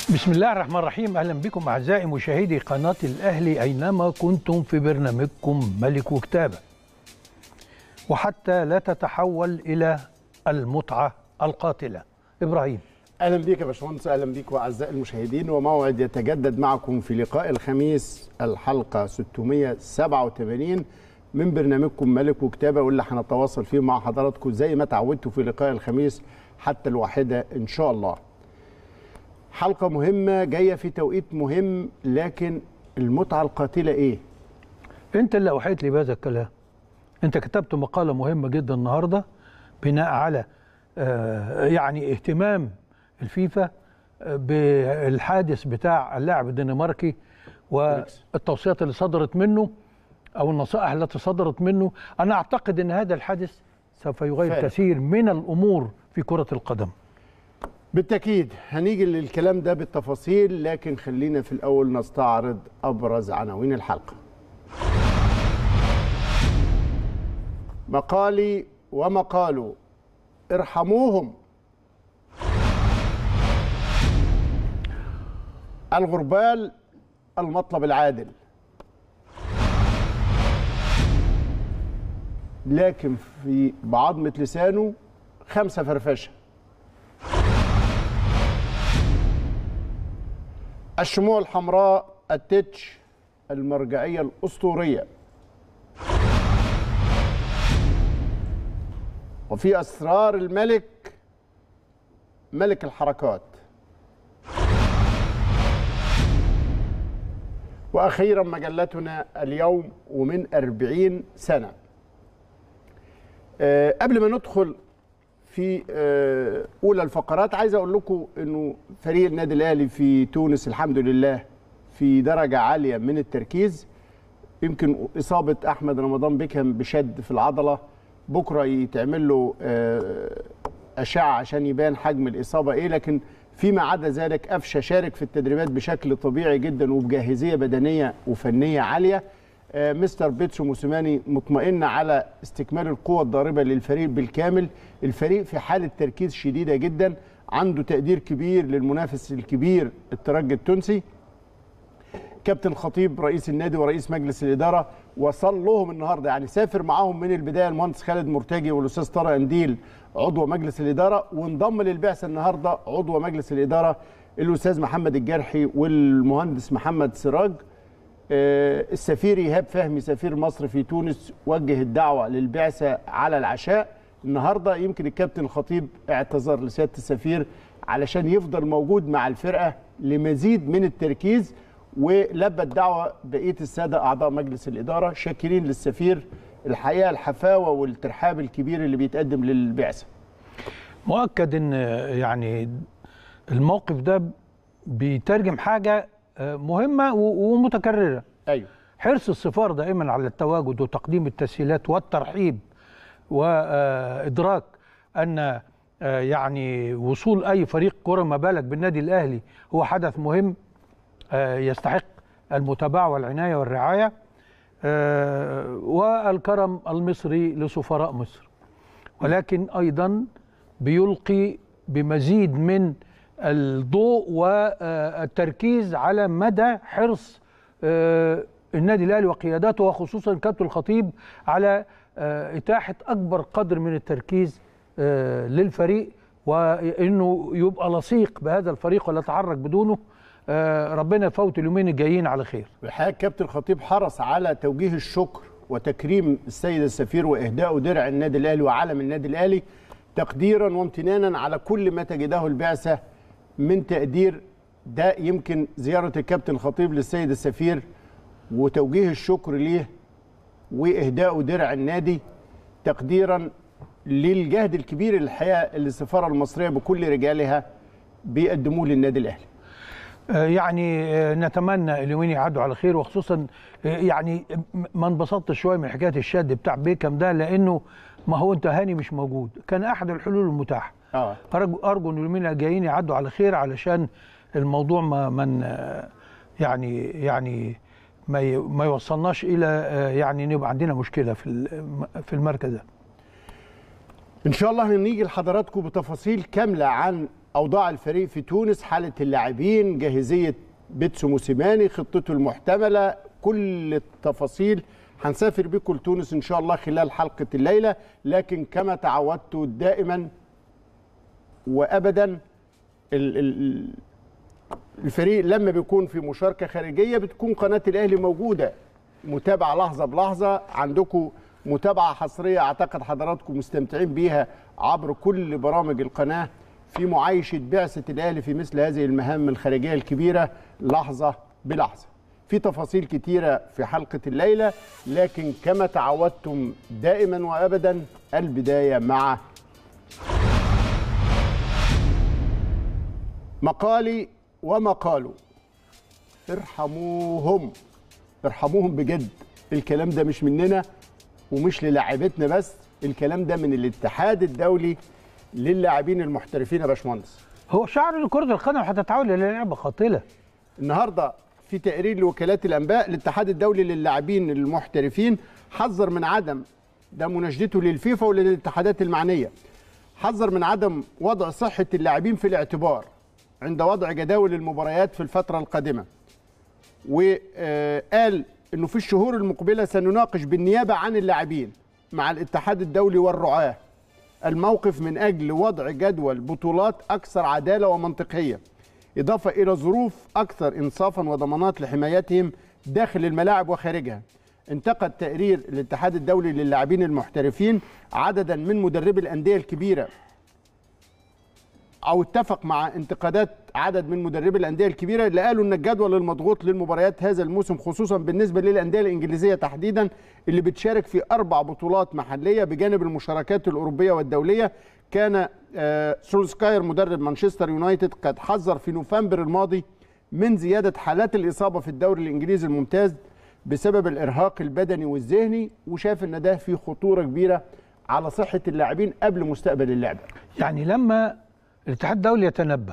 بسم الله الرحمن الرحيم. أهلا بكم أعزائي مشاهدي قناة الأهلي أينما كنتم في برنامجكم ملك وكتابة، وحتى لا تتحول إلى المتعة القاتلة. إبراهيم، اهلا بيك يا باشمهندس، اهلا بيك واعزائي المشاهدين، وموعد يتجدد معكم في لقاء الخميس الحلقه 687 من برنامجكم ملك وكتابه، واللي هنتواصل فيه مع حضراتكم زي ما تعودتوا في لقاء الخميس حتى الواحده ان شاء الله. حلقه مهمه جايه في توقيت مهم، لكن المتعه القاتله ايه؟ أنت اللي أوحيت لي بهذا الكلام. أنت كتبت مقالة مهمة جدا النهاردة بناء على يعني اهتمام الفيفا بالحادث بتاع اللاعب الدنماركي والتوصيات اللي صدرت منه أو النصائح التي صدرت منه. أنا أعتقد أن هذا الحادث سوف يغير كثير من الأمور في كرة القدم. بالتأكيد هنيجي للكلام ده بالتفاصيل، لكن خلينا في الأول نستعرض أبرز عناوين الحلقة. مقالي ومقاله ارحموهم. الغربال المطلب العادل، لكن في بعضمة لسانه 5 فرفشة. الشموع الحمراء التتش المرجعية الأسطورية. وفي أسرار الملك ملك الحركات. وأخيرا مجلتنا اليوم ومن 40 سنة. قبل ما ندخل في أولى الفقرات، عايز أقول لكم أنه فريق النادي الأهلي في تونس الحمد لله في درجة عالية من التركيز. يمكن إصابة أحمد رمضان بيكهام بشد في العضلة، بكرة يتعمل له أشعة عشان يبان حجم الإصابة إيه، لكن فيما عدا ذلك قفشة شارك في التدريبات بشكل طبيعي جدا وبجاهزية بدنية وفنية عالية. مستر بيتسو موسيماني مطمئن على استكمال القوة الضاربة للفريق بالكامل. الفريق في حالة تركيز شديدة جدا، عنده تقدير كبير للمنافس الكبير الترجي التونسي. كابتن خطيب رئيس النادي ورئيس مجلس الإدارة وصل لهم النهارده، يعني سافر معاهم من البداية المهندس خالد مرتجي والأستاذ طارق أنديل عضو مجلس الإدارة، وانضم للبعثة النهارده عضو مجلس الإدارة الأستاذ محمد الجرحي والمهندس محمد سراج. السفير إيهاب فهمي سفير مصر في تونس وجه الدعوة للبعثة على العشاء النهارده. يمكن الكابتن الخطيب اعتذر لسيادة السفير علشان يفضل موجود مع الفرقة لمزيد من التركيز، ولبى الدعوة بقية السادة أعضاء مجلس الإدارة شاكرين للسفير الحقيقة الحفاوة والترحاب الكبير اللي بيتقدم للبعثة. مؤكد أن يعني الموقف ده بيترجم حاجة مهمة ومتكررة. أيوه، حرص السفارة دائما على التواجد وتقديم التسهيلات والترحيب، وإدراك أن يعني وصول أي فريق كرة ما بالك بالنادي الأهلي هو حدث مهم يستحق المتابعة والعناية والرعاية، والكرم المصري لسفراء مصر، ولكن أيضا بيلقي بمزيد من الضوء والتركيز على مدى حرص النادي الأهلي وقياداته وخصوصا كابتن الخطيب على إتاحة أكبر قدر من التركيز للفريق، وإنه يبقى لصيق بهذا الفريق ولا يتحرك بدونه. ربنا يفوت اليومين الجايين على خير. الحقيقة كابتن الخطيب حرص على توجيه الشكر وتكريم السيد السفير وإهداء درع النادي الأهلي وعلم النادي الأهلي تقديرا وامتنانا على كل ما تجده البعثة من تقدير. ده يمكن زيارة الكابتن الخطيب للسيد السفير وتوجيه الشكر ليه وإهداء درع النادي تقديرا للجهد الكبير الحقيقة اللي السفارة المصرية بكل رجالها بيقدموه للنادي الأهلي. يعني نتمنى اليومين يعدوا على خير، وخصوصا يعني ما انبسطتش شويه من حكايه الشد بتاع بيكهام ده، لانه ما هو انت هاني مش موجود، كان احد الحلول المتاحه. ارجو ان اليومين الجايين يعدوا على خير علشان الموضوع يعني ما يوصلناش الى يعني نبقى عندنا مشكله في المركز ده. ان شاء الله هنيجي لحضراتكم بتفاصيل كامله عن اوضاع الفريق في تونس، حاله اللاعبين، جاهزيه بيتسو موسيماني، خطته المحتمله، كل التفاصيل. هنسافر بكم لتونس ان شاء الله خلال حلقه الليله، لكن كما تعودتوا دائما وابدا الفريق لما بيكون في مشاركه خارجيه بتكون قناه الاهلي موجوده متابعه لحظه بلحظه. عندكم متابعه حصريه اعتقد حضراتكم مستمتعين بيها عبر كل برامج القناه في معايشه بعثه الاهلي في مثل هذه المهام الخارجيه الكبيره لحظه بلحظه. في تفاصيل كتيره في حلقه الليله، لكن كما تعودتم دائما وابدا البدايه مع مقالي ومقاله. ارحموهم، ارحموهم بجد. الكلام ده مش مننا ومش للاعبتنا بس، الكلام ده من الاتحاد الدولي للاعبين المحترفين يا باشمهندس. هو شعر ان كرة القدم هتتحول الى لعبة قاتلة. النهارده في تقرير لوكالات الانباء، الاتحاد الدولي للاعبين المحترفين حذر من عدم، ده مناشدته للفيفا وللاتحادات المعنية، حذر من عدم وضع صحة اللاعبين في الاعتبار عند وضع جداول المباريات في الفترة القادمة. وقال انه في الشهور المقبلة سنناقش بالنيابة عن اللاعبين مع الاتحاد الدولي والرعاة الموقف من اجل وضع جدول بطولات اكثر عدالة ومنطقية، اضافة الى ظروف اكثر انصافا وضمانات لحمايتهم داخل الملاعب وخارجها. انتقد تقرير الاتحاد الدولي للاعبين المحترفين عددا من مدربي الاندية الكبيرة، أو اتفق مع انتقادات عدد من مدربي الأندية الكبيرة اللي قالوا إن الجدول المضغوط للمباريات هذا الموسم خصوصا بالنسبة للأندية الإنجليزية تحديدا اللي بتشارك في 4 بطولات محلية بجانب المشاركات الأوروبية والدولية. كان سولسكاير مدرب مانشستر يونايتد قد حذر في نوفمبر الماضي من زيادة حالات الإصابة في الدوري الإنجليزي الممتاز بسبب الإرهاق البدني والذهني، وشاف إن ده فيه خطورة كبيرة على صحة اللاعبين قبل مستقبل اللعبة. يعني لما الاتحاد الدولي يتنبه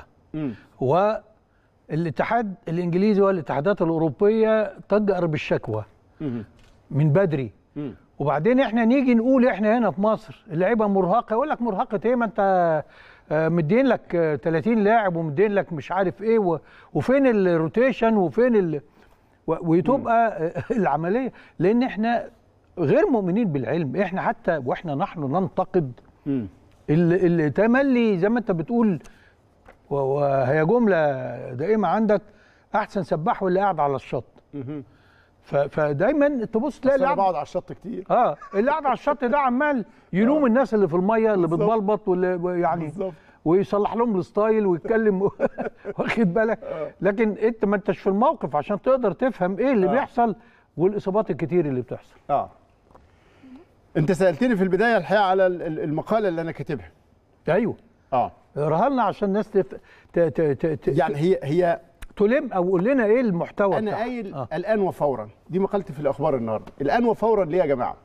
والاتحاد الانجليزي والاتحادات الاوروبيه تجأر بالشكوى من بدري، وبعدين احنا نيجي نقول احنا هنا في مصر اللعيبه مرهقه، يقول لك مرهقه ايه؟ ما انت مدين لك 30 لاعب ومدين لك مش عارف ايه وفين الروتيشن وفين وتبقى العمليه، لان احنا غير مؤمنين بالعلم. احنا حتى واحنا نحن ننتقد التملي زي ما انت بتقول، وهي جمله دائمه عندك، احسن سباح واللي قاعد على الشط. فدايما تبص تلاقي انا بقعد على الشط كتير. اللي قاعد على الشط ده عمال يلوم الناس اللي في الميه اللي بتبلبط واللي يعني ويصلح لهم الستايل ويتكلم واخد بالك، لكن انت ما انتش في الموقف عشان تقدر تفهم ايه اللي بيحصل والاصابات الكتير اللي بتحصل. انت سالتني في البدايه الحقيقه على المقاله اللي انا كاتبها. ايوه اقراها لنا عشان الناس يعني هي تلم او قول لنا ايه المحتوى. انا قايل الان وفورا، دي مقالتي في الاخبار النهارده. الان وفورا ليه يا جماعه؟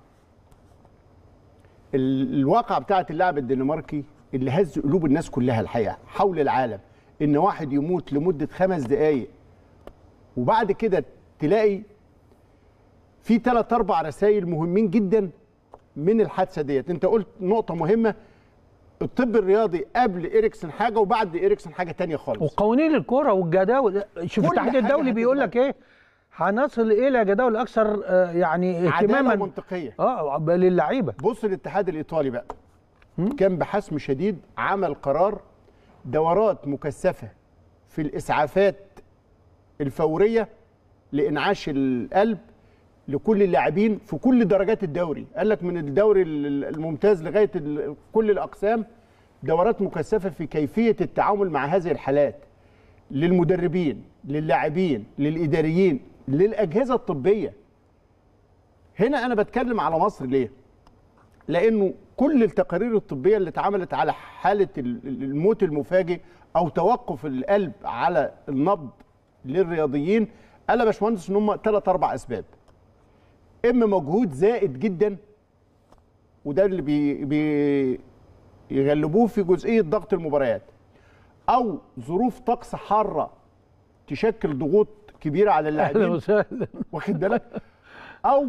الواقعه بتاعت اللاعب الدنماركي اللي هز قلوب الناس كلها الحقيقه حول العالم، ان واحد يموت لمده 5 دقائق وبعد كده تلاقي في 3-4 رسائل مهمين جدا من الحادثه ديت. انت قلت نقطه مهمه، الطب الرياضي قبل إريكسن حاجه وبعد إريكسن حاجه تانية خالص، وقوانين الكره والجداول. شوف الاتحاد الدولي بيقول لك ايه، هنصل الى جداول اكثر يعني اهتماما منطقيه للعيبه. بص الاتحاد الايطالي بقى كان بحسم شديد عمل قرار دورات مكثفه في الاسعافات الفوريه لانعاش القلب لكل اللاعبين في كل درجات الدوري. قال لك من الدوري الممتاز لغايه كل الاقسام دورات مكثفه في كيفيه التعامل مع هذه الحالات للمدربين، للاعبين، للاداريين، للاجهزه الطبيه. هنا انا بتكلم على مصر ليه؟ لانه كل التقارير الطبيه اللي اتعملت على حاله الموت المفاجئ او توقف القلب على النبض للرياضيين قال يا باشمهندس ان هم 3-4 اسباب. اما مجهود زائد جدا، وده اللي بيغلبوه في جزئيه ضغط المباريات، او ظروف طقس حاره تشكل ضغوط كبيره على اللاعبين واخد بالك، او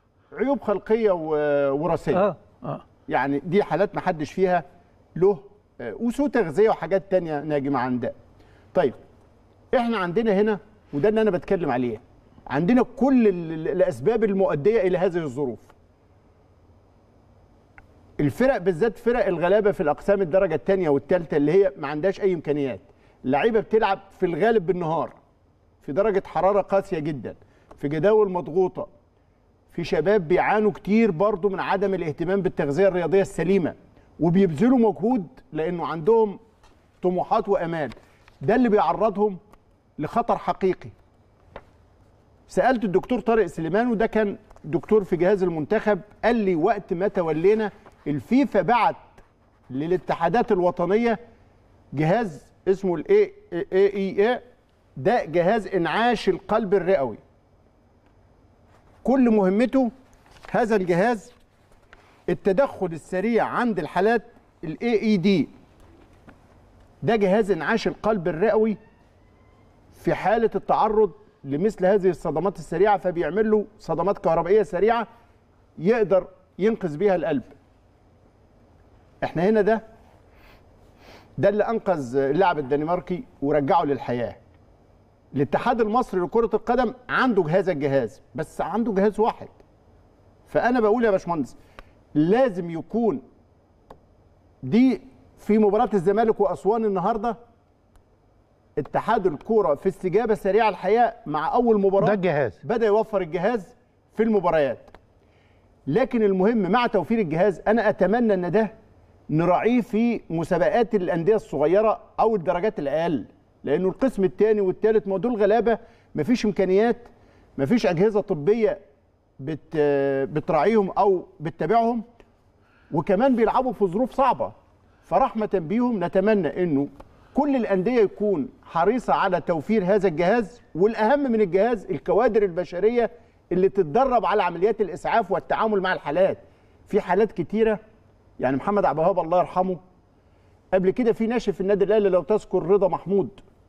عيوب خلقيه وراثيه. يعني دي حالات ما حدش فيها له وسوء تغذيه وحاجات تانية ناجمه عن ده. طيب احنا عندنا هنا، وده اللي انا بتكلم عليه، عندنا كل الاسباب المؤديه الى هذه الظروف. الفرق بالذات فرق الغلابه في الاقسام الدرجه الثانيه والثالثه اللي هي ما عندهاش اي امكانيات، اللعيبه بتلعب في الغالب بالنهار في درجه حراره قاسيه جدا، في جداول مضغوطه، في شباب بيعانوا كتير برضو من عدم الاهتمام بالتغذيه الرياضيه السليمه، وبيبذلوا مجهود لانه عندهم طموحات وامال. ده اللي بيعرضهم لخطر حقيقي. سالت الدكتور طارق سليمان، وده كان دكتور في جهاز المنتخب، قال لي وقت ما تولينا الفيفا بعت للاتحادات الوطنيه جهاز اسمه الاي اي، ده جهاز انعاش القلب الرئوي. كل مهمته هذا الجهاز التدخل السريع عند الحالات الاي اي دي. ده جهاز انعاش القلب الرئوي في حاله التعرض لمثل هذه الصدمات السريعه، فبيعمل له صدمات كهربائيه سريعه يقدر ينقذ بيها القلب. احنا هنا ده اللي انقذ اللاعب الدنماركي ورجعه للحياه. الاتحاد المصري لكره القدم عنده هذا الجهاز، بس عنده جهاز واحد. فانا بقول يا باشمهندس لازم يكون دي في مباراه الزمالك واسوان النهارده، اتحاد الكوره في استجابه سريعه الحقيقه مع اول مباراه ده الجهاز بدا يوفر الجهاز في المباريات. لكن المهم مع توفير الجهاز انا اتمنى ان ده نراعيه في مسابقات الانديه الصغيره او الدرجات الاقل، لانه القسم الثاني والثالث ما دول غلابه، مفيش امكانيات، مفيش اجهزه طبيه بتراعيهم او بتتابعهم، وكمان بيلعبوا في ظروف صعبه. فرحمه بيهم نتمنى انه كل الانديه يكون حريصه على توفير هذا الجهاز، والاهم من الجهاز الكوادر البشريه اللي تتدرب على عمليات الاسعاف والتعامل مع الحالات. في حالات كتيره، يعني محمد عبد الوهاب الله يرحمه، قبل كده في ناشئ في النادي الاهلي لو تذكر رضا محمود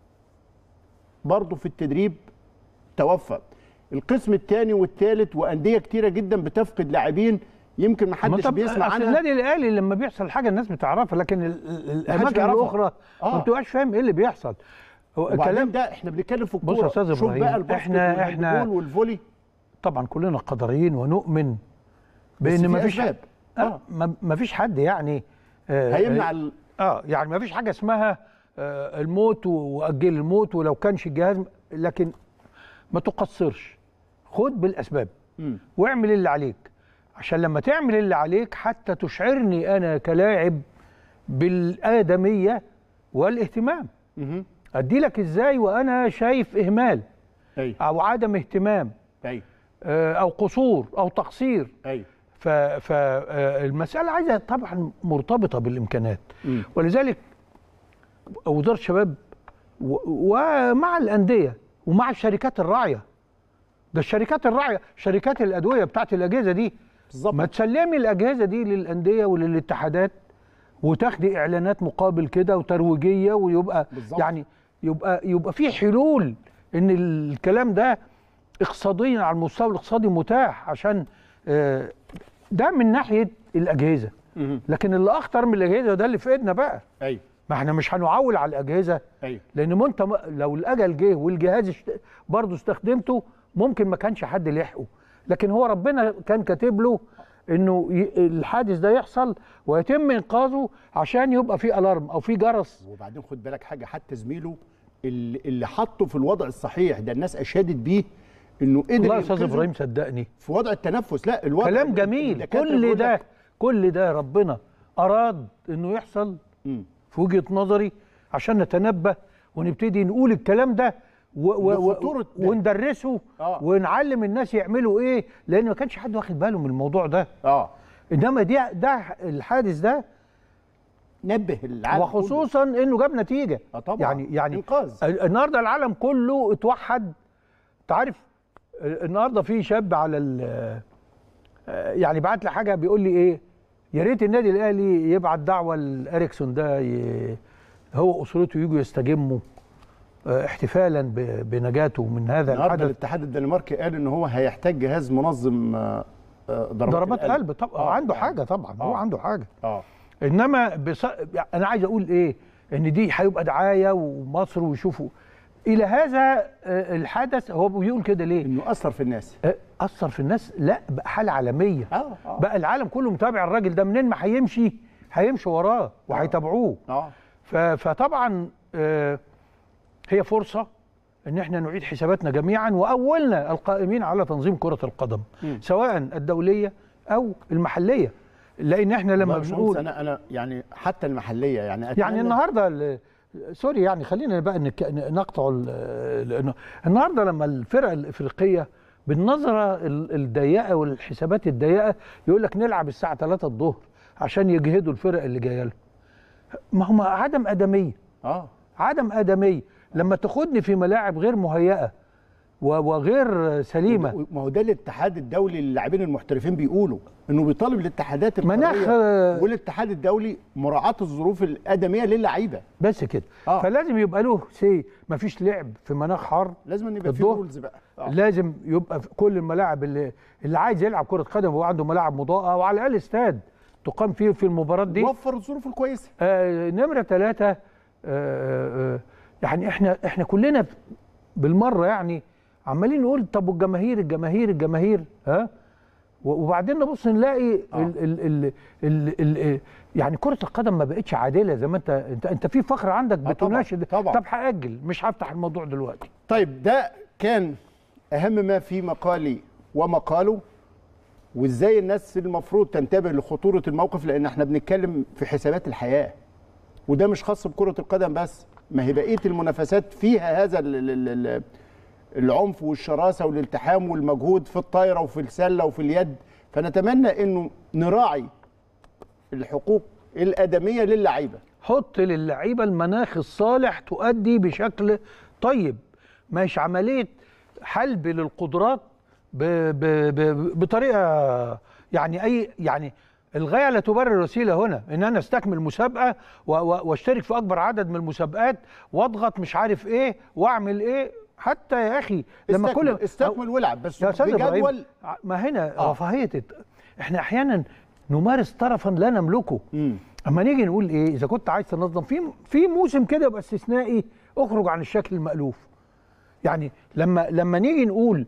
برضه في التدريب توفى. القسم الثاني والثالث وانديه كتيره جدا بتفقد لاعبين يمكن ما حدش بيسمع عنها. النادي الاهلي لما بيحصل حاجه الناس بتعرفها، لكن الاماكن الاخرى ما بتبقاش فاهم ايه اللي بيحصل. الكلام ده احنا بنتكلم في الكوره. بص يا استاذ ابراهيم، بقى احنا والفولي طبعا كلنا قدريين ونؤمن بان ما فيش حد يعني هيمنع يعني ما فيش حاجه اسمها الموت واجل الموت ولو كانش الجهاز، لكن ما تقصرش، خد بالاسباب واعمل اللي عليك، عشان لما تعمل اللي عليك حتى تشعرني انا كلاعب بالادميه والاهتمام. ادي لك ازاي وانا شايف اهمال او عدم اهتمام او قصور او تقصير. فالمساله عايزه طبعا مرتبطه بالامكانات، ولذلك وزاره الشباب ومع الانديه ومع الشركات الراعيه، ده الشركات الراعيه، شركات الادويه بتاعت الاجهزه دي بالظبط، ما تسلمي الاجهزه دي للانديه وللاتحادات وتاخدي اعلانات مقابل كده وترويجيه، ويبقى بالزبط. يعني يبقى في حلول ان الكلام ده اقتصاديا على المستوى الاقتصادي متاح، عشان ده من ناحيه الاجهزه. لكن اللي اخطر من الاجهزه ده اللي في ايدنا بقى. ما احنا مش هنعول على الاجهزه. لان انت لو الاجل جه والجهاز برضه استخدمته ممكن ما كانش حد لحقه، لكن هو ربنا كان كاتب له انه الحادث ده يحصل ويتم انقاذه عشان يبقى في الارم او في جرس. وبعدين خد بالك حاجه، حتى زميله اللي حطه في الوضع الصحيح ده الناس اشادت بيه انه قدر. والله يا استاذ ابراهيم صدقني في وضع التنفس، لا الوضع كلام جميل، كل ده ربنا اراد انه يحصل في وجهه نظري عشان نتنبه ونبتدي نقول الكلام ده وندرسه ونعلم الناس يعملوا ايه، لان ما كانش حد واخد باله من الموضوع ده. انما ده الحادث ده نبه العالم وخصوصا كله. انه جاب نتيجه. طبعا يعني انقاذ. النهارده العالم كله اتوحد. انت عارف النهارده في شاب على يعني بعت لي حاجه بيقول لي ايه، يا ريت النادي الاهلي يبعت دعوه لاريكسون ده هو اسرته يجوا يستجموا احتفالا بنجاته من هذا الحدث. الاتحاد الدنماركي قال ان هو هيحتاج جهاز منظم ضربات قلب. طبعا عنده حاجه، طبعا هو عنده حاجه. انما انا عايز اقول ايه، ان دي هيبقى دعايه ومصر ويشوفوا الى هذا الحدث. هو بيقول كده ليه؟ انه اثر في الناس. اثر في الناس، لا بقى حاله عالميه. بقى العالم كله متابع الراجل ده، منين ما هيمشي وراه وهيتابعوه. فطبعا هي فرصه ان احنا نعيد حساباتنا جميعا، واولنا القائمين على تنظيم كره القدم سواء الدوليه او المحليه. لان احنا لما بنقول انا يعني حتى المحليه يعني النهارده سوري يعني خلينا بقى نقطع النهارده لما الفرق الافريقيه بالنظره الضيقه والحسابات الضيقه يقول لك نلعب الساعه 3 الظهر عشان يجهدوا الفرق اللي جايه لهم. ما هم عدم ادميه. عدم ادميه لما تاخدني في ملاعب غير مهيئه وغير سليمه. ما هو ده الاتحاد الدولي للاعبين المحترفين بيقولوا انه بيطالب الاتحادات القاريه والاتحاد الدولي مراعاه الظروف الادميه للعيبه بس كده. فلازم يبقى له ما فيش لعب في مناخ حار، لازم يبقى في رولز بقى. لازم يبقى في كل الملاعب اللي عايز يلعب كره قدم هو عنده ملاعب مضاءه، وعلى الاقل استاد تقام فيه في المباراه دي، وفر الظروف الكويسه. نمره 3 يعني احنا كلنا بالمره يعني عمالين نقول طب والجماهير وبعدين نبص نلاقي يعني كرة القدم ما بقتش عادلة زي ما انت في فخر عندك بتناشد. طبعا. طب هأجل، مش هفتح الموضوع دلوقتي. طيب ده كان أهم ما في مقالي ومقاله، وازاي الناس المفروض تنتبه لخطورة الموقف، لأن احنا بنتكلم في حسابات الحياة، وده مش خاص بكرة القدم بس، ما هي بقية المنافسات فيها هذا العنف والشراسة والالتحام والمجهود في الطايرة وفي السلة وفي اليد. فنتمنى انه نراعي الحقوق الآدمية للعيبة، حط للعيبة المناخ الصالح تؤدي بشكل طيب، مش عملية حلب للقدرات بطريقة يعني الغاية لا تبرر الوسيلة. هنا ان انا استكمل مسابقة واشترك في اكبر عدد من المسابقات واضغط مش عارف ايه واعمل ايه. حتى يا اخي لما استكمل والعب بس بجدول. ما هنا رفاهيه احنا احيانا نمارس طرفا لا نملكه. اما نيجي نقول ايه، اذا كنت عايز تنظم في موسم كده يبقى استثنائي، اخرج عن الشكل المألوف. يعني لما نيجي نقول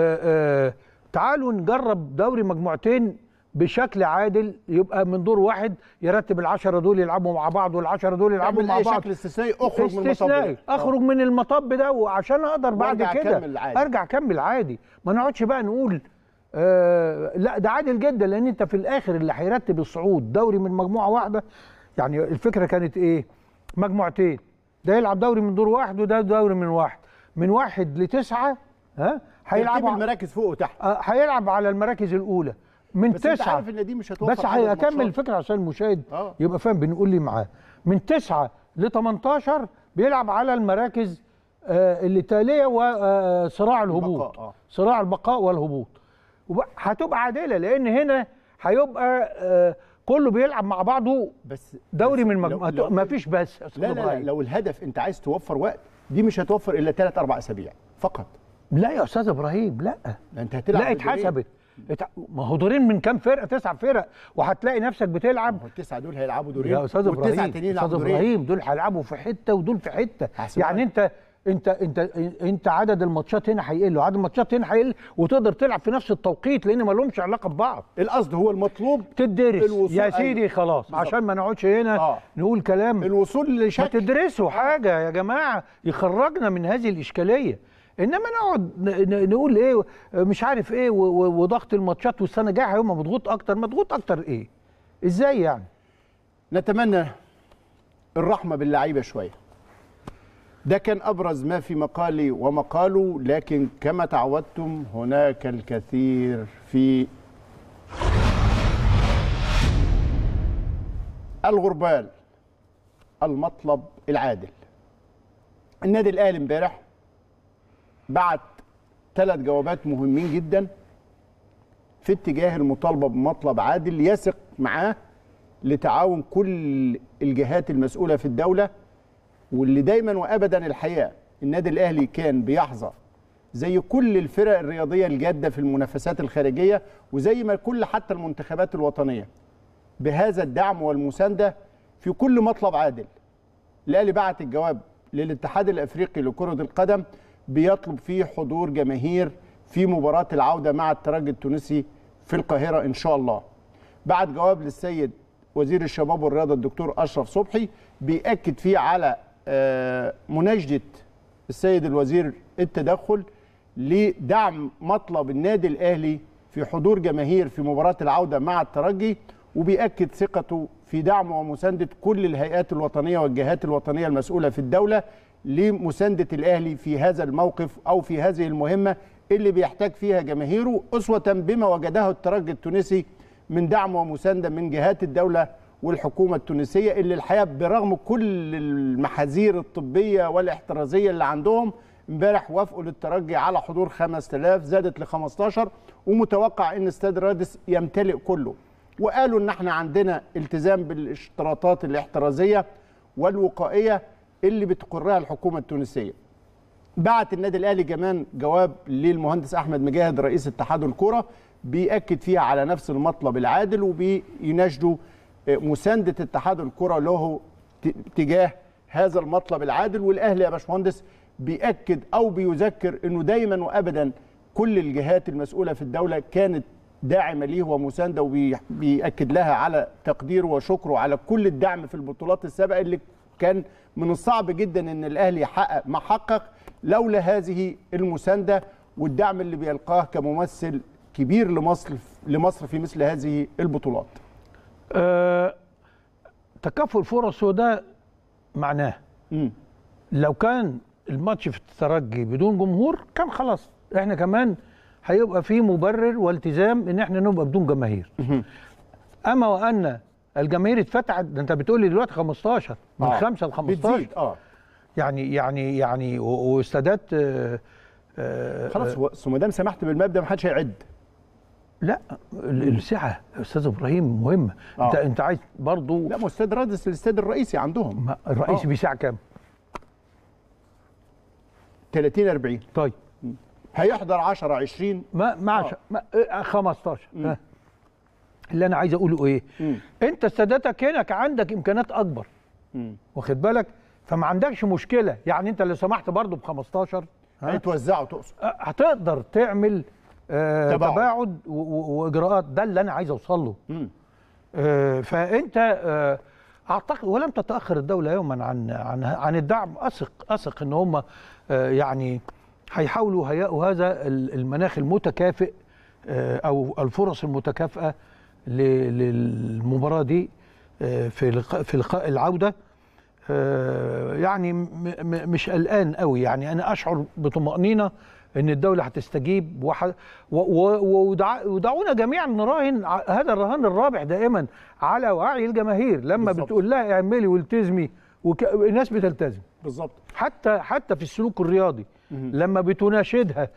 تعالوا نجرب دوري مجموعتين بشكل عادل، يبقى من دور واحد يرتب ال10 دول يلعبوا مع بعض وال10 دول يلعبوا مع بعض. شكل استثنائي اخرج من المطب ده. اخرج من المطب ده، وعشان اقدر بعد كده ارجع اكمل عادي. ما نقعدش بقى نقول لا ده عادل جدا، لان انت في الاخر اللي هيرتب الصعود دوري من مجموعه واحده. يعني الفكره كانت ايه؟ مجموعتين، ده يلعب دوري من دور واحد وده دوري من واحد ل9. هيلعب المراكز فوق وتحت. هيلعب على المراكز الاولى من 9. بس انت عارف ان دي مش هتوفر. بس هكمل الفكره عشان المشاهد يبقى فاهم بنقول لي معاه. من 9 ل 18 بيلعب على المراكز اللي تاليه وصراع الهبوط، صراع البقاء والهبوط. هتبقى عادله، لان هنا هيبقى كله بيلعب مع بعضه. بس دوري من مجموعه ما فيش. بس لا لو الهدف انت عايز توفر وقت، دي مش هتوفر الا 3-4 اسابيع فقط. لا يا استاذ ابراهيم، لا انت هتلعب. لا اتحسبت. ما هو دورين من كام فرقه؟ 9 فرق، وهتلاقي نفسك بتلعب. ما هو ال9 دول هيلعبوا دورين يا استاذ ابراهيم. والتسعه التانيين يلعبوا دورين. ابراهيم دول هيلعبوا في حته ودول في حته. يعني انت عدد الماتشات هنا هيقل وعدد الماتشات هنا هيقل، وتقدر تلعب في نفس التوقيت لان ما لهمش علاقه ببعض. القصد هو المطلوب تدرس يا سيدي. خلاص بالزبط. عشان ما نقعدش هنا نقول كلام الوصول لشكل. ما تدرسوا حاجه يا جماعه يخرجنا من هذه الاشكاليه. انما نقعد نقول ايه مش عارف ايه وضغط الماتشات والسنه الجايه هيبقى مضغوط اكتر ايه؟ ازاي يعني؟ نتمنى الرحمه باللعيبه شويه. ده كان ابرز ما في مقالي ومقاله، لكن كما تعودتم هناك الكثير في الغربال. المطلب العادل. النادي الاهلي امبارح بعت 3 جوابات مهمين جدا في اتجاه المطالبه بمطلب عادل يثق معاه لتعاون كل الجهات المسؤوله في الدوله، واللي دايما وابدا الحقيقه النادي الاهلي كان بيحظى زي كل الفرق الرياضيه الجاده في المنافسات الخارجيه، وزي ما كل حتى المنتخبات الوطنيه بهذا الدعم والمسانده في كل مطلب عادل. الاهلي بعت الجواب للاتحاد الافريقي لكره القدم بيطلب فيه حضور جماهير في مباراه العوده مع الترجي التونسي في القاهره ان شاء الله. بعت جواب للسيد وزير الشباب والرياضه الدكتور اشرف صبحي بيأكد فيه على مناشده السيد الوزير التدخل لدعم مطلب النادي الاهلي في حضور جماهير في مباراه العوده مع الترجي، وبيأكد ثقته في دعم ومسانده كل الهيئات الوطنيه والجهات الوطنيه المسؤوله في الدوله لمسانده الاهلي في هذا الموقف او في هذه المهمه اللي بيحتاج فيها جماهيره، اسوه بما وجده الترجي التونسي من دعم ومسانده من جهات الدوله والحكومه التونسيه، اللي الحقيقه برغم كل المحاذير الطبيه والاحترازيه اللي عندهم امبارح وافقوا للترجي على حضور 5000 زادت ل 15، ومتوقع ان استاد رادس يمتلئ كله. وقالوا ان احنا عندنا التزام بالاشتراطات الاحترازيه والوقائيه اللي بتقرها الحكومه التونسيه. بعت النادي الاهلي كمان جواب للمهندس احمد مجاهد رئيس اتحاد الكره بيأكد فيها على نفس المطلب العادل، وبيناشدوا مسانده اتحاد الكره له تجاه هذا المطلب العادل. والاهلي يا باشمهندس بيأكد او بيذكر انه دايما وابدا كل الجهات المسؤوله في الدوله كانت داعمه ليه ومسانده، وبيأكد لها على تقديره وشكره على كل الدعم في البطولات السابقه اللي كان من الصعب جدا ان الاهلي يحقق ما حقق لولا هذه المسانده والدعم اللي بيلقاه كممثل كبير لمصر في مثل هذه البطولات. تكافؤ الفرص وده معناه لو كان الماتش في الترجي بدون جمهور كان خلاص احنا كمان هيبقى في مبرر والتزام ان احنا نبقى بدون جماهير. اما وان الجماهير اتفتحت، ده انت بتقول لي دلوقتي 15 من 5 ل 15 بتزيد يعني واستادات خلاص ما دام سمحت بالمبدا ما حدش هيعد. لا السعه يا استاذ ابراهيم مهمه. انت عايز برضو لا، ما استاد رادس الاستاد الرئيسي عندهم الرئيسي بيساع كام؟ 30 40. طيب هيحضر 10 20 ما 15 اللي انا عايز اقوله ايه؟ انت استاداتك هنا عندك امكانيات اكبر، واخد بالك؟ فما عندكش مشكله، يعني انت لو سمحت برضو ب 15 هيتوزعوا تقصد هتقدر تعمل تباعد واجراءات. ده اللي انا عايز اوصل له. فانت اعتقد ولم تتاخر الدوله يوما عن الدعم. اثق ان هم يعني هيحاولوا هيئوا هذا المناخ المتكافئ او الفرص المتكافئه للمباراه دي في لقاء العوده. يعني مش قلقان قوي، يعني انا اشعر بطمأنينة ان الدوله هتستجيب ودعونا جميعا نراهن هذا الرهان الرابح دائما على وعي الجماهير. لما بالزبط. بتقول لها اعملي والتزمي الناس بتلتزم بالظبط. حتى في السلوك الرياضي لما بتناشدها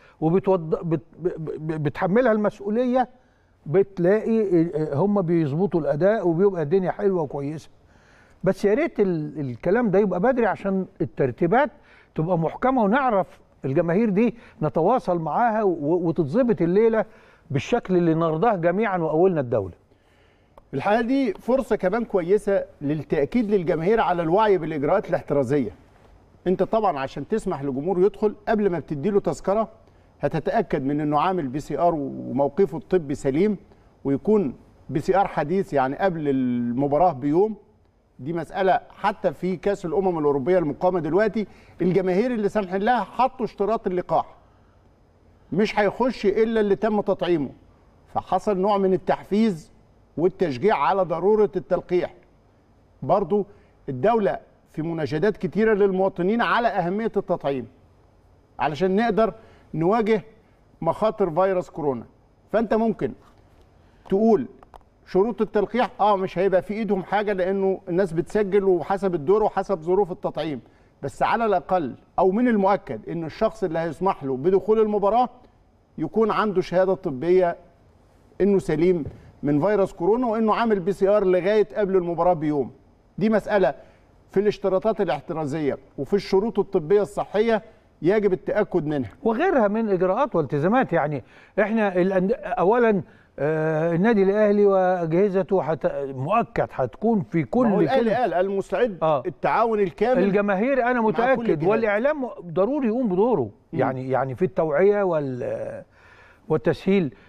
بتحملها المسؤوليه بتلاقي هم بيظبطوا الاداء وبيبقى الدنيا حلوه وكويسه. بس يا ريت الكلام ده يبقى بدري عشان الترتيبات تبقى محكمه ونعرف الجماهير دي نتواصل معاها وتتظبط الليله بالشكل اللي نرضاه جميعا واولنا الدوله. الحقيقه دي فرصه كمان كويسه للتاكيد للجماهير على الوعي بالاجراءات الاحترازيه. انت طبعا عشان تسمح لجمهور يدخل قبل ما بتدي له تذكره هتتاكد من انه عامل PCR وموقفه الطبي سليم، ويكون PCR حديث يعني قبل المباراه بيوم. دي مسألة حتى في كأس الأمم الأوروبية المقامة دلوقتي الجماهير اللي سامحين لها حطوا اشتراط اللقاح، مش هيخش إلا اللي تم تطعيمه. فحصل نوع من التحفيز والتشجيع على ضرورة التلقيح. برضو الدولة في مناشدات كتيرة للمواطنين على أهمية التطعيم علشان نقدر نواجه مخاطر فيروس كورونا. فأنت ممكن تقول شروط التلقيح مش هيبقى في ايدهم حاجه لانه الناس بتسجل وحسب الدور وحسب ظروف التطعيم، بس على الاقل او من المؤكد ان الشخص اللي هيسمح له بدخول المباراه يكون عنده شهاده طبيه انه سليم من فيروس كورونا وانه عامل PCR لغايه قبل المباراه بيوم. دي مساله في الاشتراطات الاحترازيه وفي الشروط الطبيه الصحيه يجب التاكد منها وغيرها من اجراءات والتزامات. يعني احنا اولا النادي الاهلي واجهزته مؤكد هتكون في كل ما هو الاهلي قال المستعد التعاون الكامل. الجماهير انا متاكد، والاعلام ضروري يقوم بدوره، يعني في التوعيه والتسهيل،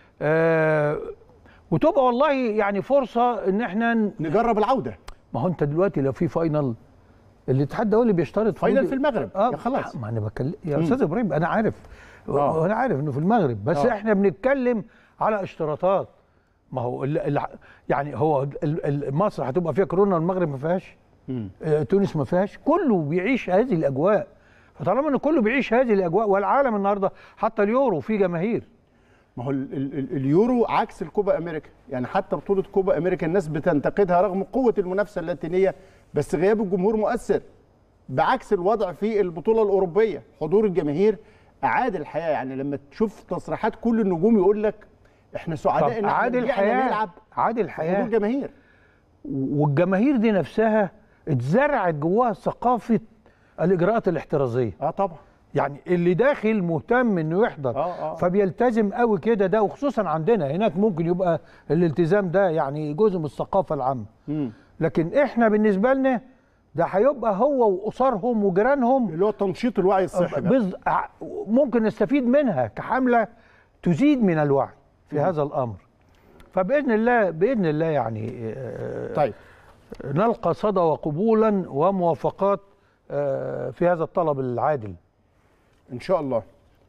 وتبقى والله يعني فرصه ان احنا نجرب العوده. ما هو انت دلوقتي لو في فاينل، الاتحاد الدولي بيشترط فاينل في المغرب. يا خلاص، ما انا بتكلم يا استاذ ابراهيم، انا عارف وانا عارف انه في المغرب، بس احنا بنتكلم على اشتراطات. ما هو يعني هو مصر هتبقى فيها كورونا، المغرب ما فيهاش، تونس ما فيهاش، كله بيعيش هذه الاجواء. فطالما ان كله بيعيش هذه الاجواء، والعالم النهارده حتى اليورو فيه جماهير. ما هو اليورو عكس الكوبا امريكا، يعني حتى بطوله كوبا امريكا الناس بتنتقدها رغم قوه المنافسه اللاتينيه، بس غياب الجمهور مؤثر، بعكس الوضع في البطوله الاوروبيه. حضور الجماهير اعاد الحياه. يعني لما تشوف تصريحات كل النجوم يقول لك احنا سعداء ان احنا نلعب، عاد الحياه، حضور جماهير. والجماهير دي نفسها اتزرعت جواها ثقافه الاجراءات الاحترازيه. طبعا، يعني اللي داخل مهتم انه يحضر، فبيلتزم قوي كده. ده وخصوصا عندنا هناك ممكن يبقى الالتزام ده يعني جزء من الثقافه العامه. لكن احنا بالنسبه لنا ده هيبقى هو واسرهم وجيرانهم، اللي هو تنشيط الوعي الصحي. ممكن نستفيد منها كحمله تزيد من الوعي في هذا الامر. فباذن الله باذن الله يعني طيب نلقى صدى وقبولا وموافقات في هذا الطلب العادل ان شاء الله.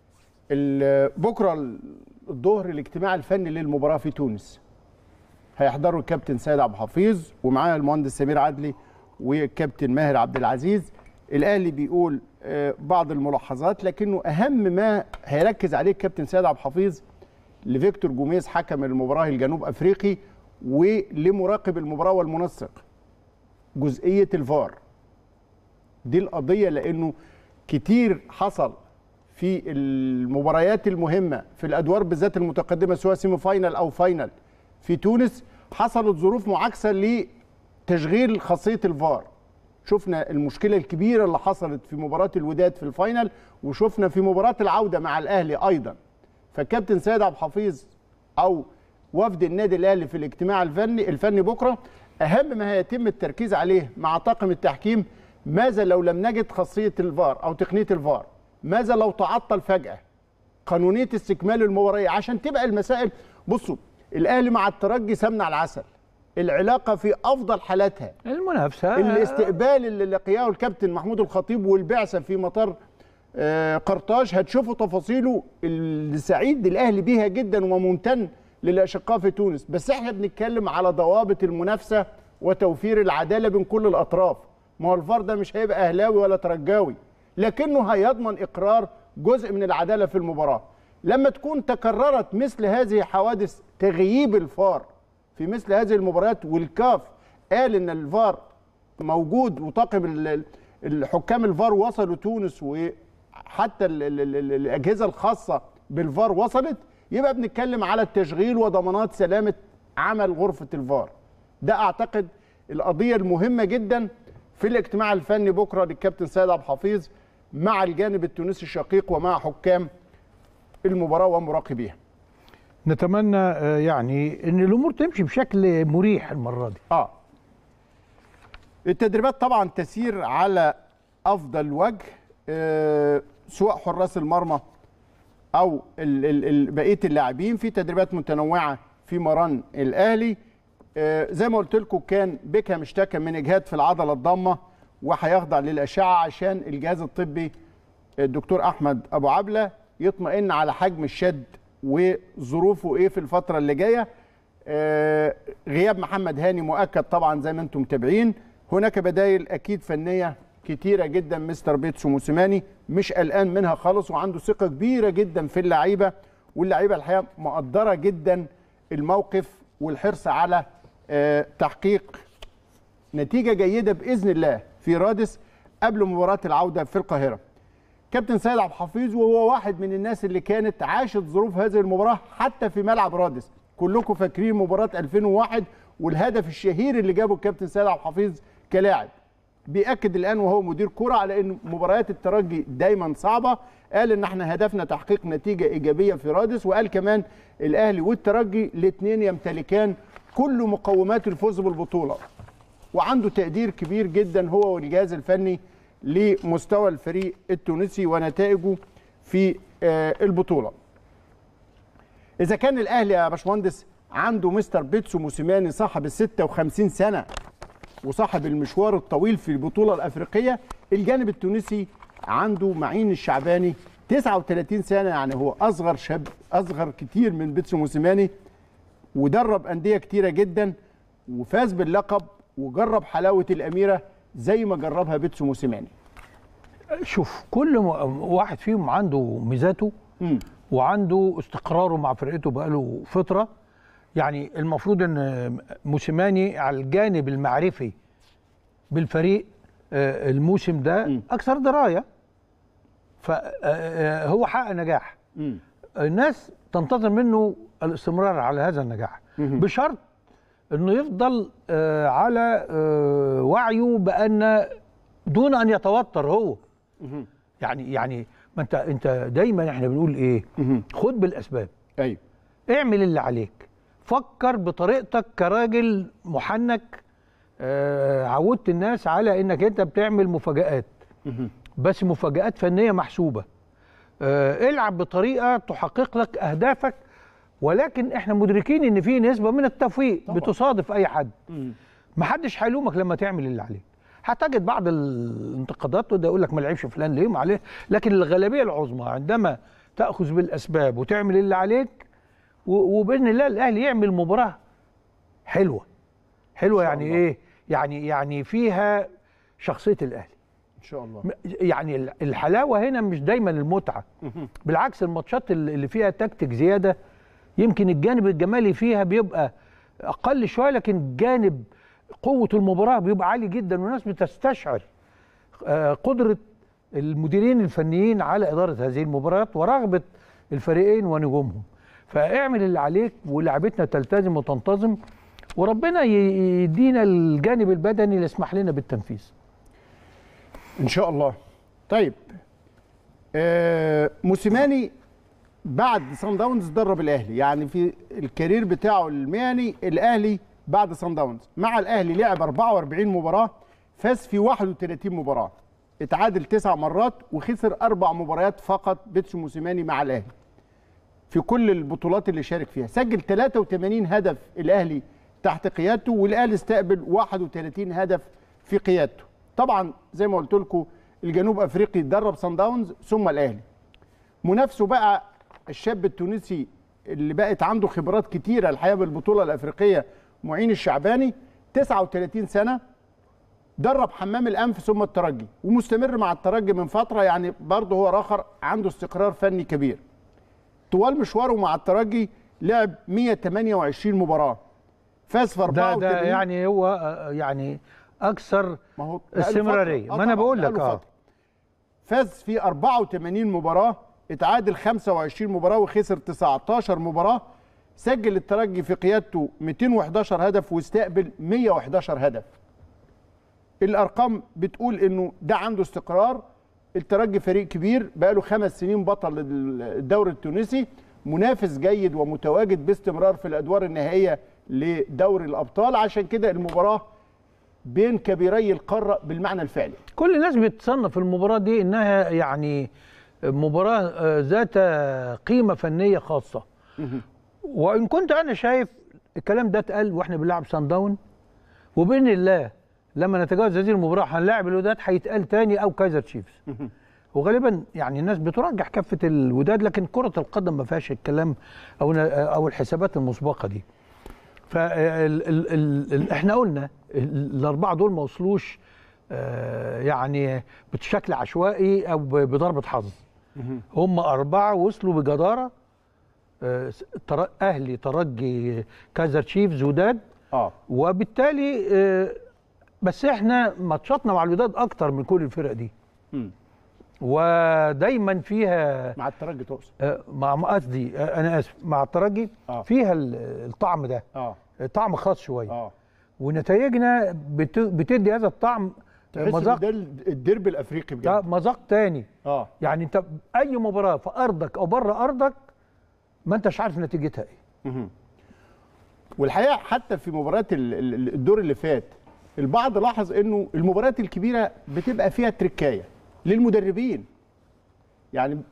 بكره الظهر الاجتماع الفني للمباراه في تونس، هيحضره الكابتن سيد عبد الحفيظ ومعاه المهندس سمير عدلي والكابتن ماهر عبد العزيز. الاهلي بيقول بعض الملاحظات، لكنه اهم ما هيركز عليه الكابتن سيد عبد الحفيظ لفيكتور جوميز حكم المباراه الجنوب افريقي ولمراقب المباراه والمنسق، جزئيه الفار. دي القضيه، لانه كتير حصل في المباريات المهمه في الادوار بالذات المتقدمه، سواء سيمي فاينل او فاينل في تونس، حصلت ظروف معاكسه لتشغيل خاصيه الفار. شفنا المشكله الكبيره اللي حصلت في مباراه الوداد في الفاينل، وشفنا في مباراه العوده مع الاهلي ايضا. فالكابتن سيد عبد الحفيظ او وفد النادي الاهلي في الاجتماع الفني بكره، اهم ما هيتم التركيز عليه مع طاقم التحكيم، ماذا لو لم نجد خاصيه الفار او تقنيه الفار؟ ماذا لو تعطل فجاه؟ قانونيه استكمال المباراه، عشان تبقى المسائل. بصوا، الاهلي مع الترجي سمنه على العسل، العلاقه في افضل حالاتها، المنافسه، الاستقبال اللي لقياه الكابتن محمود الخطيب والبعثه في مطار قرطاج، هتشوفوا تفاصيله اللي سعيد الاهلي بيها جدا وممتن للاشقاء في تونس. بس احنا بنتكلم على ضوابط المنافسه وتوفير العداله بين كل الاطراف. ما هو الفار ده مش هيبقى اهلاوي ولا ترجاوي، لكنه هيضمن اقرار جزء من العداله في المباراه. لما تكون تكررت مثل هذه حوادث تغييب الفار في مثل هذه المباريات، والكاف قال ان الفار موجود وطاقم الحكام الفار وصلوا تونس، وحتى الاجهزه الخاصه بالفار وصلت، يبقى بنتكلم على التشغيل وضمانات سلامه عمل غرفه الفار. ده اعتقد القضيه المهمه جدا في الاجتماع الفني بكره للكابتن سيد عبد الحفيظ مع الجانب التونسي الشقيق ومع حكام المباراه ومراقبيها. نتمنى يعني ان الامور تمشي بشكل مريح المره دي. التدريبات طبعا تسير على افضل وجه، سواء حراس المرمى او بقيه اللاعبين في تدريبات متنوعه في مران الاهلي. زي ما قلت لكم، كان بيكهام اشتكى من اجهاد في العضله الضامه وهيخضع للاشعه عشان الجهاز الطبي الدكتور احمد ابو عبله يطمئن على حجم الشد وظروفه ايه في الفتره اللي جايه. غياب محمد هاني مؤكد طبعا زي ما انتم متابعين. هناك بدائل اكيد فنيه كتيره جدا، مستر بيتسو موسيماني مش قلقان منها خالص، وعنده ثقه كبيره جدا في اللعيبه، واللعيبه الحقيقه مقدره جدا الموقف والحرص على تحقيق نتيجه جيده باذن الله في رادس قبل مباراه العوده في القاهره. كابتن سيد عبد الحفيظ وهو واحد من الناس اللي كانت عاشت ظروف هذه المباراه حتى في ملعب رادس. كلكم فاكرين مباراه 2001 والهدف الشهير اللي جابه الكابتن سيد عبد الحفيظ كلاعب. بيأكد الآن وهو مدير كرة على أن مباريات الترجي دايما صعبة. قال ان احنا هدفنا تحقيق نتيجة إيجابية في رادس، وقال كمان الأهلي والترجي الاثنين يمتلكان كل مقومات الفوز بالبطولة، وعنده تقدير كبير جدا هو والجهاز الفني لمستوى الفريق التونسي ونتائجه في البطولة. إذا كان الأهلي يا باشمهندس عنده مستر بيتسو موسيماني صاحب ال 56 سنة وصاحب المشوار الطويل في البطولة الأفريقية، الجانب التونسي عنده معين الشعباني 39 سنة، يعني هو أصغر شاب، أصغر كتير من بيتسو موسيماني، ودرب أندية كتيرة جدا وفاز باللقب وجرب حلاوة الأميرة زي ما جربها بيتسو موسيماني. شوف كل واحد فيهم عنده ميزاته وعنده استقراره مع فرقته بقاله فترة. يعني المفروض ان موسيماني على الجانب المعرفي بالفريق الموسم ده اكثر درايه، فهو حقق نجاح. الناس تنتظر منه الاستمرار على هذا النجاح بشرط انه يفضل على وعيه بان دون ان يتوتر هو. يعني ما انت دايما احنا بنقول ايه؟ خد بالاسباب. ايوه، اعمل اللي عليك، فكر بطريقتك كراجل محنك. عودت الناس على انك انت بتعمل مفاجآت، بس مفاجآت فنية محسوبة. العب بطريقة تحقق لك اهدافك، ولكن احنا مدركين ان في نسبة من التفويق طبعا بتصادف اي حد. محدش هيلومك لما تعمل اللي عليك. هتجد بعض الانتقادات وده يقول لك ما لعبش فلان ليه، ما عليه، لكن الغالبية العظمى عندما تأخذ بالاسباب وتعمل اللي عليك، وباذن الله الاهلي يعمل مباراه حلوه يعني الله. ايه يعني فيها شخصيه الاهلي ان شاء الله. يعني الحلاوه هنا مش دايما المتعه، بالعكس الماتشات اللي فيها تكتيك زياده يمكن الجانب الجمالي فيها بيبقى اقل شويه، لكن جانب قوه المباراه بيبقى عالي جدا، والناس بتستشعر قدره المديرين الفنيين على اداره هذه المباريات ورغبه الفريقين ونجومهم. فاعمل اللي عليك ولعبتنا تلتزم وتنتظم، وربنا يدينا الجانب البدني اللي يسمح لنا بالتنفيذ ان شاء الله. طيب موسيماني بعد صن داونز درب الاهلي، يعني في الكارير بتاعه المهني الاهلي بعد صن داونز مع الاهلي لعب 44 مباراه، فاز في 31 مباراه، اتعادل 9 مرات وخسر 4 مباريات فقط بيتسو موسيماني مع الاهلي في كل البطولات اللي شارك فيها. سجل 83 هدف الاهلي تحت قيادته، والاهلي استقبل 31 هدف في قيادته. طبعا زي ما قلت لكم الجنوب افريقي درب صن داونز ثم الاهلي. منافسه بقى الشاب التونسي اللي بقت عنده خبرات كتيره الحقيقه بالبطوله الافريقيه، معين الشعباني، 39 سنه، درب حمام الانف ثم الترجي، ومستمر مع الترجي من فتره، يعني برضه هو راخر عنده استقرار فني كبير. طوال مشواره مع الترجي لعب 128 مباراه، فاز في 84. ده يعني هو يعني اكثر استمراريه، ما انا بقول لك فاز في 84 مباراه، اتعادل 25 مباراه وخسر 19 مباراه. سجل الترجي في قيادته 211 هدف واستقبل 111 هدف. الارقام بتقول انه ده عنده استقرار. الترجي فريق كبير بقاله 5 سنين بطل الدوري التونسي، منافس جيد ومتواجد باستمرار في الادوار النهائيه لدوري الابطال، عشان كده المباراه بين كبيري القاره بالمعنى الفعلي. كل الناس بتصنف المباراه دي انها يعني مباراه ذات قيمه فنيه خاصه. وان كنت انا شايف الكلام ده اتقال واحنا بنلعب سان داون، وباذن الله لما نتجاوز هذه المباراه هنلاعب الوداد هيتقال تاني او كايزر تشيفز. وغالبا يعني الناس بترجح كفه الوداد، لكن كره القدم ما فيهاش الكلام او الحسابات المسبقه دي. احنا قلنا الاربعه دول ما وصلوش يعني بشكل عشوائي او بضربه حظ. هم 4 وصلوا بجداره، اهلي، ترجي، كايزر تشيفز، وداد. وبالتالي بس احنا ماتشاتنا مع الوداد اكتر من كل الفرق دي. ودايما فيها مع الترجي تقصد؟ مع قصدي انا اسف، مع الترجي فيها الطعم ده، طعم خاص شويه. ونتائجنا بتدي هذا الطعم مذاق، ده الديربي الافريقي بجد. ده مذاق تاني. اه يعني انت اي مباراه في ارضك او بره ارضك ما انتش عارف نتيجتها ايه. والحقيقه حتى في مباريات الدور اللي فات البعض لاحظ انه المباريات الكبيره بتبقى فيها تركايه للمدربين. يعني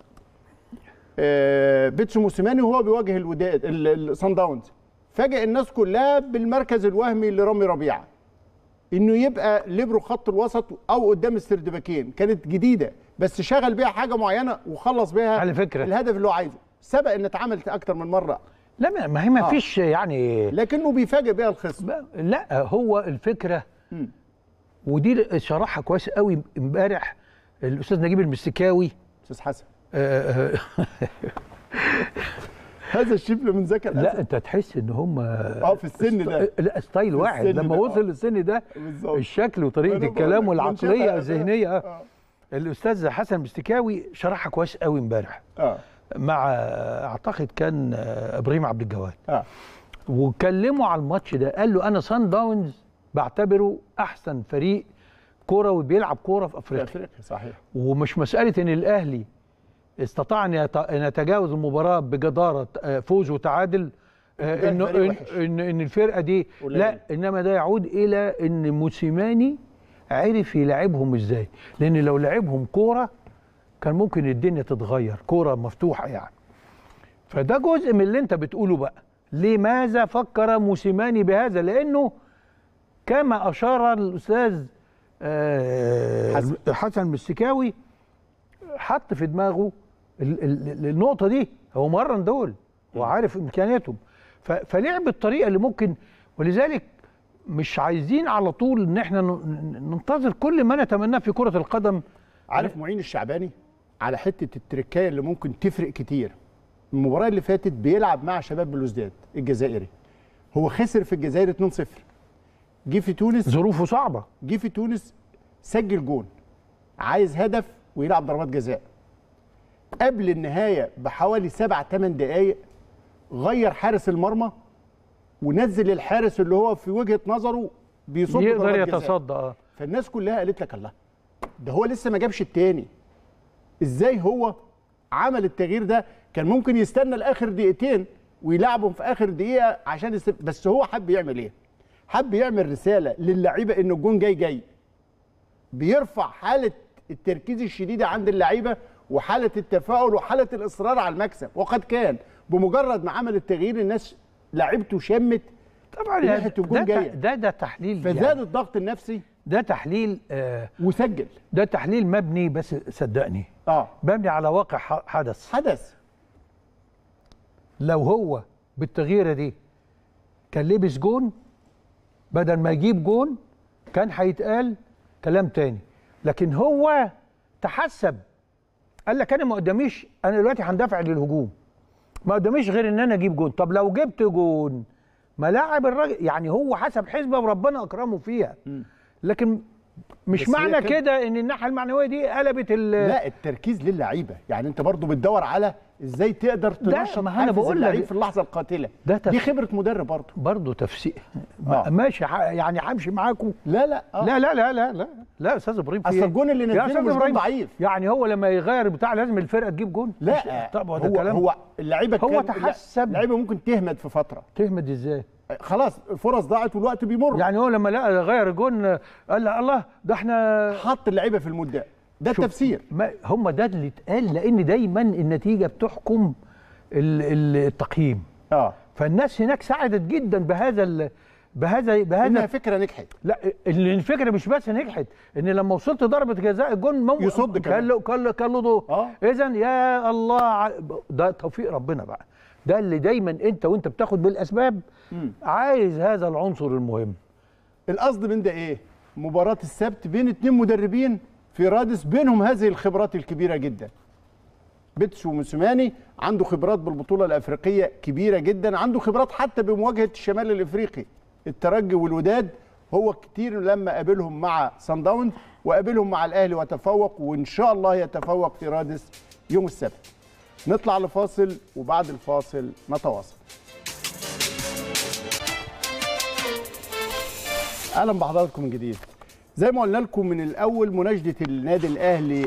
بيتسو موسيماني وهو بيواجه الوداد الصن داونز فاجئ الناس كلها بالمركز الوهمي لرامي ربيعه، انه يبقى ليبرو خط الوسط او قدام السردباكين. كانت جديده بس شغل بيها حاجه معينه وخلص بيها على فكره الهدف اللي هو عايزه. سبق ان اتعملت اكتر من مره. لا ما هي ما فيش يعني، لكنه بيفاجئ بيها الخصم. لا هو الفكره ودي شرحها كويس قوي امبارح الاستاذ نجيب المسكاوي. استاذ حسن هذا الشبل من ذكر لا انت تحس ان هم في السن ده لا ستايل واحد لما وصل للسن ده الشكل وطريقه الكلام والعقليه الذهنيه. الاستاذ حسن المسكاوي شرحها كويس قوي امبارح مع اعتقد كان ابراهيم عبد الجواد وكلموا على الماتش ده. قال له انا صن داونز بعتبره احسن فريق كروي بيلعب كوره في افريقيا. صحيح. ومش مساله ان الاهلي استطاع ان يتجاوز المباراه بجداره فوز وتعادل ان الفرقه دي قليل. لا انما ده يعود الى ان موسيماني عرف يلعبهم ازاي، لان لو لعبهم كوره كان ممكن الدنيا تتغير، كوره مفتوحه يعني. فده جزء من اللي انت بتقوله بقى. لماذا فكر موسيماني بهذا؟ لانه كما اشار الاستاذ حسن المسكاوي حط في دماغه النقطه دي. هو مرن دول وعارف امكانياتهم فلعب بالطريقه اللي ممكن. ولذلك مش عايزين على طول ان احنا ننتظر كل ما نتمناه في كره القدم. عارف معين الشعباني على حته التركايه اللي ممكن تفرق كتير. المباراه اللي فاتت بيلعب مع شباب بلوزداد الجزائري، هو خسر في الجزائر 2-0. جه في تونس ظروفه صعبه، جه في تونس سجل جون، عايز هدف ويلعب ضربات جزاء. قبل النهايه بحوالي 7-8 دقائق غير حارس المرمى ونزل الحارس اللي هو في وجهه نظره بيصد يقدر يتصدى. فالناس كلها قالت لك الله، ده هو لسه ما جابش التاني، ازاي هو عمل التغيير ده؟ كان ممكن يستنى لاخر دقيقتين ويلعبهم في اخر دقيقه عشان بس هو حب يعمل ايه؟ حب يعمل رساله للعيبه ان الجون جاي. بيرفع حاله التركيز الشديده عند اللعيبه وحاله التفاؤل وحاله الاصرار على المكسب. وقد كان بمجرد ما عمل التغيير الناس لعيبته شمت طبعا ريحه الجون جايه. ده تحليل فزاد يعني الضغط النفسي. ده تحليل وسجل. ده تحليل مبني، بس صدقني مبني على واقع حدث. لو هو بالتغييره دي كان لبس جون بدل ما يجيب جون كان هيتقال كلام تاني. لكن هو تحسب، قال لك انا ما قداميش، انا دلوقتي هندفع للهجوم، ما قداميش غير ان انا اجيب جون. طب لو جبت جون ما لاعب الراجل، يعني هو حسب حسبه وربنا اكرمه فيها. لكن مش معنى كده ان الناحيه المعنويه دي قلبت لا، التركيز للعيبه. يعني انت برضو بتدور على ازاي تقدر تنشط حافز اللعيب في اللحظه القاتله. دي خبره مدرب برضو تفسير. ماشي يعني همشي معاكم. لا لا لا لا لا لا لا استاذ ابراهيم، اصل الجون اللي نزله مش جون ضعيف. يعني هو لما يغير بتاع لازم الفرقه تجيب جون؟ لا طب هو اللعيبه هو تحسب. اللعيبه ممكن تهمد في فتره. تهمد ازاي؟ خلاص الفرص ضاعت والوقت بيمر. يعني هو لما لقى غير جون قال الله ده احنا حط اللعيبه في المود ده التفسير. هم ده اللي اتقال، لان دايما النتيجه بتحكم التقييم. فالناس هناك ساعدت جدا بهذا انها فكره نجحت. لا الفكره مش بس نجحت، ان لما وصلت ضربه جزاء الجون يصد كان له ضوء. اذا يا الله ده توفيق ربنا بقى. ده اللي دايما انت وانت بتاخد بالاسباب عايز هذا العنصر المهم. القصد من ده ايه؟ مباراه السبت بين 2 مدربين في رادس بينهم هذه الخبرات الكبيره جدا. بيتسو موسيماني عنده خبرات بالبطوله الافريقيه كبيره جدا، عنده خبرات حتى بمواجهه الشمال الافريقي الترجي والوداد. هو كتير لما قابلهم مع صن داونز وقابلهم مع الاهلي وتفوق، وان شاء الله يتفوق في رادس يوم السبت. نطلع لفاصل وبعد الفاصل نتواصل. اهلا بحضراتكم من جديد. زي ما قلنا لكم من الاول، مناشده النادي الاهلي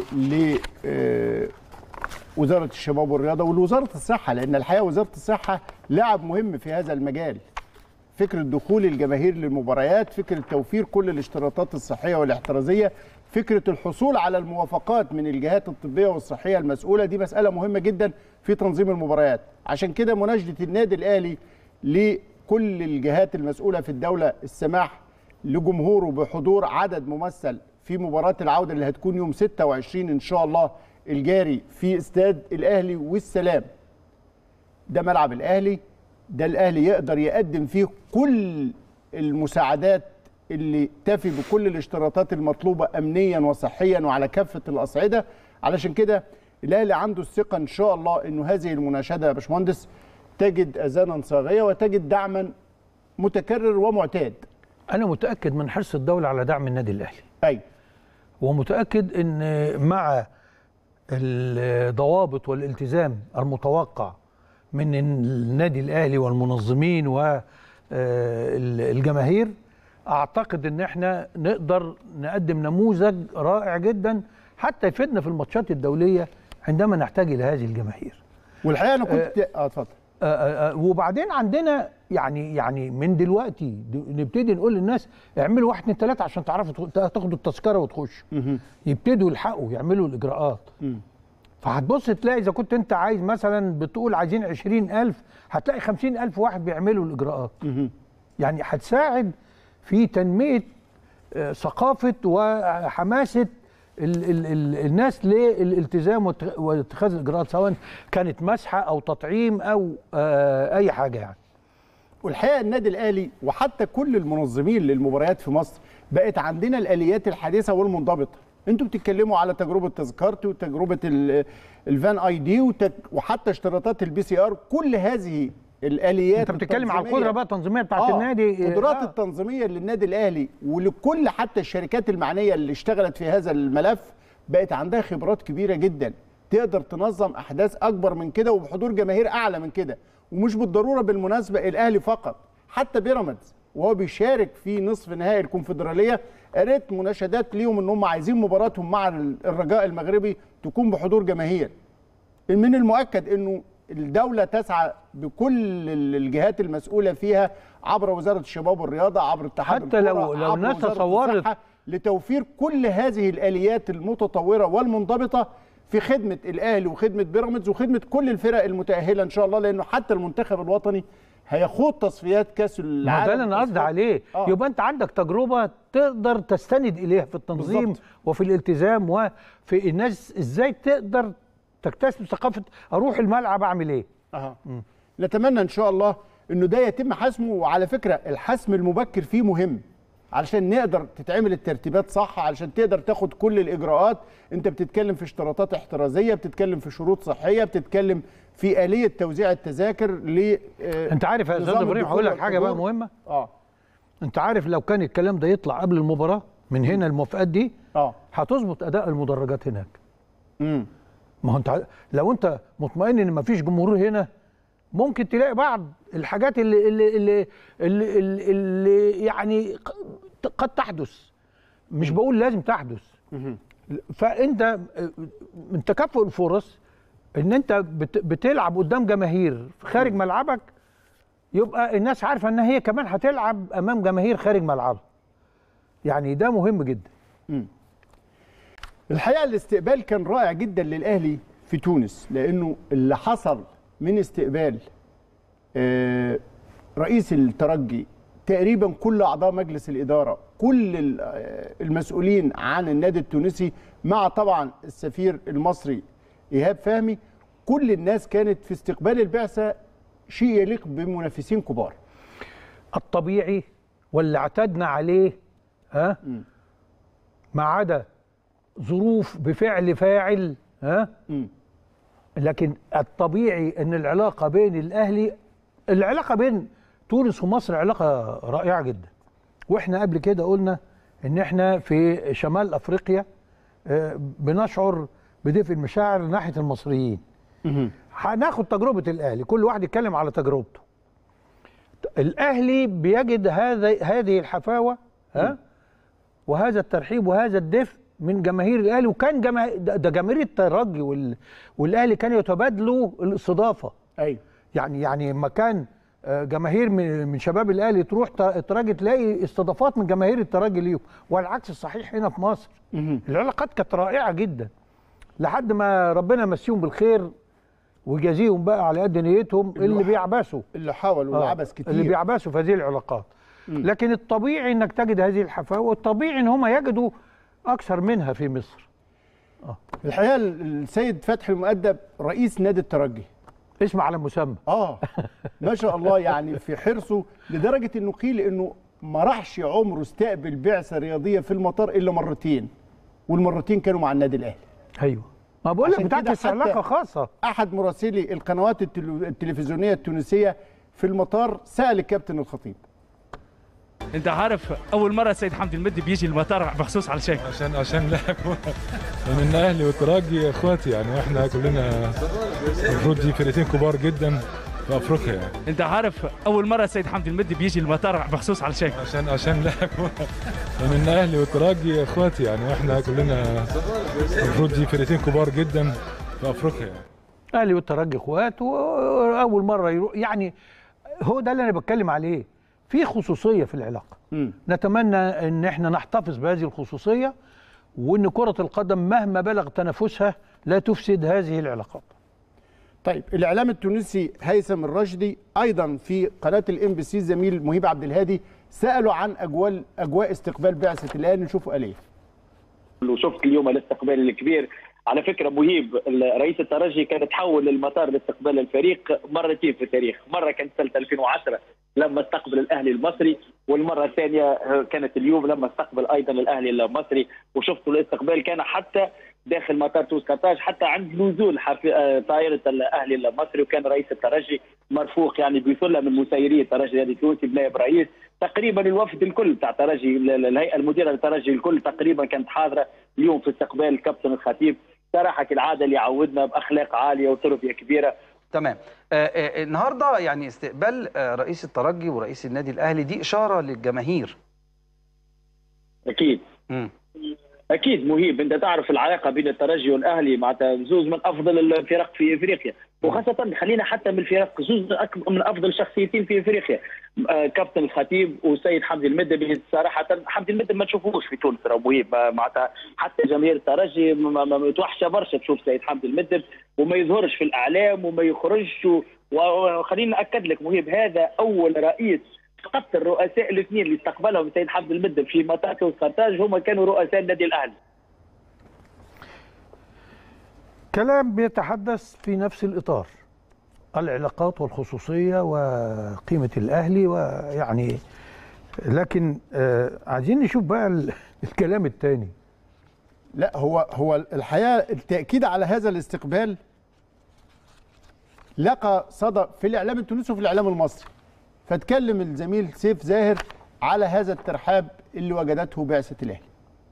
وزاره الشباب والرياضه ولوزاره الصحه، لان الحقيقه وزاره الصحه لاعب مهم في هذا المجال. فكره دخول الجماهير للمباريات، فكره توفير كل الاشتراطات الصحيه والاحترازيه، فكره الحصول على الموافقات من الجهات الطبيه والصحيه المسؤوله، دي مساله مهمه جدا في تنظيم المباريات. عشان كده مناشده النادي الاهلي لكل الجهات المسؤوله في الدوله السماح لجمهوره بحضور عدد ممثل في مباراه العوده اللي هتكون يوم 26 ان شاء الله الجاري في استاد الاهلي والسلام. ده ملعب الاهلي، ده الاهلي يقدر يقدم فيه كل المساعدات اللي تفي بكل الاشتراطات المطلوبه امنيا وصحيا وعلى كافه الاصعده. علشان كده الاهلي عنده الثقه ان شاء الله انه هذه المناشده يا باشمهندس تجد اذانا صاغيه وتجد دعما متكرر ومعتاد. انا متاكد من حرص الدوله على دعم النادي الاهلي. ايوه. ومتاكد ان مع الضوابط والالتزام المتوقع من النادي الاهلي والمنظمين والجماهير، اعتقد ان احنا نقدر نقدم نموذج رائع جدا حتى يفيدنا في الماتشات الدوليه عندما نحتاج الى هذه الجماهير. والحقيقه انا كنت اتفضل. وبعدين عندنا يعني من دلوقتي نبتدي نقول للناس اعملوا 1 2 3 عشان تعرفوا تاخدوا التذكره وتخشوا. يبتدوا يلحقوا يعملوا الاجراءات. فهتبص تلاقي اذا كنت انت عايز مثلا بتقول عايزين 20,000 هتلاقي 50,000 واحد بيعملوا الاجراءات. يعني هتساعد في تنميه ثقافه وحماسه الناس للالتزام واتخاذ الاجراءات، سواء كانت مسحه او تطعيم او اي حاجه يعني. والحقيقه النادي الاهلي وحتى كل المنظمين للمباريات في مصر بقت عندنا الاليات الحديثه والمنضبطه. انتوا بتتكلموا على تجربه تذكرتي وتجربه الفان اي دي وحتى اشتراطات البي سي ار، كل هذه الاليات. انت بتتكلم على القدره بقى التنظيميه بتاعت النادي، القدرات التنظيميه للنادي الاهلي ولكل حتى الشركات المعنيه اللي اشتغلت في هذا الملف بقت عندها خبرات كبيره جدا تقدر تنظم احداث اكبر من كده وبحضور جماهير اعلى من كده. ومش بالضروره بالمناسبه الاهلي فقط، حتى بيراميدز وهو بيشارك في نصف نهائي الكونفدراليه قريت مناشدات ليهم ان هم عايزين مباراتهم مع الرجاء المغربي تكون بحضور جماهير. من المؤكد انه الدولة تسعى بكل الجهات المسؤولة فيها عبر وزارة الشباب والرياضة، عبر اتحاد حتى لو الناس تصورت لتوفير كل هذه الآليات المتطورة والمنضبطة في خدمة الأهلي وخدمة بيراميدز وخدمة كل الفرق المتأهلة إن شاء الله، لأنه حتى المنتخب الوطني هيخوض تصفيات كأس العالم. ما ده اللي انا قصدي عليه. يبقى أنت عندك تجربة تقدر تستند إليها في التنظيم بالضبط. وفي الالتزام وفي الناس إزاي تقدر تكتسب ثقافه اروح الملعب اعمل ايه. نتمنى ان شاء الله انه ده يتم حسمه. وعلى فكره الحسم المبكر فيه مهم علشان نقدر تتعمل الترتيبات صح، علشان تقدر تاخد كل الاجراءات. انت بتتكلم في اشتراطات احترازيه، بتتكلم في شروط صحيه، بتتكلم في آلية توزيع التذاكر انت عارف يا استاذ ابراهيم هقول لك حاجه بقى مهمه. انت عارف لو كان الكلام ده يطلع قبل المباراه من هنا الموافقات دي هتظبط اداء المدرجات هناك. ما هو انت لو انت مطمئن ان مفيش جمهور هنا ممكن تلاقي بعض الحاجات اللي يعني قد تحدث. مش بقول لازم تحدث. فانت من تكافؤ الفرص ان انت بتلعب قدام جماهير خارج ملعبك، يبقى الناس عارفه ان هي كمان هتلعب امام جماهير خارج ملعبها. يعني ده مهم جدا. الحقيقه الاستقبال كان رائع جدا للاهلي في تونس، لانه اللي حصل من استقبال رئيس الترجي، تقريبا كل اعضاء مجلس الاداره، كل المسؤولين عن النادي التونسي، مع طبعا السفير المصري ايهاب فهمي، كل الناس كانت في استقبال البعثه شيء يليق بمنافسين كبار. الطبيعي واللي اعتدنا عليه ما عدا ظروف بفعل فاعل لكن الطبيعي ان العلاقه بين الاهلي، العلاقه بين تونس ومصر علاقه رائعه جدا. واحنا قبل كده قلنا ان احنا في شمال افريقيا بنشعر بدفء المشاعر ناحيه المصريين. هناخد تجربه الاهلي، كل واحد يتكلم على تجربته. الاهلي بيجد هذه الحفاوه وهذا الترحيب وهذا الدفء من جماهير الاهلي. وكان ده جماهير الترجي والاهلي كانوا يتبادلوا الاستضافه. ايوه يعني لما كان جماهير من شباب الاهلي تروح الترجي تلاقي استضافات من جماهير الترجي ليهم، والعكس الصحيح هنا في مصر. العلاقات كانت رائعه جدا لحد ما ربنا يمسيهم بالخير ويجازيهم بقى على قد نيتهم اللي بيعبثوا، اللي حاولوا العبث كتير، اللي بيعبثوا في هذه العلاقات. لكن الطبيعي انك تجد هذه الحفاوه، والطبيعي ان هم يجدوا اكثر منها في مصر. الحقيقه السيد فتحي المؤدب رئيس نادي الترجي، اسم على مسمى. ما شاء الله، يعني في حرصه لدرجه انه قيل انه ما راحش عمره استقبل بعثه رياضيه في المطار الا مرتين، والمرتين كانوا مع النادي الاهلي. ايوه، ما بقول لك بتعكس علاقه خاصه. احد مراسلي القنوات التلفزيونيه التونسيه في المطار سال الكابتن الخطيب: انت عارف اول مره سيد حمدي المدي بيجي المطار مخصوص على شيء عشان لاعب من الاهلي والترجي اخواتي يعني، واحنا كلنا المفروض دي فرقتين كبار جدا في افريقيا يعني. انت عارف اول مره سيد حمدي المدي بيجي المطار مخصوص على شيء عشان لاعب من الاهلي والترجي اخواتي يعني، واحنا كلنا المفروض دي فرقتين كبار جدا في افريقيا يعني. الاهلي والترجي اخوات، واول مره يروح يعني. هو ده اللي انا بتكلم عليه، في خصوصيه في العلاقه. نتمنى ان احنا نحتفظ بهذه الخصوصيه، وان كره القدم مهما بلغ تنافسها لا تفسد هذه العلاقات. طيب، الاعلام التونسي هيثم الرشدي ايضا في قناه الام بي سي زميل مهيب عبد الهادي سالوا عن اجواء استقبال بعثه الاهلي، نشوفوا قال ايه. وشفت اليوم الاستقبال الكبير. على فكره مهيب، رئيس الترجي كان تحول المطار لاستقبال الفريق مرتين في التاريخ، مره كانت سنه 2010 لما استقبل الاهلي المصري، والمره الثانيه كانت اليوم لما استقبل ايضا الاهلي المصري. وشفتوا الاستقبال كان حتى داخل مطار تونس قرطاج، حتى عند نزول طائره الاهلي المصري، وكان رئيس الترجي مرفوق يعني بثله من مسيري الترجي التونسي بنائب رئيس. تقريبا الوفد الكل تاع الترجي، الهيئه المديره للترجي الكل تقريبا كانت حاضره اليوم في استقبال الكابتن الخطيب. صراحه كالعاده اللي عودنا باخلاق عاليه وتربيه كبيره. تمام. النهارده يعني استقبال رئيس الترجي ورئيس النادي الاهلي دي اشاره للجماهير. اكيد. اكيد مهيب، انت تعرف العلاقه بين الترجي والاهلي معناتها زوز من افضل الفرق في افريقيا، وخاصه خلينا حتى من الفرق زوز من افضل شخصيتين في افريقيا. كابتن الخطيب وسيد حمدي المدبي. صراحه حمدي المدبي ما تشوفوش في تونس، راه مهيب معناتها حتى جماهير الترجي متوحشه برشا تشوف سيد حمدي المدبي، وما يظهرش في الاعلام وما يخرجش. وخلينا ناكد لك مهيب، هذا اول رئيس، فقط الرؤساء الاثنين اللي استقبلهم السيد حمدي المدب في مطار تونس قرطاج هم كانوا رؤساء النادي الاهلي. كلام بيتحدث في نفس الاطار، العلاقات والخصوصيه وقيمه الاهلي، ويعني لكن عايزين نشوف بقى الكلام الثاني. لا، هو الحقيقه التاكيد على هذا الاستقبال لقى صدى في الاعلام التونسي وفي الاعلام المصري. فتكلم الزميل سيف زاهر على هذا الترحاب اللي وجدته بعثة الأهلي.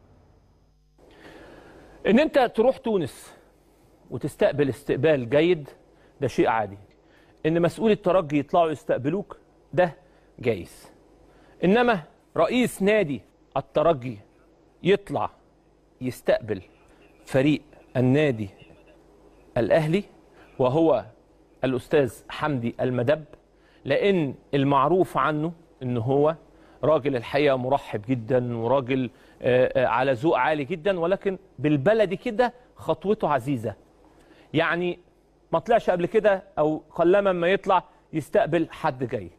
إن أنت تروح تونس وتستقبل استقبال جيد ده شيء عادي. إن مسؤولي الترجي يطلعوا يستقبلوك ده جايز. إنما رئيس نادي الترجي يطلع يستقبل فريق النادي الأهلي وهو الأستاذ حمدي المدب، لأن المعروف عنه إن هو راجل الحقيقة مرحب جدا وراجل على ذوق عالي جدا، ولكن بالبلدي كده خطوته عزيزة. يعني ما طلعش قبل كده أو قلما ما يطلع يستقبل حد جاي،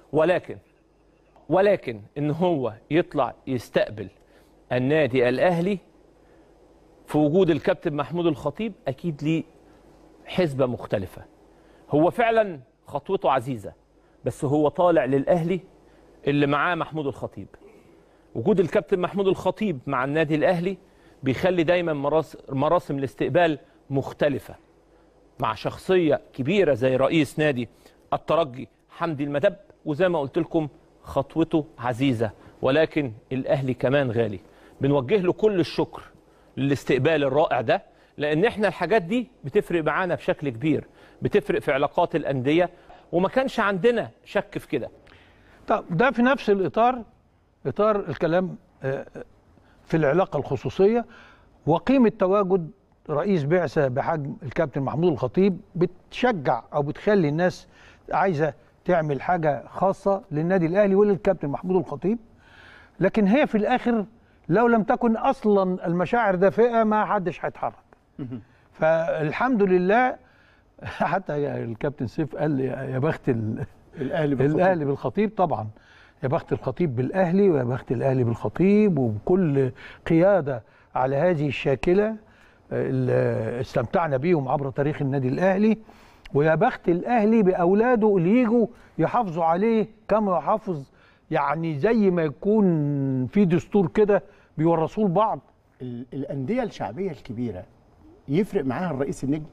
ولكن إن هو يطلع يستقبل النادي الأهلي في وجود الكابتن محمود الخطيب أكيد ليه حسبة مختلفة. هو فعلا خطوته عزيزة، بس هو طالع للأهلي اللي معاه محمود الخطيب. وجود الكابتن محمود الخطيب مع النادي الأهلي بيخلي دايما مراسم الاستقبال مختلفة، مع شخصية كبيرة زي رئيس نادي الترجي حمدي المدب. وزي ما قلت لكم خطوته عزيزة، ولكن الأهلي كمان غالي. بنوجه له كل الشكر للاستقبال الرائع ده، لأن احنا الحاجات دي بتفرق معانا بشكل كبير، بتفرق في علاقات الأندية، وما كانش عندنا شك في كده. طب ده في نفس الإطار، إطار الكلام في العلاقه الخصوصيه. وقيمه تواجد رئيس بعثه بحجم الكابتن محمود الخطيب بتشجع او بتخلي الناس عايزه تعمل حاجه خاصه للنادي الاهلي وللكابتن محمود الخطيب. لكن هي في الاخر لو لم تكن اصلا المشاعر دافئه ما حدش هيتحرك. فالحمد لله حتى الكابتن سيف قال لي يا بخت الاهلي بالخطيب. طبعا يا بخت الخطيب بالاهلي ويا بخت الاهلي بالخطيب وبكل قياده على هذه الشاكله اللي استمتعنا بيهم عبر تاريخ النادي الاهلي. ويا بخت الاهلي باولاده اللي يجوا يحافظوا عليه كما يحافظ، يعني زي ما يكون في دستور كده بيورثوه لبعض. الانديه الشعبيه الكبيره يفرق معاها الرئيس النجم؟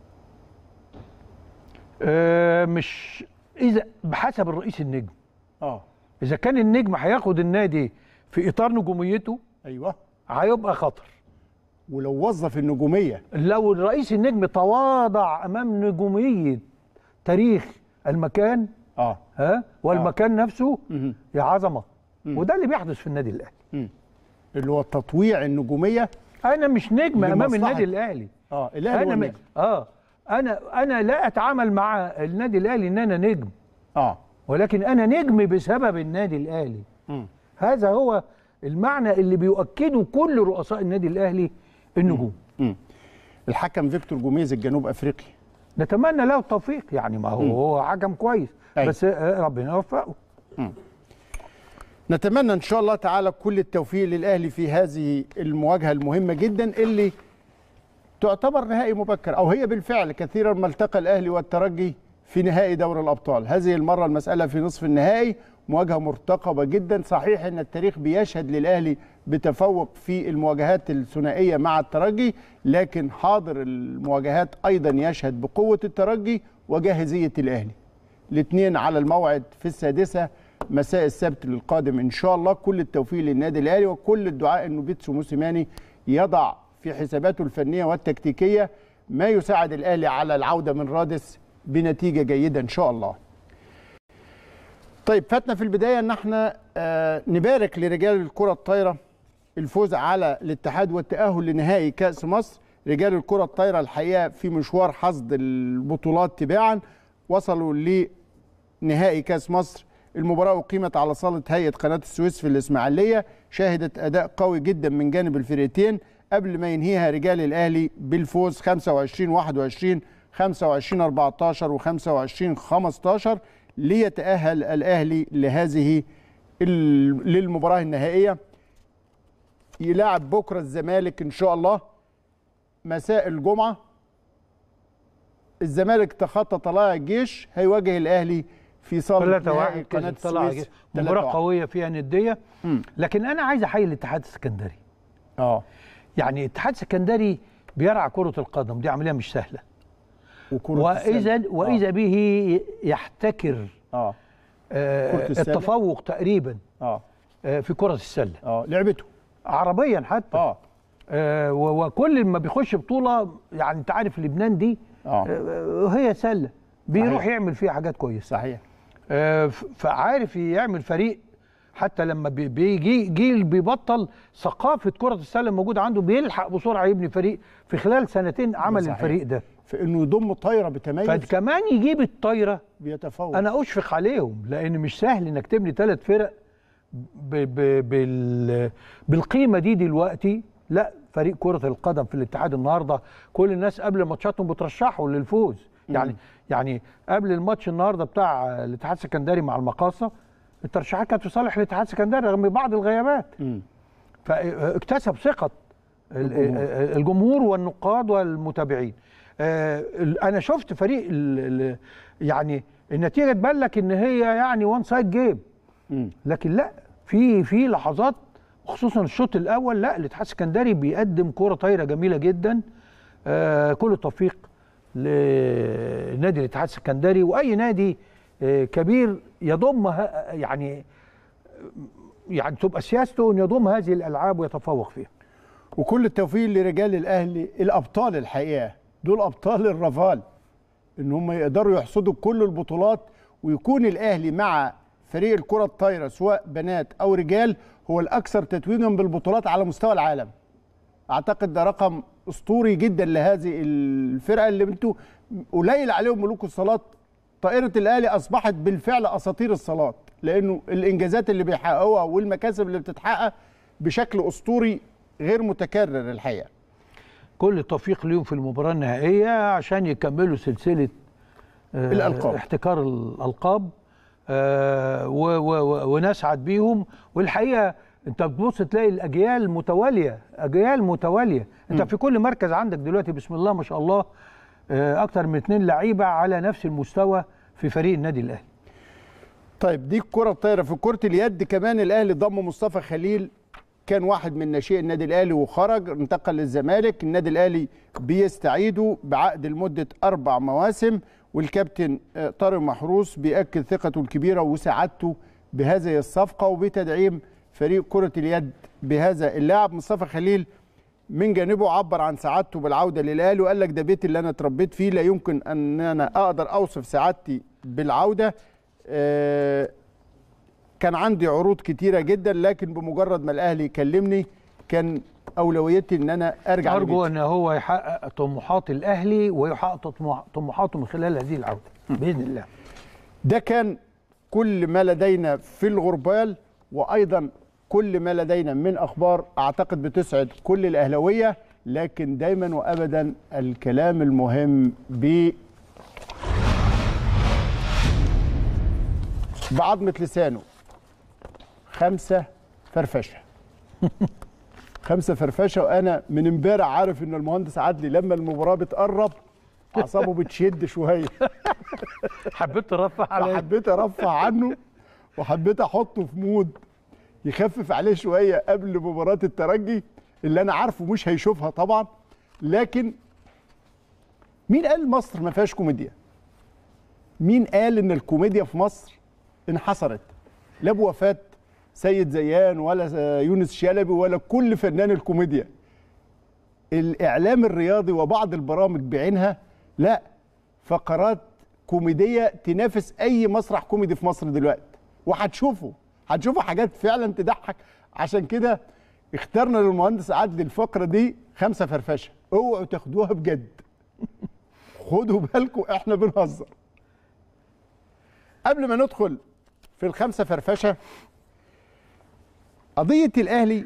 مش اذا بحسب الرئيس النجم. اه اذا كان النجم هياخد النادي في اطار نجوميته ايوه هيبقى خطر. ولو وظف النجوميه، لو الرئيس النجم تواضع امام نجوميه تاريخ المكان والمكان نفسه يا عظمه. وده اللي بيحدث في النادي الاهلي، اللي هو تطويع النجوميه. انا مش نجم امام النادي الاهلي. الاهلي هو النجم. انا لا اتعامل مع النادي الاهلي ان انا نجم. ولكن انا نجم بسبب النادي الاهلي. هذا هو المعنى اللي بيؤكده كل رؤساء النادي الاهلي النجوم. الحكم فيكتور جوميز الجنوب افريقي، نتمنى له التوفيق. يعني ما هو حكم كويس بس ربنا يوفقه. نتمنى ان شاء الله تعالى كل التوفيق للاهلي في هذه المواجهه المهمه جدا اللي تعتبر نهائي مبكر، او هي بالفعل كثيرا ما التقى الاهلي والترجي في نهائي دوري الابطال. هذه المره المساله في نصف النهائي، مواجهه مرتقبه جدا. صحيح ان التاريخ بيشهد للاهلي بتفوق في المواجهات الثنائيه مع الترجي، لكن حاضر المواجهات ايضا يشهد بقوه الترجي وجاهزيه الاهلي. الاثنين على الموعد في السادسه مساء السبت القادم ان شاء الله. كل التوفيق للنادي الاهلي وكل الدعاء انه بيتسو موسيماني يضع في حساباته الفنيه والتكتيكيه ما يساعد الاهلي على العوده من رادس بنتيجه جيده ان شاء الله. طيب فاتنا في البدايه ان احنا نبارك لرجال الكره الطايره الفوز على الاتحاد والتاهل لنهائي كاس مصر. رجال الكره الطايره الحقيقه في مشوار حصد البطولات تباعا وصلوا لنهائي كاس مصر. المباراه اقيمت على صاله هيئه قناه السويس في الاسماعيليه، شهدت اداء قوي جدا من جانب الفرقتين قبل ما ينهيها رجال الاهلي بالفوز 25-21 25-14 و25-15 ليتأهل الأهلي لهذه للمباراة النهائية. يلاعب بكرة الزمالك إن شاء الله مساء الجمعة. الزمالك تخطى طلائع الجيش، هيواجه الأهلي في صالة نهائي قناة السويس. مباراة قوية فيها ندية. لكن أنا عايز أحيي الاتحاد السكندري. يعني الاتحاد السكندري بيرعى كرة القدم، دي عملية مش سهلة. وإذا به يحتكر التفوق تقريبا في كرة السلة. لعبته عربيا حتى. وكل ما بيخش بطولة، يعني انت عارف لبنان دي هي سلة، بيروح يعمل فيها حاجات كويسة. صحيح. فعارف يعمل فريق. حتى لما بيجي جيل بيبطل ثقافة كرة السلة موجودة عنده، بيلحق بسرعة يبني فريق في خلال سنتين. عمل صحيح. الفريق ده في انه يضم طايره بتميز، فكمان يجيب الطايره بيتفوق. انا اشفق عليهم لان مش سهل انك تبني 3 فرق بالقيمه دي دلوقتي. لا، فريق كره القدم في الاتحاد النهارده كل الناس قبل ماتشاتهم بترشحوا للفوز. يعني قبل الماتش النهارده بتاع الاتحاد السكندري مع المقاصه، الترشيحات كانت في صالح الاتحاد السكندري رغم بعض الغيابات. فاكتسب ثقه الجمهور والنقاد والمتابعين. انا شفت فريق يعني النتيجه تبان لك ان هي يعني وان سايد جيم، لكن لا، في لحظات خصوصا الشوط الاول لا، الاتحاد السكندري بيقدم كره طايره جميله جدا. كل التوفيق لنادي الاتحاد السكندري واي نادي كبير يضم يعني تبقى سياسته ان يضم هذه الالعاب ويتفوق فيها. وكل التوفيق لرجال الاهلي الابطال. الحقيقه دول ابطال الرفال، ان هم يقدروا يحصدوا كل البطولات ويكون الاهلي مع فريق الكرة الطايرة سواء بنات أو رجال هو الأكثر تتويجا بالبطولات على مستوى العالم. أعتقد ده رقم أسطوري جدا لهذه الفرقة اللي انتوا قليل عليهم ملوك الصالات. طائرة الأهلي أصبحت بالفعل أساطير الصالات، لأنه الإنجازات اللي بيحققوها والمكاسب اللي بتتحقق بشكل أسطوري غير متكرر الحقيقة. كل التوفيق ليهم في المباراة النهائية عشان يكملوا سلسلة الألقاب، احتكار الألقاب، ونسعد بيهم. والحقيقة انت بتبص تلاقي الأجيال متوالية، أجيال متوالية. انت في كل مركز عندك دلوقتي بسم الله ما شاء الله أكتر من 2 لعيبة على نفس المستوى في فريق النادي الأهلي. طيب دي الكرة الطايرة. في كرة اليد كمان الأهلي ضم مصطفى خليل، كان واحد من ناشئي النادي الأهلي وخرج انتقل للزمالك. النادي الأهلي بيستعيده بعقد لمدة 4 مواسم، والكابتن طارق محروس بيأكد ثقته الكبيرة وسعادته بهذه الصفقة وبتدعيم فريق كرة اليد بهذا اللاعب. مصطفى خليل من جانبه عبر عن سعادته بالعودة للأهلي وقال لك ده بيتي اللي أنا اتربيت فيه، لا يمكن أن أنا أقدر أوصف سعادتي بالعودة. كان عندي عروض كتيرة جدا، لكن بمجرد ما الأهلي كلمني كان أولويتي أن أنا أرجع لبيتي. أرجو أن هو يحقق طموحات الأهلي ويحقق طموحاته من خلال هذه العودة بإذن الله. ده كان كل ما لدينا في الغربال، وأيضا كل ما لدينا من أخبار أعتقد بتسعد كل الأهلاوية، لكن دايما وأبدا الكلام المهم بعضمة لسانه. 5 فرفشة 5 فرفشة. وأنا من امبارح عارف إن المهندس عدلي لما المباراة بتقرب أعصابه بتشد شوية. حبيت ترفع عليه، حبيت أرفع عنه وحبيت أحطه في مود يخفف عليه شوية قبل مباراة الترجي اللي أنا عارفه مش هيشوفها طبعا. لكن مين قال مصر ما فيهاش كوميديا؟ مين قال إن الكوميديا في مصر انحصرت؟ لا بوفاة سيد زيان ولا يونس شلبي ولا كل فنان الكوميديا. الإعلام الرياضي وبعض البرامج بعينها لا، فقرات كوميدية تنافس أي مسرح كوميدي في مصر دلوقتي، وهتشوفوا حاجات فعلا تضحك. عشان كده اخترنا للمهندس عدلي الفقرة دي 5 فرفشة. اوعوا تاخدوها بجد، خدوا بالكم احنا بنهزر. قبل ما ندخل في ال5 فرفشة، قضية الأهلي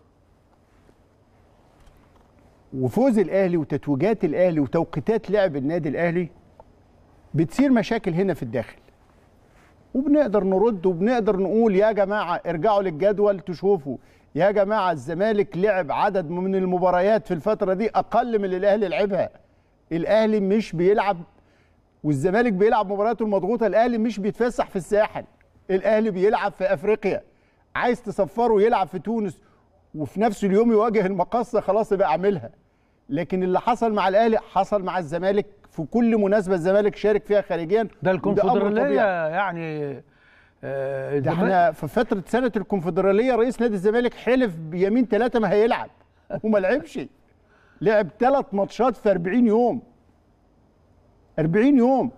وفوز الأهلي وتتويجات الأهلي وتوقيتات لعب النادي الأهلي بتصير مشاكل هنا في الداخل، وبنقدر نرد وبنقدر نقول يا جماعة ارجعوا للجدول تشوفوا يا جماعة الزمالك لعب عدد من المباريات في الفترة دي أقل من اللي الأهلي لعبها. الأهلي مش بيلعب والزمالك بيلعب مبارياته المضغوطة. الأهلي مش بيتفسح في الساحل، الأهلي بيلعب في أفريقيا. عايز تصفره يلعب في تونس وفي نفس اليوم يواجه المقصة، خلاص يبقى اعملها. لكن اللي حصل مع الأهلي حصل مع الزمالك في كل مناسبة الزمالك شارك فيها خارجيا. ده الكونفدرالية يعني ده احنا في فترة سنة الكونفدرالية رئيس نادي الزمالك حلف بيمين 3 ما هيلعب وما لعبش. لعب 3 ماتشات في 40 يوم 40 يوم.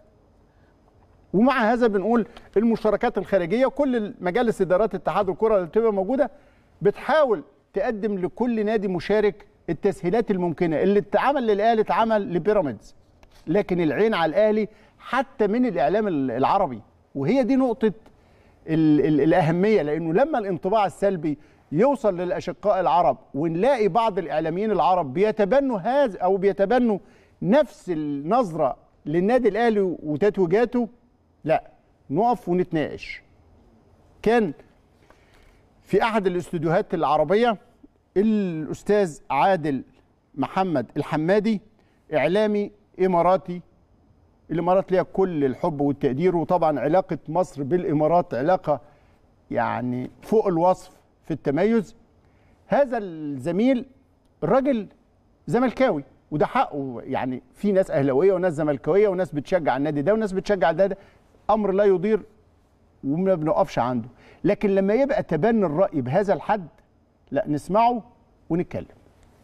ومع هذا بنقول المشاركات الخارجية، كل مجالس إدارات اتحاد الكرة اللي بتبقى موجودة بتحاول تقدم لكل نادي مشارك التسهيلات الممكنة. اللي اتعمل للأهلي اتعمل لبيراميدز، لكن العين على الأهلي حتى من الإعلام العربي. وهي دي نقطة الأهمية، لأنه لما الانطباع السلبي يوصل للأشقاء العرب ونلاقي بعض الإعلاميين العرب بيتبنوا هذا أو بيتبنوا نفس النظرة للنادي الأهلي وتتويجاته، لا نقف ونتناقش. كان في أحد الاستوديوهات العربية الأستاذ عادل محمد الحمادي، إعلامي إماراتي. الإمارات ليها كل الحب والتقدير، وطبعا علاقة مصر بالإمارات علاقة يعني فوق الوصف في التميز. هذا الزميل الراجل زملكاوي وده حقه، يعني في ناس أهلاوية وناس زملكاوية وناس بتشجع النادي ده وناس بتشجع ده أمر لا يضير وما بنقفش عنده. لكن لما يبقى تبني الرأي بهذا الحد لا نسمعه ونتكلم.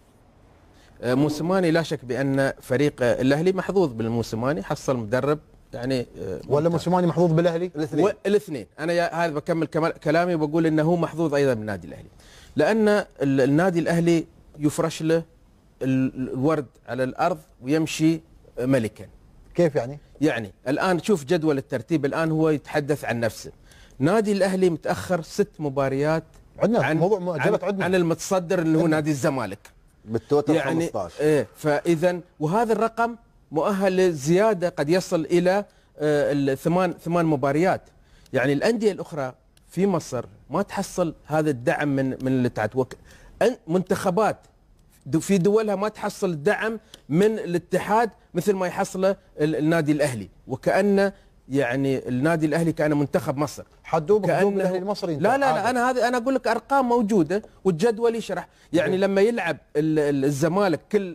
موسيماني لا شك بأن فريق الأهلي محظوظ بالموسيماني، حصل مدرب يعني ولا موسيماني محظوظ بالاهلي؟ الاثنين. انا هذا بكمل كلامي وبقول انه هو محظوظ ايضا بالنادي الاهلي، لان النادي الاهلي يفرش له الورد على الارض ويمشي ملكا. كيف يعني؟ يعني الان شوف جدول الترتيب، الان هو يتحدث عن نفسه. نادي الاهلي متاخر 6 مباريات عندنا موضوع مؤجلة عن المتصدر اللي هو نادي الزمالك بالتوتر يعني 15. فاذا وهذا الرقم مؤهل للزياده قد يصل الى 8 مباريات. يعني الانديه الاخرى في مصر ما تحصل هذا الدعم من الاتحاد. منتخبات في دولها ما تحصل الدعم من الاتحاد مثل ما يحصله النادي الاهلي، وكأن يعني النادي الاهلي كان منتخب مصر. حدوه بقدوم الاهلي المصري. لا انا اقول لك ارقام موجوده والجدول يشرح. يعني لما يلعب الزمالك كل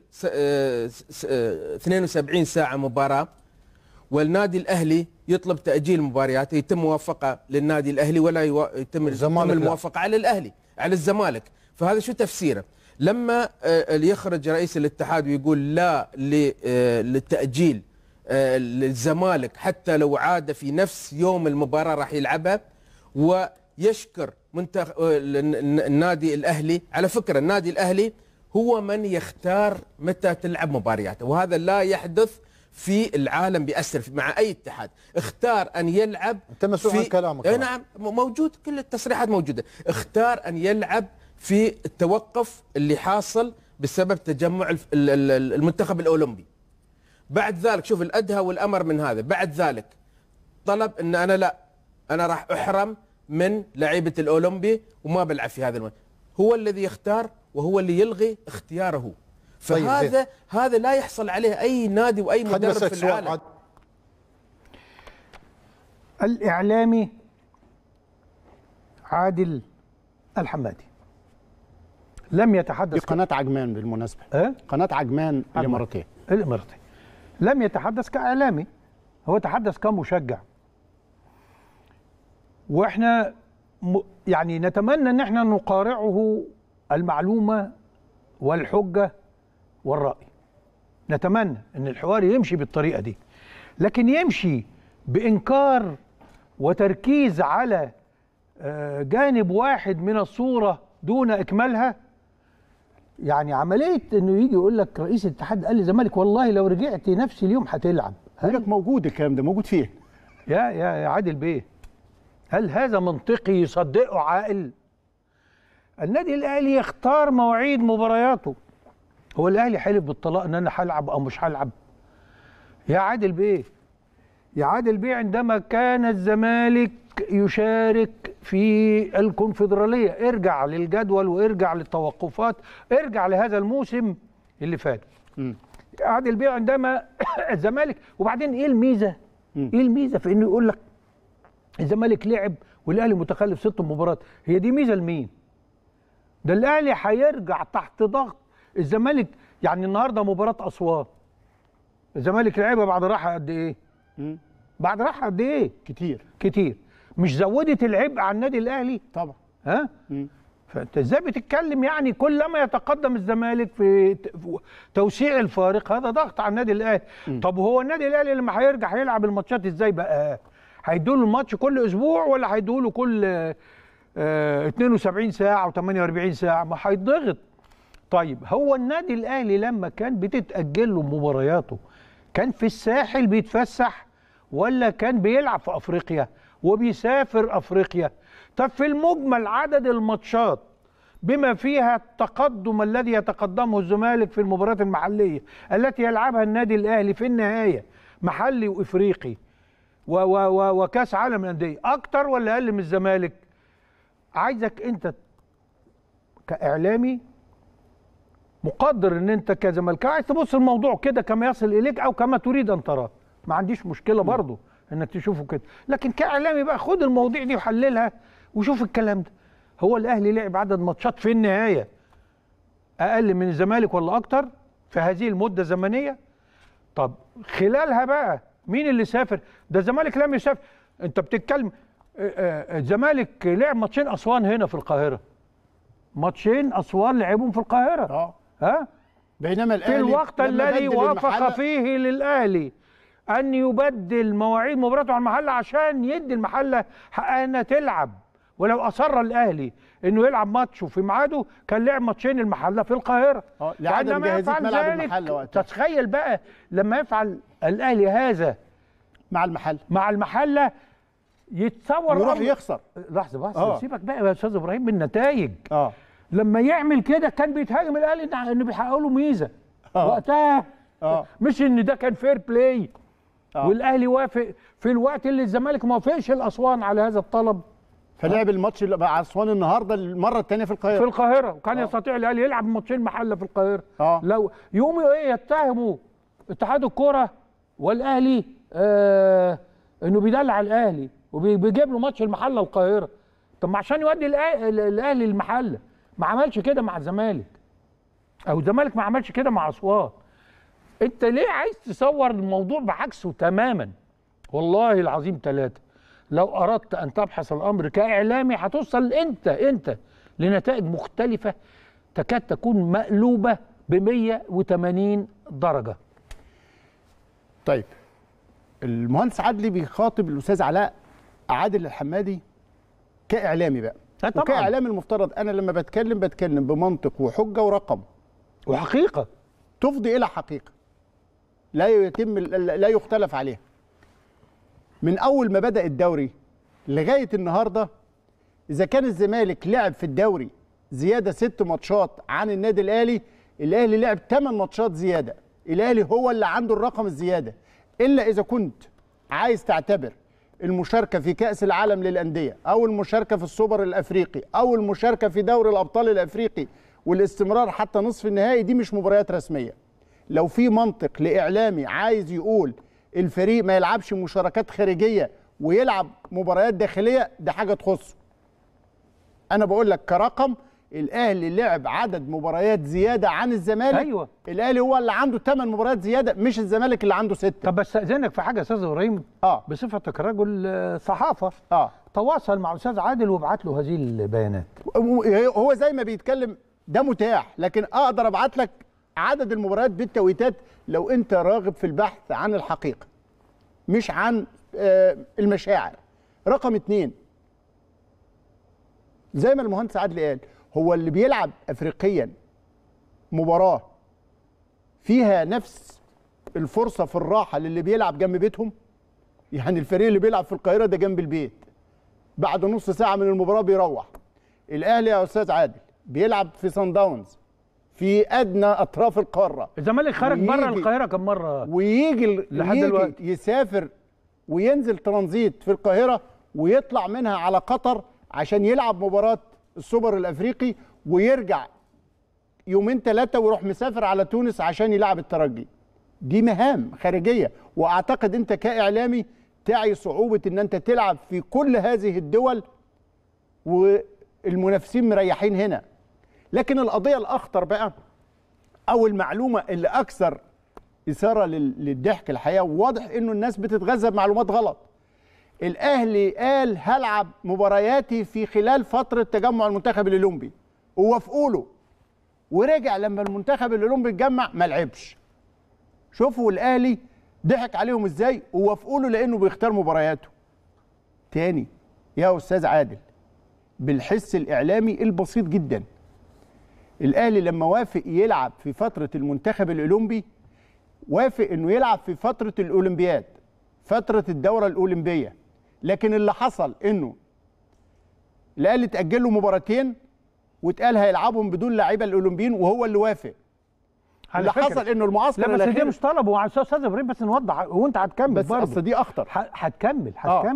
72 ساعه مباراه، والنادي الاهلي يطلب تاجيل مبارياته، يتم موافقه للنادي الاهلي ولا يتم الموافقه على الاهلي على الزمالك. فهذا شو تفسيره؟ لما يخرج رئيس الاتحاد ويقول لا للتاجيل للزمالك حتى لو عاد في نفس يوم المباراة راح يلعبها، ويشكر النادي الأهلي. على فكرة النادي الأهلي هو من يختار متى تلعب مبارياته، وهذا لا يحدث في العالم بأسر مع أي اتحاد. اختار أن يلعب. أنت مسؤول عن كلامك. نعم موجود، كل التصريحات موجودة. اختار أن يلعب في التوقف اللي حاصل بسبب تجمع المنتخب الأولمبي. بعد ذلك شوف الأدهى والأمر من هذا، بعد ذلك طلب أن أنا راح أحرم من لعيبة الأولمبي وما بلعب في هذا هو الذي يختار وهو اللي يلغي اختياره. فهذا هذا لا يحصل عليه أي نادي وأي مدرب في العالم. الإعلامي عادل الحمادي لم يتحدث. قناة عجمان بالمناسبة. قناة عجمان الإماراتية. لم يتحدث كإعلامي، هو تحدث كمشجع. واحنا يعني نتمنى ان احنا نقارعه المعلومة والحجة والرأي. نتمنى ان الحوار يمشي بالطريقة دي، لكن يمشي بإنكار وتركيز على جانب واحد من الصورة دون إكمالها. يعني عمليه انه يجي يقول لك رئيس الاتحاد قال للزمالك والله لو رجعت نفس اليوم هتلعب. هقول لك موجود الكلام ده، موجود فيه. يا عادل بيه، هل هذا منطقي يصدقه عاقل؟ النادي الاهلي يختار مواعيد مبارياته. هو الاهلي حلف بالطلاق ان انا هلعب او مش هلعب؟ يا عادل بيه عندما كان الزمالك يشارك في الكونفدرالية، ارجع للجدول وارجع للتوقفات، ارجع لهذا الموسم اللي فات. عادل بيه عندما الزمالك، وبعدين ايه الميزة؟ ايه الميزة في انه يقول لك الزمالك لعب والاهلي متخلف 6 مباريات؟ هي دي ميزة لمين؟ ده الاهلي هيرجع تحت ضغط الزمالك. يعني النهارده مباراة أسوان الزمالك لعبها بعد راحة قد ايه؟ بعد راحة قد ايه؟ كتير. مش زودت العبء على النادي الاهلي؟ طبعا. ها؟ فانت ازاي بتتكلم؟ يعني كلما يتقدم الزمالك في توسيع الفارق هذا ضغط على النادي الاهلي. طب هو النادي الاهلي لما هيرجع هيلعب الماتشات ازاي بقى؟ هيدوله الماتش كل اسبوع ولا هيدوله كل 72 ساعه و48 ساعه؟ ما هيتضغط. طيب هو النادي الاهلي لما كان بتتاجل له مبارياته كان في الساحل بيتفسح ولا كان بيلعب في افريقيا وبيسافر افريقيا؟ طب في المجمل عدد الماتشات بما فيها التقدم الذي يتقدمه الزمالك في المباريات المحليه التي يلعبها النادي الاهلي في النهايه محلي وافريقي وكاس عالم الانديه، اكتر ولا اقل من الزمالك؟ عايزك انت كاعلامي مقدر ان انت كزملكاوي عايز تبص الموضوع كده كما يصل اليك او كما تريد ان تراه، ما عنديش مشكله برضه انك تشوفه كده، لكن كاعلامي بقى خد المواضيع دي وحللها وشوف الكلام ده. هو الاهلي لعب عدد ماتشات في النهايه اقل من الزمالك ولا اكتر في هذه المده الزمنيه؟ طب خلالها بقى مين اللي سافر؟ ده الزمالك لم يسافر. انت بتتكلم الزمالك لعب ماتشين اسوان هنا في القاهره، ماتشين اسوان لعبهم في القاهره. ها؟ بينما الاهلي في الوقت الذي وافق فيه للاهلي ان يبدل مواعيد مباراته على المحله عشان يدي المحله حقها انها تلعب. ولو اصر الاهلي انه يلعب ماتشه في ميعاده كان لعب ماتشين المحله في القاهره. لعدم جاهزيه ملعب المحله وقتها. تتخيل بقى لما يفعل الاهلي هذا مع المحله يتصور يروح يخسر. لحظه بس سيبك بقى يا استاذ ابراهيم من النتائج. لما يعمل كده كان بيتهاجم الاهلي انه بيحققوا له ميزه وقتها. مش ان ده كان فير بلاي. والاهلي وافق في الوقت اللي الزمالك ما وافقش الاسوان على هذا الطلب، فلعب الماتش مع اسوان النهارده المره الثانيه في القاهره وكان يستطيع الاهلي يلعب ماتشين محله في القاهره. لو يقوموا يتهموا اتحاد الكوره والاهلي انه بيدلع الاهلي وبيجيب له ماتش المحله القاهره. طب ما عشان يودي الاهلي المحله ما عملش كده مع الزمالك، او الزمالك ما عملش كده مع اسوان. انت ليه عايز تصور الموضوع بعكسه تماما؟ والله العظيم ثلاثه لو اردت ان تبحث الامر كاعلامي هتوصل انت لنتائج مختلفه تكاد تكون مقلوبه ب 180 درجه. طيب المهندس عدلي بيخاطب الاستاذ علاء عادل الحمادي كاعلامي بقى. وكاعلامي المفترض انا لما بتكلم بمنطق وحجه ورقم وحقيقه تفضي الى حقيقه لا يختلف عليها. من اول ما بدأ الدوري لغايه النهارده اذا كان الزمالك لعب في الدوري زياده 6 ماتشات عن النادي الاهلي، الاهلي لعب 8 ماتشات زياده. الاهلي هو اللي عنده الرقم الزياده، الا اذا كنت عايز تعتبر المشاركه في كأس العالم للأندية او المشاركه في السوبر الافريقي او المشاركه في دوري الابطال الافريقي والاستمرار حتى نصف النهائي، دي مش مباريات رسميه. لو في منطق لاعلامي عايز يقول الفريق ما يلعبش مشاركات خارجيه ويلعب مباريات داخليه، ده حاجه تخصه. انا بقول لك كرقم الاهلي لعب عدد مباريات زياده عن الزمالك. ايوه الاهلي هو اللي عنده 8 مباريات زياده مش الزمالك اللي عنده 6. طب بستأذنك في حاجه يا استاذ ابراهيم. بصفتك رجل صحافه. تواصل مع الاستاذ عادل وابعت له هذه البيانات. هو زي ما بيتكلم ده متاح، لكن اقدر ابعت لك عدد المباريات بالتويتات لو انت راغب في البحث عن الحقيقه مش عن المشاعر. رقم 2 زي ما المهندس عادل قال، هو اللي بيلعب افريقيا مباراه فيها نفس الفرصه في الراحه للي بيلعب جنب بيتهم. يعني الفريق اللي بيلعب في القاهره ده جنب البيت، بعد نص ساعه من المباراه بيروح. الاهلي يا استاذ عادل بيلعب في صن داونز في ادنى اطراف القاره. الزمالك خرج بره القاهره كم مره ويجي يسافر وينزل ترانزيت في القاهره ويطلع منها على قطر عشان يلعب مباراه السوبر الافريقي ويرجع يومين 3 ويروح مسافر على تونس عشان يلعب الترجي. دي مهام خارجيه، واعتقد انت كاعلامي تعي صعوبه ان انت تلعب في كل هذه الدول والمنافسين مريحين هنا. لكن القضيه الاخطر بقى او المعلومه اللي اكثر اثاره للضحك الحقيقه، وواضح انه الناس بتتغذى بمعلومات غلط. الاهلي قال هلعب مبارياتي في خلال فتره تجمع المنتخب الاولمبي، ووافقوا له، ورجع لما المنتخب الاولمبي اتجمع ما لعبش. شوفوا الاهلي ضحك عليهم ازاي، ووافقوا له لانه بيختار مبارياته. تاني يا استاذ عادل بالحس الاعلامي البسيط جدا، الاهلي لما وافق يلعب في فتره المنتخب الاولمبي وافق انه يلعب في فتره الاولمبياد، فتره الدوره الاولمبيه. لكن اللي حصل انه الاهلي اتاجل له مباراتين واتقال هيلعبهم بدون لاعيبه الاولمبيين وهو اللي وافق. اللي حصل انه المعسكر لا بس دي مش طلب. هو استاذ ابراهيم بس نوضح وانت هتكمل بس اصل دي اخطر. هتكمل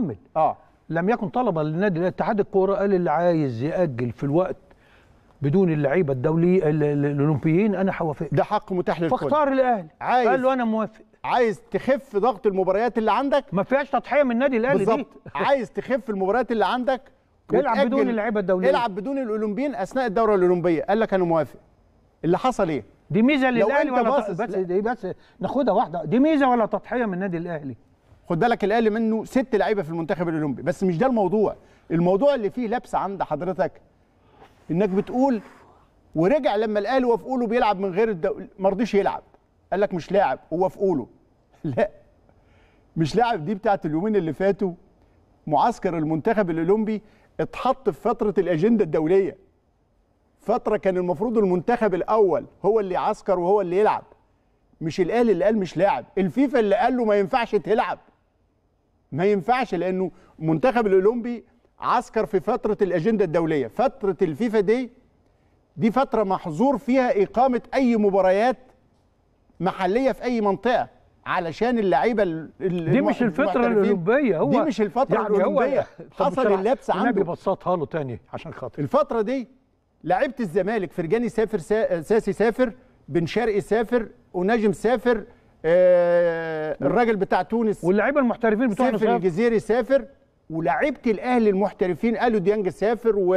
لم يكن طلبا للنادي اتحاد الكوره قال اللي عايز ياجل في الوقت بدون اللعيبه الدولي الاولمبيين انا هوافق. ده حق متاح للكل. فاختار الاهلي قال له انا موافق. عايز تخف ضغط المباريات اللي عندك، ما فيهاش تضحيه من النادي الاهلي بالظبط. عايز تخف المباريات اللي عندك العب بدون اللعيبه الدوليه، العب بدون الاولمبيين اثناء الدوره الاولمبيه. قال لك انا موافق. اللي حصل ايه؟ دي ميزه للاهلي ولا بس ناخدها واحده، دي ميزه ولا تضحيه من النادي الاهلي؟ خد بالك الاهلي منه 6 لعيبه في المنتخب الاولمبي، بس مش ده الموضوع. الموضوع اللي فيه لبس عند حضرتك انك بتقول ورجع لما الاهلي وافقوا له بيلعب من غير ما رضيش يلعب، قال لك مش لاعب ووافقوا له. لا، مش لاعب دي بتاعت اليومين اللي فاتوا. معسكر المنتخب الاولمبي اتحط في فتره الاجنده الدوليه، فتره كان المفروض المنتخب الاول هو اللي يعسكر وهو اللي يلعب، مش الاهلي اللي قال مش لاعب. الفيفا اللي قال له ما ينفعش تلعب، ما ينفعش، لانه المنتخب الاولمبي عسكر في فتره الاجنده الدوليه. فتره الفيفا دي فتره محظور فيها اقامه اي مباريات محليه في اي منطقه، علشان اللعيبه دي مش الفتره الاولمبيه. هو دي مش الفتره يعني الاولمبيه. حصل اللبس عنده. النبي بسطها له تاني عشان خاطر الفتره دي. لعيبه الزمالك فرجاني سافر، ساسي سافر، بن شرقي سافر، ونجم سافر، الراجل بتاع تونس واللعيبه المحترفين بتوعنا سافر، الجزيري سافر، ولاعيبه الاهلي المحترفين قالوا ديانج سافر، و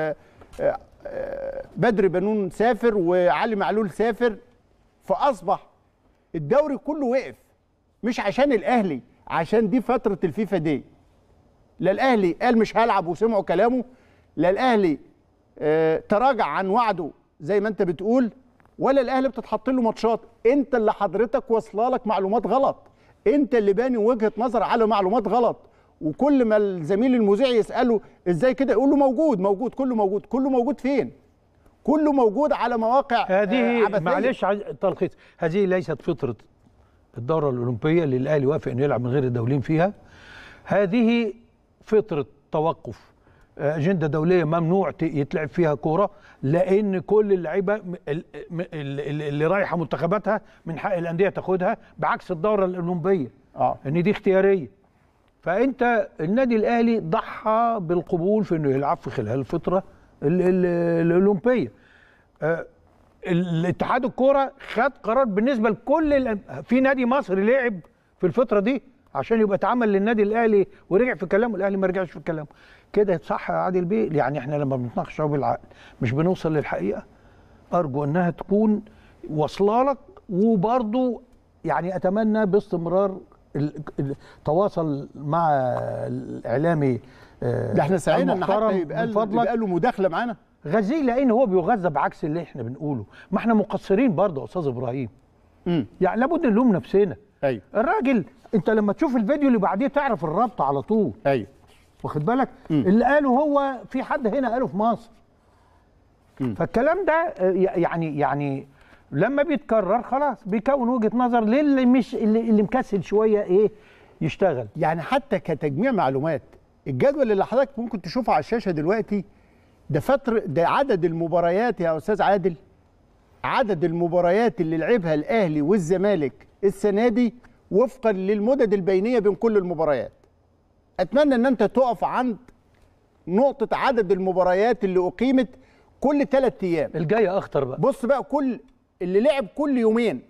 بدر بنون سافر، وعلي معلول سافر. فاصبح الدوري كله وقف، مش عشان الاهلي، عشان دي فتره الفيفا دي. لا الاهلي قال مش هلعب وسمعوا كلامه، لا الاهلي تراجع عن وعده زي ما انت بتقول، ولا الاهلي بتتحط له ماتشات. انت اللي حضرتك واصله لك معلومات غلط، انت اللي باني وجهه نظر على معلومات غلط. وكل ما الزميل المذيع يساله ازاي كده يقول له موجود كله موجود. كله موجود فين؟ كله موجود على مواقع هذه عبثية. معلش تلخيص، هذه ليست فطره الدوره الاولمبيه اللي الاهلي وافق انه يلعب من غير الدولين فيها. هذه فطره توقف اجنده دوليه ممنوع يتلعب فيها كوره، لان كل اللعيبه اللي رايحه منتخباتها من حق الانديه تاخدها، بعكس الدوره الاولمبيه ان دي اختياريه. فانت النادي الاهلي ضحى بالقبول في انه يلعب في خلال الفتره الاولمبيه. الاتحاد الكوره خد قرار بالنسبه لكل في نادي مصري لعب في الفتره دي عشان يبقى اتعمل للنادي الاهلي ورجع في كلامه، الاهلي ما رجعش في كلامه. كده صح يا عادل بيه؟ يعني احنا لما بنتناقش بالعقل مش بنوصل للحقيقه. ارجو انها تكون واصله لك، وبرضو يعني اتمنى باستمرار التواصل مع الاعلامي. ده احنا سعينا ان حتى يبقى له مداخله معانا. غزيه، لان هو بيغذى بعكس اللي احنا بنقوله. ما احنا مقصرين برضه يا استاذ ابراهيم. يعني لابد نلوم نفسنا. ايوه الراجل انت لما تشوف الفيديو اللي بعديه تعرف الربط على طول. ايوه واخد بالك؟ اللي قاله هو في حد هنا قاله في مصر. فالكلام ده يعني لما بيتكرر خلاص بيكون وجهه نظر للي مش اللي مكسل شويه ايه يشتغل. يعني حتى كتجميع معلومات، الجدول اللي حضرتك ممكن تشوفه على الشاشه دلوقتي ده عدد المباريات يا استاذ عادل، عدد المباريات اللي لعبها الاهلي والزمالك السنه دي وفقا للمدد البينيه بين كل المباريات. اتمنى ان انت تقف عند نقطه عدد المباريات اللي اقيمت كل 3 ايام. الجايه اخطر بقى. بص بقى، كل اللي لعب كل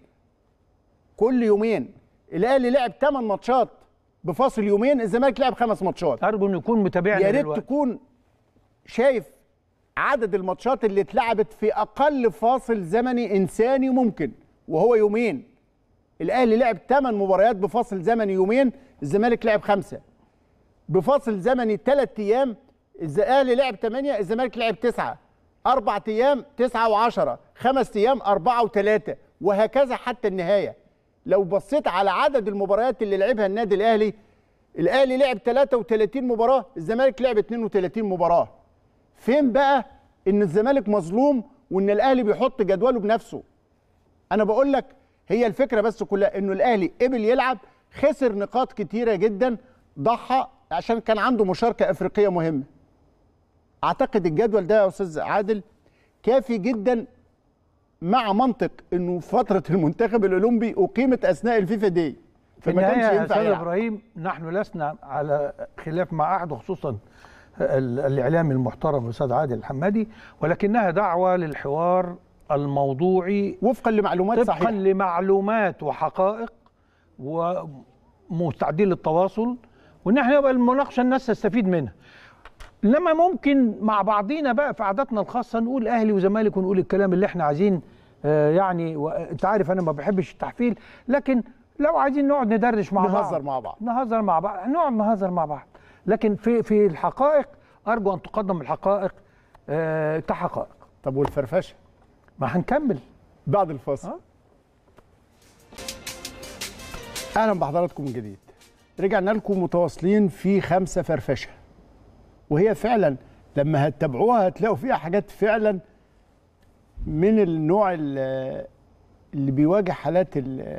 يومين الاهلي لعب 8 ماتشات بفاصل يومين، الزمالك لعب 5 ماتشات. ارجو انه يكون متابعنا. يا ريت تكون شايف عدد الماتشات اللي اتلعبت في اقل فاصل زمني انساني ممكن، وهو يومين. الاهلي لعب 8 مباريات بفاصل زمني يومين، الزمالك لعب 5 بفاصل زمني 3 ايام. الاهلي لعب 8، الزمالك لعب 9. 4 ايام 9 و10، 5 ايام 4 و3، وهكذا حتى النهايه. لو بصيت على عدد المباريات اللي لعبها النادي الاهلي لعب 33 مباراه، الزمالك لعب 32 مباراه. فين بقى ان الزمالك مظلوم وان الاهلي بيحط جدوله بنفسه؟ انا بقول لك هي الفكره بس كلها انه الاهلي قبل يلعب، خسر نقاط كتيره جدا، ضحى عشان كان عنده مشاركه افريقيه مهمه. اعتقد الجدول ده يا استاذ عادل كافي جدا، مع منطق انه فتره المنتخب الاولمبي اقيمت اثناء الفيفا دي، فما كانش ينفع يا ابراهيم. نحن لسنا على خلاف مع احد، وخصوصا الاعلامي المحترم الاستاذ عادل الحمادي، ولكنها دعوه للحوار الموضوعي وفقا لمعلومات صحيحه، طبقا لمعلومات وحقائق، ومستعدين للتواصل، وان احنا يبقى المناقشه الناس تستفيد منها. انما ممكن مع بعضينا بقى في عاداتنا الخاصه نقول اهلي وزمالك ونقول الكلام اللي احنا عايزين. يعني انت عارف انا ما بحبش التحفيل، لكن لو عايزين نقعد ندردش مع بعض، نهزر مع بعض، نقعد نهزر مع بعض. لكن في الحقائق ارجو ان تقدم الحقائق كحقائق. طب والفرفشه؟ ما هنكمل بعد الفاصل. اهلا بحضراتكم من جديد. رجعنا لكم متواصلين في 5 فرفشه، وهي فعلا لما هتتابعوها هتلاقوا فيها حاجات فعلا من النوع اللي بيواجه حالات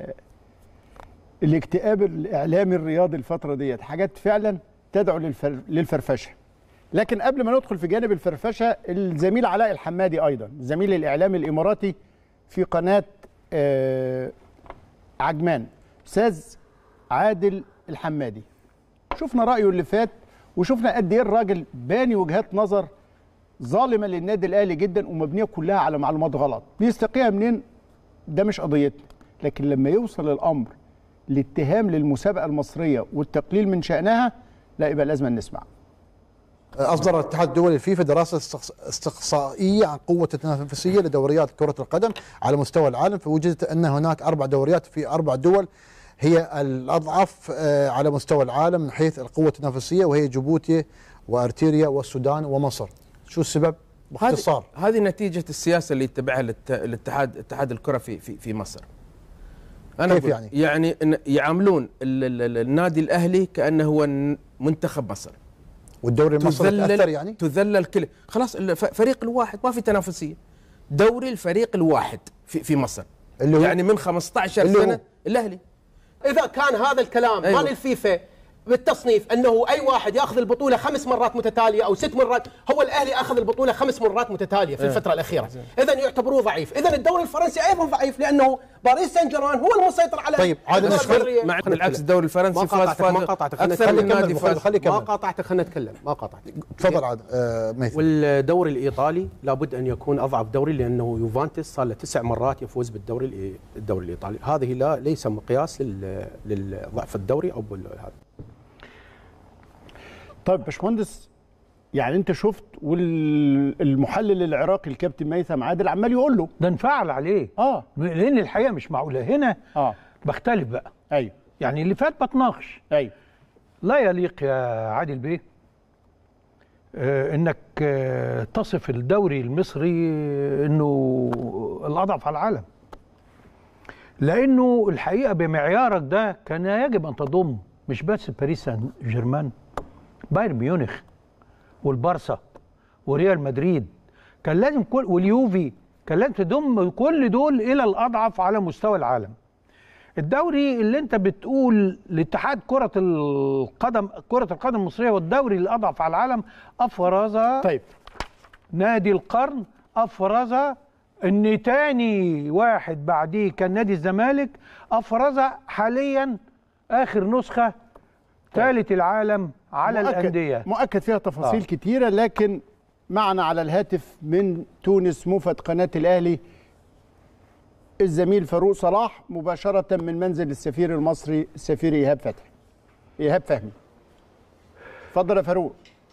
الاكتئاب الاعلامي الرياضي الفتره ديت، حاجات فعلا تدعو للفرفشه. لكن قبل ما ندخل في جانب الفرفشه، الزميل علاء الحمادي ايضا زميل الاعلامي الاماراتي في قناه عجمان، استاذ عادل الحمادي، شفنا رايه اللي فات وشفنا قد ايه الراجل باني وجهات نظر ظالمه للنادي الاهلي جدا ومبنيه كلها على معلومات غلط، بيستقيها منين ده مش قضيتنا. لكن لما يوصل الامر لاتهام للمسابقه المصريه والتقليل من شانها، لا يبقى لازم نسمع. أصدر الاتحاد الدولي الفيفا دراسة استقصائية عن قوة التنافسية لدوريات كرة القدم على مستوى العالم، فوجدت أن هناك 4 دوريات في 4 دول هي الأضعف على مستوى العالم من حيث القوة التنافسية، وهي جيبوتي وأرتيريا والسودان ومصر. شو السبب؟ باختصار. هذه نتيجة السياسة اللي يتبعها اتحاد الكرة في مصر. أنا كيف يعني؟ يعني يعاملون النادي الأهلي كأنه هو منتخب مصر، والدوري المصري تأثر يعني؟ تذلل كل خلاص. الفريق الواحد ما في تنافسية، دوري الفريق الواحد في مصر اللي يعني من 15 سنة الأهلي. إذا كان هذا الكلام مال الفيفا بالتصنيف أنه أي واحد يأخذ البطولة 5 مرات متتالية أو 6 مرات، هو الأهلي أخذ البطولة 5 مرات متتالية في الفترة الأخيرة، إذا يعتبروه ضعيف. إذا الدوري الفرنسي أيضا ضعيف لأنه باريس سان جيرمان هو المسيطر على. طيب عادل مع بالعكس الدوري الفرنسي فاز أكثر من نادي فاز. ما قاطعتك، خلينا نتكلم. ما قاطعتك. تفضل عاد ميثم. والدوري الإيطالي لابد أن يكون أضعف دوري، لأنه يوفنتوس صار له 9 مرات يفوز بالدوري الإيطالي. هذه ليس مقياس للضعف الدوري أو هذا. طيب باشمهندس، يعني انت شفت والمحلل العراقي الكابتن ميثم عادل عمال يقول له ده انفعل عليه لان الحقيقه مش معقوله هنا. بختلف بقى. ايوه يعني اللي فات بتناقش. ايوه لا يليق يا عادل بيه انك تصف الدوري المصري انه الاضعف على العالم، لانه الحقيقه بمعيارك ده كان يجب ان تضم مش بس باريس سان جيرمان، بايرن ميونخ والبارسا وريال مدريد، كان لازم واليوفي، كان لازم تضم كل دول الى الاضعف على مستوى العالم. الدوري اللي انت بتقول لاتحاد كرة القدم المصرية والدوري الاضعف على العالم، افرز نادي القرن، افرز ان تاني واحد بعديه كان نادي الزمالك، افرز حاليا اخر نسخة ثالث العالم على الأندية. مؤكد فيها تفاصيل كتيرة، لكن معنا على الهاتف من تونس موفد قناة الأهلي الزميل فاروق صلاح مباشرة من منزل السفير المصري السفير إيهاب فهمي. اتفضل يا فاروق.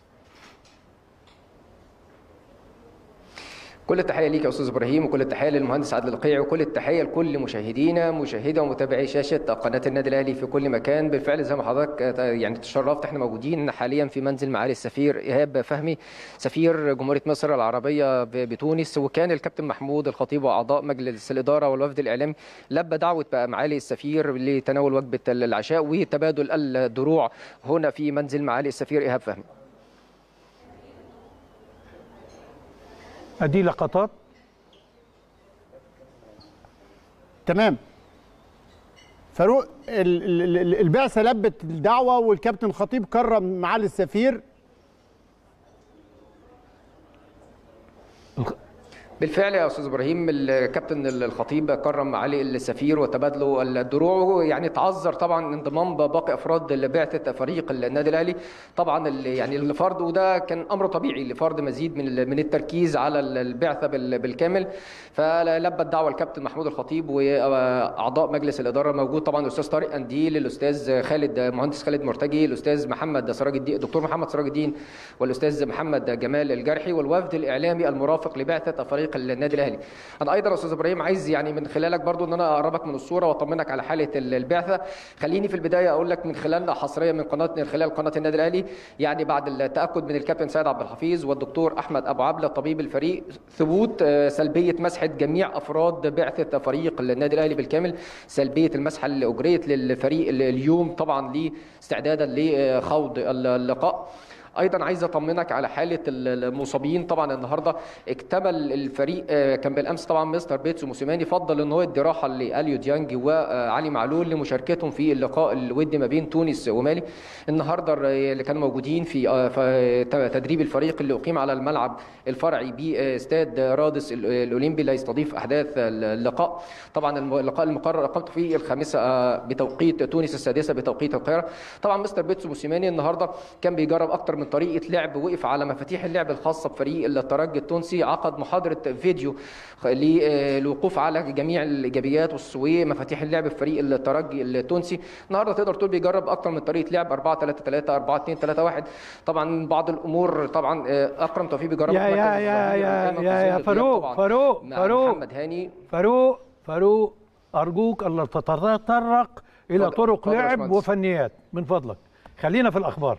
كل التحيه ليك يا استاذ ابراهيم، وكل التحيه للمهندس عادل القيعي، وكل التحيه لكل مشاهدي ومتابعي شاشه قناه النادي الاهلي في كل مكان. بالفعل زي ما حضرتك يعني تشرفت، احنا موجودين حاليا في منزل معالي السفير ايهاب فهمي سفير جمهوريه مصر العربيه بتونس، وكان الكابتن محمود الخطيب واعضاء مجلس الاداره والوفد الاعلامي لبى دعوه معالي السفير لتناول وجبه العشاء وتبادل الدروع هنا في منزل معالي السفير ايهاب فهمي. ادي لقطات. تمام فاروق، البعثه لبت الدعوه والكابتن الخطيب كرم معالي السفير. بالفعل يا استاذ ابراهيم، الكابتن الخطيب كرم معالي السفير وتبادلوا الدروع، يعني تعذر طبعا انضمام باقي افراد بعثه فريق النادي الاهلي طبعا يعني الفرد، وده كان امر طبيعي لفرض مزيد من التركيز على البعثه بالكامل. فلبى الدعوه الكابتن محمود الخطيب واعضاء مجلس الاداره، موجود طبعا الاستاذ طارق قنديل، الاستاذ مهندس خالد مرتجي، الاستاذ محمد سراج الدين، الدكتور محمد سراج الدين، والاستاذ محمد جمال الجرحي، والوفد الاعلامي المرافق لبعثه فريق فريق النادي الاهلي. انا ايضا يا استاذ ابراهيم عايز يعني من خلالك برضو ان انا اقربك من الصوره واطمنك على حاله البعثه. خليني في البدايه اقول لك من خلال حصريه من خلال قناه النادي الاهلي، يعني بعد التاكد من الكابتن سيد عبد الحفيظ والدكتور احمد ابو عبله طبيب الفريق ثبوت سلبيه مسحه جميع افراد بعثه فريق النادي الاهلي بالكامل، سلبيه المسحه اللي اجريت للفريق اليوم طبعا استعدادا لخوض اللقاء. ايضا عايز اطمنك على حاله المصابين. طبعا النهارده اكتمل الفريق، كان بالامس طبعا مستر بيتسو موسيماني فضل ان هو يدي راحه لاليو ديانج وعلي معلول لمشاركتهم في اللقاء الودي ما بين تونس ومالي. النهارده اللي كانوا موجودين في تدريب الفريق اللي اقيم على الملعب الفرعي باستاد رادس الاولمبي اللي هيستضيف احداث اللقاء. طبعا اللقاء المقرر اقامته في 5 بتوقيت تونس، 6 بتوقيت القاهره. طبعا مستر بيتسو موسيماني النهارده كان بيجرب اكتر من طريقه لعب، وقف على مفاتيح اللعب الخاصه بفريق الترجي التونسي، عقد محاضره فيديو للوقوف على جميع الايجابيات ومفاتيح اللعب في فريق الترجي التونسي. النهارده تقدر تقول بيجرب اكتر من طريقه لعب 4-3-3 4-2-3-1. طبعا بعض الامور طبعا اكرم توفيق بيجرب يا فاروق محمد هاني فاروق ارجوك الا تتطرق الى طرق لعب وفنيات من فضلك، خلينا في الاخبار.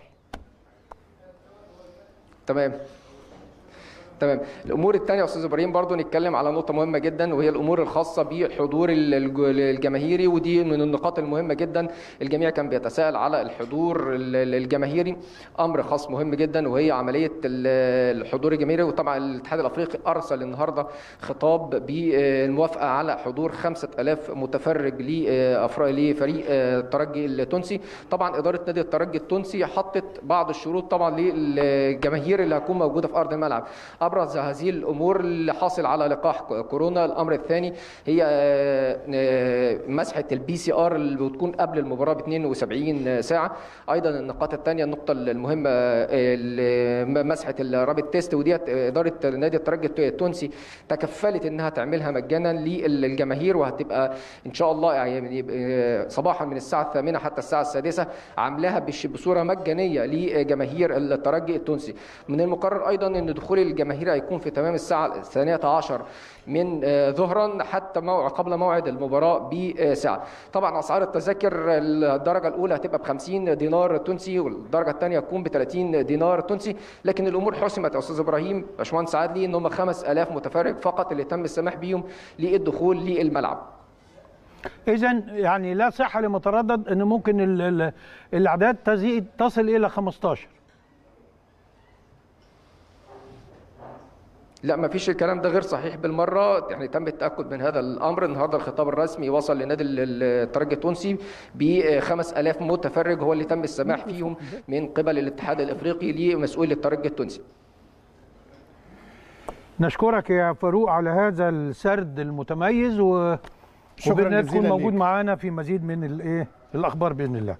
تمام. الامور الثانيه يا استاذ ابراهيم برضو نتكلم على نقطه مهمه جدا، وهي الامور الخاصه بالحضور الجماهيري، ودي من النقاط المهمه جدا. الجميع كان بيتساءل على الحضور الجماهيري، امر خاص مهم جدا وهي عمليه الحضور الجماهيري. وطبعا الاتحاد الافريقي ارسل النهارده خطاب بالموافقه على حضور 5000 متفرج لفريق الترجي التونسي. طبعا اداره نادي الترجي التونسي حطت بعض الشروط طبعا للجماهير اللي هتكون موجوده في ارض الملعب. ابرز هذه الامور اللي حاصل على لقاح كورونا. الامر الثاني هي مسحه PCR اللي بتكون قبل المباراه ب 72 ساعه. ايضا النقاط الثانيه، النقطه المهمه مسحه الرابيد تيست، وديت اداره نادي الترجي التونسي تكفلت انها تعملها مجانا للجماهير، وهتبقى ان شاء الله يعني صباحا من الساعه 8 حتى الساعه 6 عاملاها بصوره مجانيه لجماهير الترجي التونسي. من المقرر ايضا ان دخول الجماهير هيكون في تمام الساعه 12 من ظهرا حتى قبل موعد المباراه بساعه. طبعا اسعار التذاكر الدرجه الاولى هتبقى ب 50 دينار تونسي، والدرجه الثانيه هتكون ب 30 دينار تونسي. لكن الامور حسمت يا استاذ ابراهيم باشمهندس عادلي ان هم 5000 متفرج فقط اللي تم السماح بيهم للدخول للملعب. اذا يعني لا صحه لما تردد ان ممكن الاعداد تصل الى 15. لا، ما فيش، الكلام ده غير صحيح بالمره. يعني تم التاكد من هذا الامر. النهارده الخطاب الرسمي وصل لنادي الترجي التونسي ب 5000 متفرج هو اللي تم السماح فيهم من قبل الاتحاد الافريقي لمسؤول الترجي التونسي. نشكرك يا فاروق على هذا السرد المتميز، وشكرا تكون موجود معانا في مزيد من الاخبار باذن الله.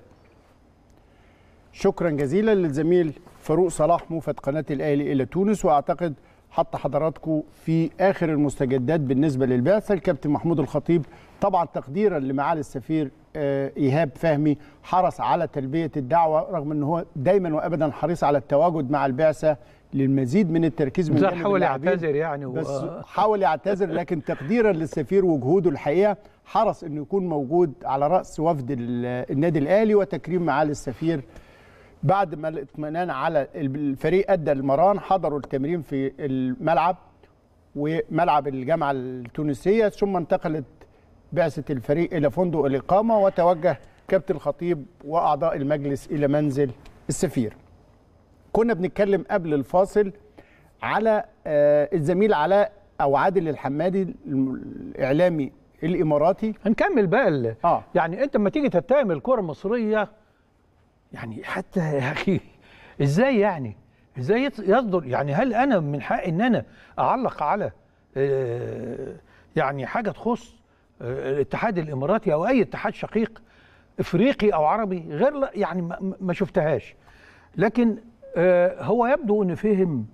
شكرا جزيلا للزميل فاروق صلاح موفد قناه الاهلي الى تونس. واعتقد حط حضراتكم في اخر المستجدات بالنسبه للبعثه. الكابتن محمود الخطيب طبعا تقديرا لمعالي السفير ايهاب فهمي حرص على تلبيه الدعوه، رغم ان هو دايما وابدا حريص على التواجد مع البعثه للمزيد من التركيز من جانب حاول يعتذر يعني بس حاول يعتذر، لكن تقديرا للسفير وجهوده الحقيقه حرص انه يكون موجود على راس وفد النادي الاهلي، وتكريم معالي السفير بعد ما الاطمئنان على الفريق ادى المران. حضروا التمرين في الملعب وملعب الجامعه التونسيه، ثم انتقلت بعثه الفريق الى فندق الاقامه، وتوجه كابتن الخطيب واعضاء المجلس الى منزل السفير. كنا بنتكلم قبل الفاصل على الزميل علاء او عادل الحمادي الاعلامي الاماراتي. هنكمل بقى يعني انت لما تيجي تتهم الكره المصريه، يعني حتى يا اخي ازاي يعني ازاي يصدر، يعني هل انا من حقي ان انا اعلق على يعني حاجه تخص الاتحاد الاماراتي او اي اتحاد شقيق افريقي او عربي؟ غير يعني ما شفتهاش، لكن هو يبدو ان فهم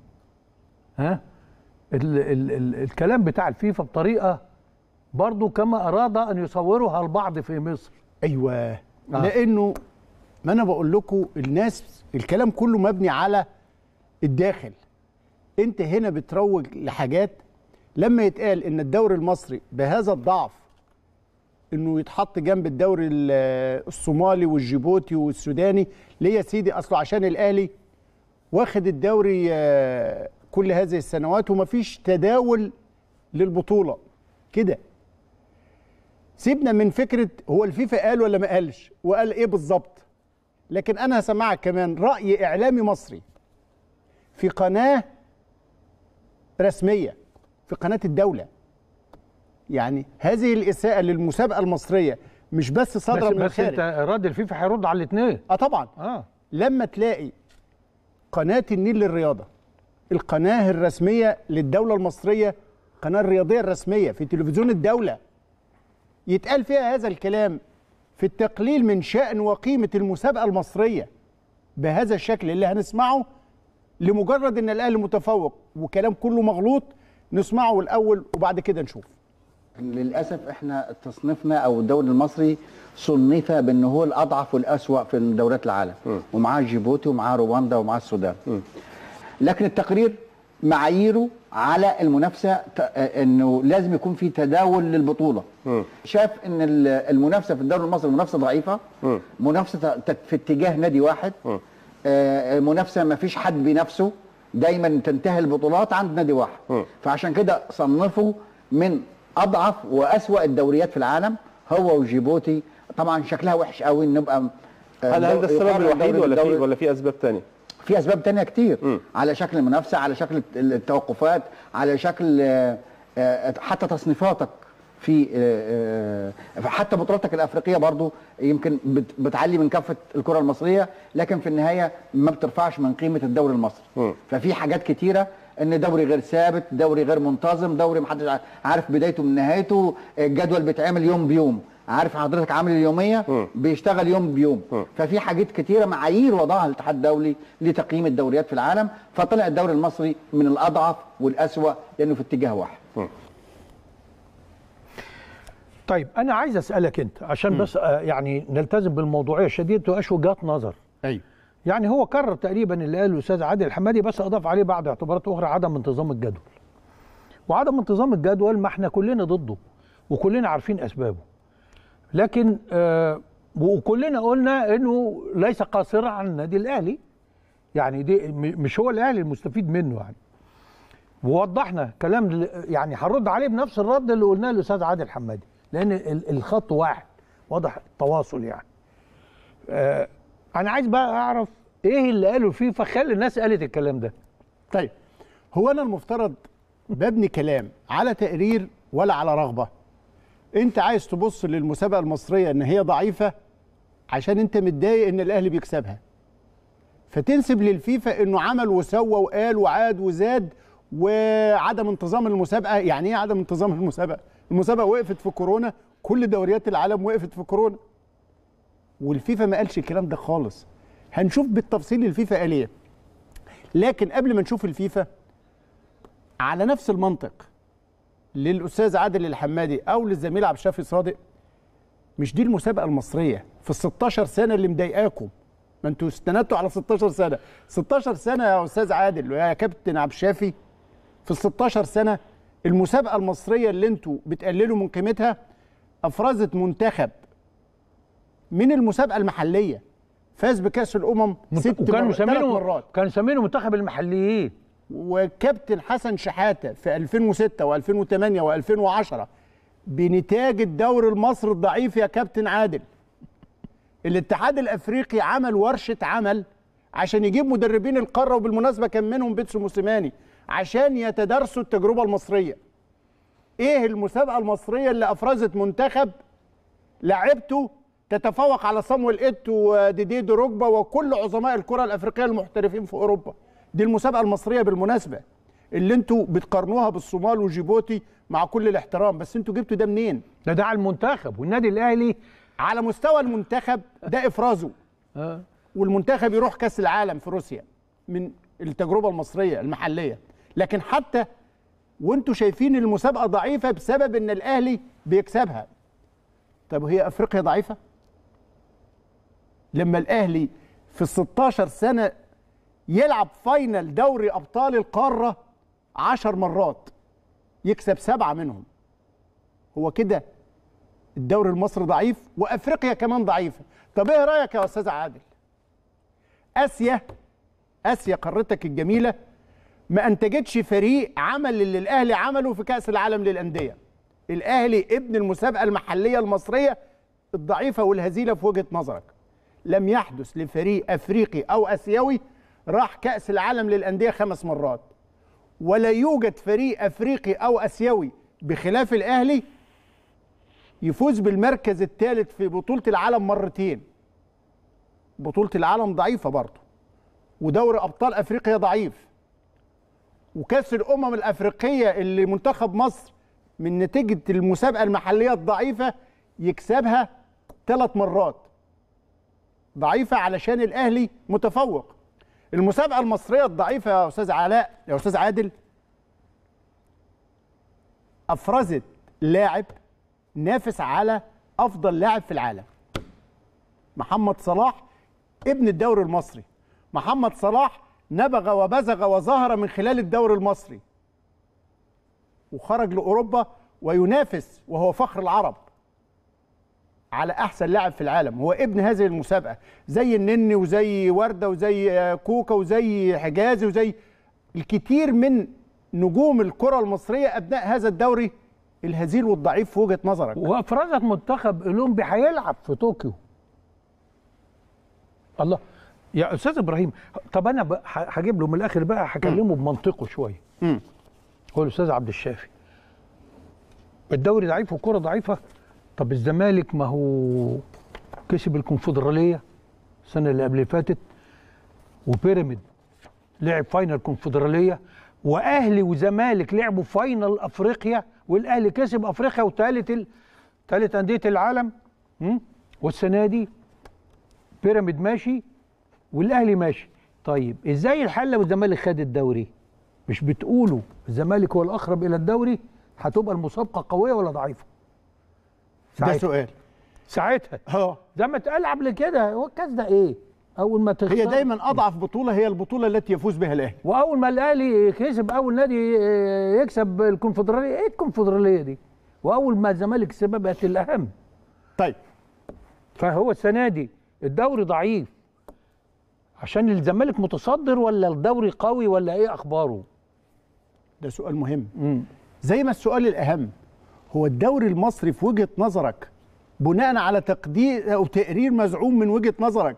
الكلام بتاع الفيفا بطريقه برضو كما اراد ان يصورها البعض في مصر. ايوه لانه ما انا بقول لكم الناس الكلام كله مبني على الداخل. انت هنا بتروج لحاجات لما يتقال ان الدوري المصري بهذا الضعف انه يتحط جنب الدوري الصومالي والجيبوتي والسوداني، ليه يا سيدي؟ اصله عشان الاهلي واخد الدوري كل هذه السنوات ومفيش تداول للبطوله كده. سيبنا من فكره هو الفيفا قال ولا ما قالش وقال ايه بالظبط، لكن انا هسمعك كمان راي اعلامي مصري في قناه رسميه، في قناه الدوله. يعني هذه الاساءه للمسابقه المصريه مش بس صادره من الخارج. بس انت رد الفيفا هيرد على الاثنين. طبعا. لما تلاقي قناه النيل للرياضه، القناه الرسميه للدوله المصريه، القناه الرياضيه الرسميه في تلفزيون الدوله، يتقال فيها هذا الكلام في التقليل من شأن وقيمه المسابقه المصريه بهذا الشكل اللي هنسمعه لمجرد ان الاهلي متفوق وكلام كله مغلوط، نسمعه الاول وبعد كده نشوف. للاسف احنا تصنيفنا او الدوري المصري صنف بانه هو الاضعف والاسوأ في دوريات العالم، ومعاه جيبوتي ومعاه رواندا ومعاه السودان. لكن التقرير معاييره على المنافسه انه لازم يكون في تداول للبطوله. شاف ان المنافسه في الدوري المصري منافسه ضعيفه، منافسه في اتجاه نادي واحد، منافسه ما فيش حد بينافسه، دايما تنتهي البطولات عند نادي واحد. فعشان كده صنفوا من اضعف واسوأ الدوريات في العالم هو وجيبوتي. طبعا شكلها وحش قوي ان نبقى هل ده السبب الوحيد ولا في اسباب ثانيه؟ في اسباب تانية كتير. على شكل المنافسه، على شكل التوقفات، على شكل حتى تصنيفاتك في حتى بطولاتك الافريقيه برضو يمكن بتعلي من كفه الكره المصريه، لكن في النهايه ما بترفعش من قيمه الدوري المصري. ففي حاجات كتيره، ان دوري غير ثابت، دوري غير منتظم، دوري محدش عارف بدايته من نهايته، الجدول بيتعمل يوم بيوم، عارف حضرتك عامل اليوميه بيشتغل يوم بيوم. ففي حاجات كتيره معايير وضعها الاتحاد الدولي لتقييم الدوريات في العالم، فطلع الدوري المصري من الاضعف والاسوأ لانه في اتجاه واحد. طيب انا عايز اسالك انت عشان بس يعني نلتزم بالموضوعيه الشديده، تبقاش وجهات نظر. ايوه. يعني هو كرر تقريبا اللي قاله الاستاذ عادل الحمادي، بس اضاف عليه بعض اعتبارات اخرى: عدم انتظام الجدول. وعدم انتظام الجدول ما احنا كلنا ضده وكلنا عارفين اسبابه، لكن وكلنا قلنا انه ليس قاصرا عن النادي الاهلي، يعني دي مش هو الاهلي المستفيد منه يعني. ووضحنا كلام، يعني هنرد عليه بنفس الرد اللي قلناه للاستاذ عادل الحمادي، لان الخط واحد، واضح التواصل يعني. انا عايز بقى اعرف ايه اللي قاله الفيفا خلى الناس قالت الكلام ده. طيب هو انا المفترض ببني كلام على تقرير ولا على رغبه؟ انت عايز تبص للمسابقه المصريه ان هي ضعيفه عشان انت متضايق ان الاهلي بيكسبها، فتنسب للفيفا انه عمل وسوى وقال وعاد وزاد وعدم انتظام المسابقه. يعني ايه عدم انتظام المسابقه؟ المسابقه وقفت في كورونا، كل دوريات العالم وقفت في كورونا، والفيفا ما قالش الكلام ده خالص. هنشوف بالتفصيل الفيفا قال ايه، لكن قبل ما نشوف الفيفا على نفس المنطق للاستاذ عادل الحمادي او للزميل عبد الشافي صادق، مش دي المسابقه المصريه في ال 16 سنه اللي مضايقاكم؟ ما انتوا استندتوا على 16 سنه. 16 سنه يا استاذ عادل ويا كابتن عبد الشافي، في ال 16 سنه المسابقه المصريه اللي انتوا بتقللوا من قيمتها افرزت منتخب من المسابقه المحليه فاز بكاس الامم 3 مرات، كانوا مسمينه منتخب المحليين. وكابتن حسن شحاته في 2006 و2008 و2010 بنتاج الدوري المصري الضعيف يا كابتن عادل. الاتحاد الافريقي عمل ورشه عمل عشان يجيب مدربين القاره، وبالمناسبه كان منهم بيتسو موسيماني، عشان يتدارسوا التجربه المصريه. ايه المسابقه المصريه اللي افرزت منتخب لعبته تتفوق على صامويل ايتو وديديه دروجبا وكل عظماء الكره الافريقيه المحترفين في اوروبا؟ دي المسابقه المصريه بالمناسبه اللي انتوا بتقارنوها بالصومال وجيبوتي مع كل الاحترام، بس انتوا جبتوا ده منين؟ ده على المنتخب، والنادي الاهلي على مستوى المنتخب ده افرازه. والمنتخب يروح كاس العالم في روسيا من التجربه المصريه المحليه. لكن حتى وانتوا شايفين المسابقه ضعيفه بسبب ان الاهلي بيكسبها. طب هي افريقيا ضعيفه؟ لما الاهلي في 16 سنه يلعب فاينل دوري ابطال القاره 10 مرات، يكسب 7 منهم. هو كده الدوري المصري ضعيف وافريقيا كمان ضعيفه. طب ايه رايك يا استاذ عادل؟ اسيا قارتك الجميله ما انتجتش فريق عمل اللي الاهلي عمله في كاس العالم للانديه. الاهلي ابن المسابقه المحليه المصريه الضعيفه والهزيله في وجهه نظرك. لم يحدث لفريق افريقي او اسيوي راح كاس العالم للانديه 5 مرات، ولا يوجد فريق افريقي او اسيوي بخلاف الاهلي يفوز بالمركز الثالث في بطوله العالم مرتين. بطوله العالم ضعيفه برضه، ودوري ابطال افريقيا ضعيف، وكاس الامم الافريقيه اللي منتخب مصر من نتيجه المسابقه المحليه الضعيفه يكسبها 3 مرات. ضعيفه علشان الاهلي متفوق. المسابقه المصريه الضعيفه يا استاذ علاء، يا استاذ عادل، افرزت لاعب نافس على افضل لاعب في العالم. محمد صلاح ابن الدوري المصري. محمد صلاح نبغ وبزغ وظهر من خلال الدوري المصري، وخرج لاوروبا وينافس وهو فخر العرب على احسن لاعب في العالم. هو ابن هذه المسابقه، زي النني وزي ورده وزي كوكا وزي حجازي وزي الكثير من نجوم الكره المصريه ابناء هذا الدوري الهزيل والضعيف في وجهه نظرك. وافرزت منتخب اولمبي هيلعب في طوكيو. الله يا استاذ ابراهيم، طب انا هجيب له من الاخر بقى، هكلمه بمنطقه شويه. هو الاستاذ عبد الشافي، الدوري ضعيف والكره ضعيفه. طب الزمالك ما هو كسب الكونفدراليه السنه اللي قبل اللي فاتت، وبيراميد لعب فاينل كونفدراليه، واهلي وزمالك لعبوا فاينل افريقيا، والاهلي كسب افريقيا وثالث انديه العالم. والسنه دي بيراميد ماشي والاهلي ماشي. طيب ازاي الحل لو الزمالك خد الدوري؟ مش بتقولوا الزمالك هو الاقرب الى الدوري؟ هتبقى المسابقه قويه ولا ضعيفه؟ ده سؤال. ساعتها زي ما اتقال قبل كده، هو الكاس ده ايه؟ اول ما تخسر هي دايما اضعف بطوله هي البطوله التي يفوز بها الاهلي. واول ما الاهلي كسب اول نادي يكسب الكونفدراليه، ايه الكونفدراليه دي؟ واول ما الزمالك كسبها بقت الاهم. طيب فهو السنه دي الدوري ضعيف عشان الزمالك متصدر ولا الدوري قوي ولا ايه اخباره؟ ده سؤال مهم. زي ما السؤال الاهم هو الدوري المصري في وجهه نظرك بناء على تقدير او تقرير مزعوم من وجهه نظرك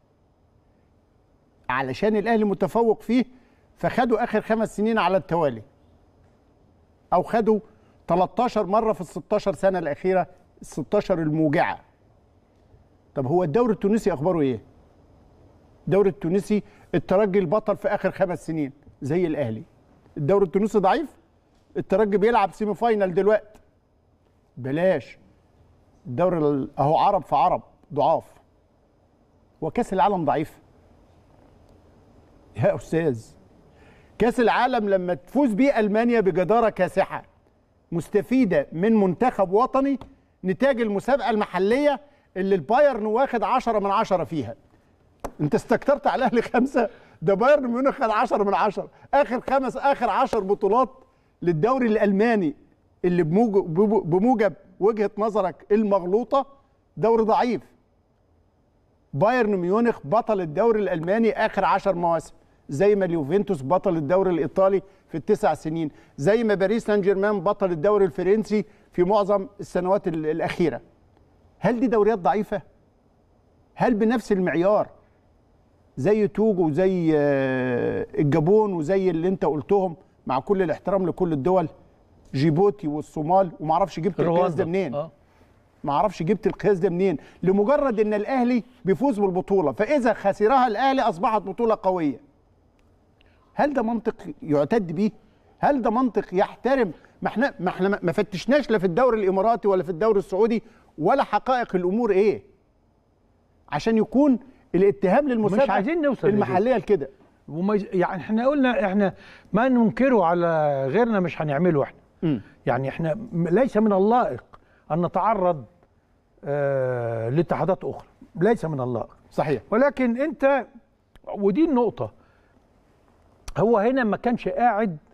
علشان الاهلي متفوق فيه فخدوا اخر 5 سنين على التوالي، او خدوا 13 مره في ال 16 سنه الاخيره، ال 16 الموجعه. طب هو الدوري التونسي اخباره ايه؟ الدوري التونسي الترجي البطل في اخر 5 سنين زي الاهلي. الدوري التونسي ضعيف، الترجي بيلعب سيمي فاينال دلوقتي. بلاش الدوري اهو عرب في عرب ضعاف. وكاس العالم ضعيف يا استاذ. كاس العالم لما تفوز بيه المانيا بجداره كاسحه مستفيده من منتخب وطني نتاج المسابقه المحليه اللي البايرن واخد 10 من 10 فيها. انت استكترت على الاهلي 5، ده بايرن ميونخ خد 10 من 10. اخر 10 بطولات للدوري الالماني اللي بموجب وجهه نظرك المغلوطه دوري ضعيف. بايرن ميونخ بطل الدوري الالماني اخر 10 مواسم، زي ما اليوفنتوس بطل الدوري الايطالي في ال9 سنين، زي ما باريس سان جيرمان بطل الدوري الفرنسي في معظم السنوات الاخيره. هل دي دوريات ضعيفه؟ هل بنفس المعيار زي توجو وزي الجابون وزي اللي انت قلتهم مع كل الاحترام لكل الدول، جيبوتي والصومال، وما اعرفش جبت القياس ده منين؟ ما اعرفش جبت القياس ده منين؟ لمجرد ان الاهلي بيفوز بالبطوله، فاذا خسرها الاهلي اصبحت بطوله قويه. هل ده منطق يعتد بيه؟ هل ده منطق يحترم؟ ما احنا ما فتشناش لا في الدوري الاماراتي ولا في الدوري السعودي ولا حقائق الامور ايه عشان يكون الاتهام للمسابقه مش عايزين نوصل المحليه لكده. يعني احنا قلنا احنا ما ننكره على غيرنا مش هنعمله احنا. يعني احنا ليس من اللائق ان نتعرض لاتحادات اخرى، ليس من اللائق. صحيح. ولكن انت ودي النقطه، هو هنا ما كانش قاعد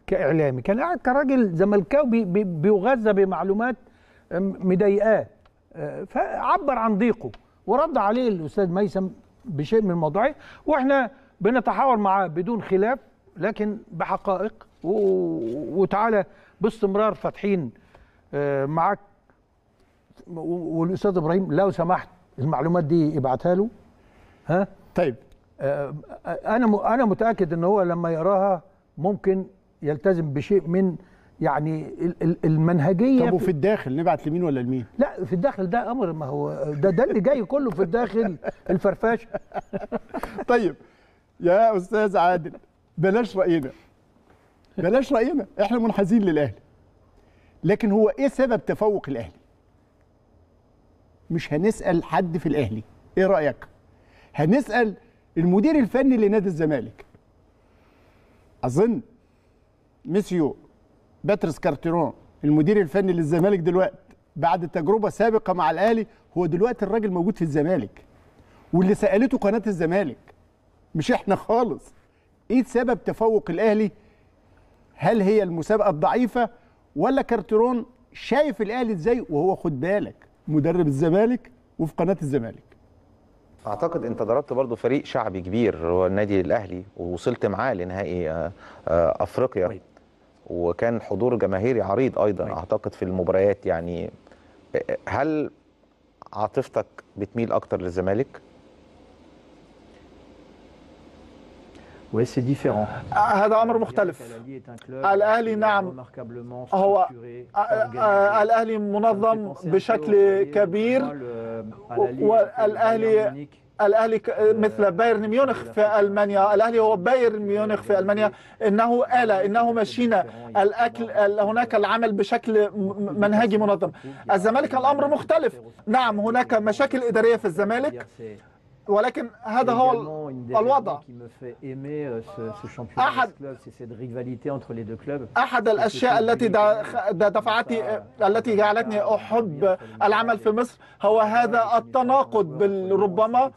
كاعلامي، كان قاعد كراجل زملكاوي بيغذى بمعلومات مضايقاه، فعبر عن ضيقه ورد عليه الاستاذ ميثم بشيء من الموضوعيه، واحنا بنتحاور معاه بدون خلاف لكن بحقائق، وتعالى باستمرار فاتحين معاك. والاستاذ ابراهيم لو سمحت المعلومات دي ابعتها له. ها طيب انا متاكد ان هو لما يقراها ممكن يلتزم بشيء من يعني المنهجيه. طب وفي الداخل نبعت لمين ولا لمين؟ لا في الداخل ده امر، ما هو ده اللي جاي كله في الداخل الفرفشه. طيب يا استاذ عادل بلاش راينا، احنا منحازين للاهلي، لكن هو ايه سبب تفوق الاهلي؟ مش هنسال حد في الاهلي، ايه رايك؟ هنسال المدير الفني لنادي الزمالك. اظن مسيو باتريس كارتيرون المدير الفني للزمالك دلوقتي بعد تجربه سابقه مع الاهلي، هو دلوقتي الراجل موجود في الزمالك، واللي سالته قناه الزمالك مش احنا خالص. ايه سبب تفوق الاهلي؟ هل هي المسابقه الضعيفه ولا كارتيرون شايف الاهلي ازاي وهو خد بالك مدرب الزمالك وفي قناه الزمالك؟ اعتقد انت ضربت برضو فريق شعبي كبير هو النادي الاهلي، ووصلت معاه لنهائي افريقيا، وكان حضور جماهيري عريض ايضا اعتقد في المباريات. يعني هل عاطفتك بتميل اكتر للزمالك؟ هذا أمر مختلف. الأهلي نعم، هو الأهلي منظم بشكل كبير، والأهلي مثل بايرن ميونخ في ألمانيا. الأهلي هو بايرن ميونخ في ألمانيا، إنه آلة، إنه ماشينة، الأكل هناك العمل بشكل منهجي منظم. الزمالك الأمر مختلف، نعم هناك مشاكل إدارية في الزمالك، ولكن هذا هو الوضع. أحد الأشياء التي جعلتني أحب العمل في مصر هو هذا التناقض ربما.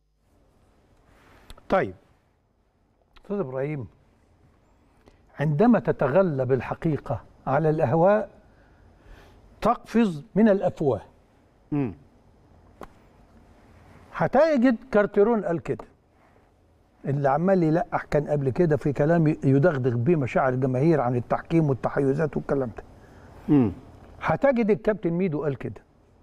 طيب أستاذ إبراهيم، عندما تتغلب الحقيقة على الأهواء تقفز من الأفواه. هتجد كارتيرون قال كده، اللي عمال يلقح كان قبل كده في كلام يدغدغ بيه مشاعر الجماهير عن التحكيم والتحيزات والكلام ده. هتجد الكابتن ميدو قال كده،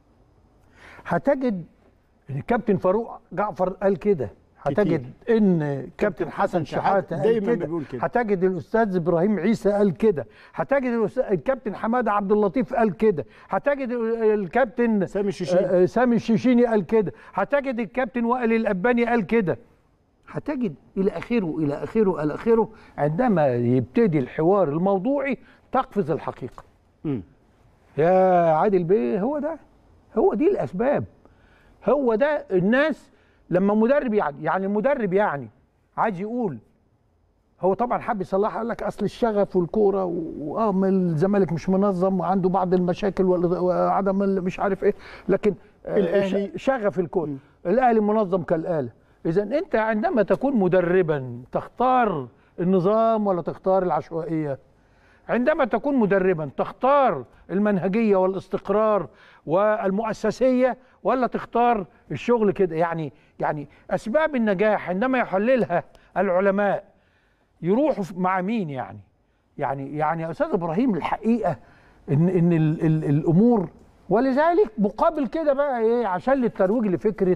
هتجد ان الكابتن فاروق جعفر قال كده، هتجد ان كابتن حسن شحاته قال كده، هتجد الاستاذ ابراهيم عيسى قال كده، هتجد الكابتن حماده عبد اللطيف قال كده، هتجد الكابتن سامي الشيشيني قال كده، هتجد الكابتن وائل الاباني قال كده، هتجد الى اخره الى اخره الى اخره. عندما يبتدي الحوار الموضوعي تقفز الحقيقه. يا عادل بيه، هو دي الاسباب، هو ده الناس. لما مدرب يعني المدرب يعني عايز يقول، هو طبعا حب يصلحها، قال لك اصل الشغف والكوره الزمالك مش منظم وعنده بعض المشاكل وعدم مش عارف ايه، لكن الاهلي شغف الكوره، الاهلي منظم كالاله. اذا انت عندما تكون مدربا تختار النظام ولا تختار العشوائيه؟ عندما تكون مدربا تختار المنهجيه والاستقرار والمؤسسيه ولا تختار الشغل كده؟ يعني اسباب النجاح عندما يحللها العلماء يروحوا مع مين؟ يعني يا استاذ ابراهيم، الحقيقه ان الامور، ولذلك مقابل كده بقى ايه، عشان للترويج لفكره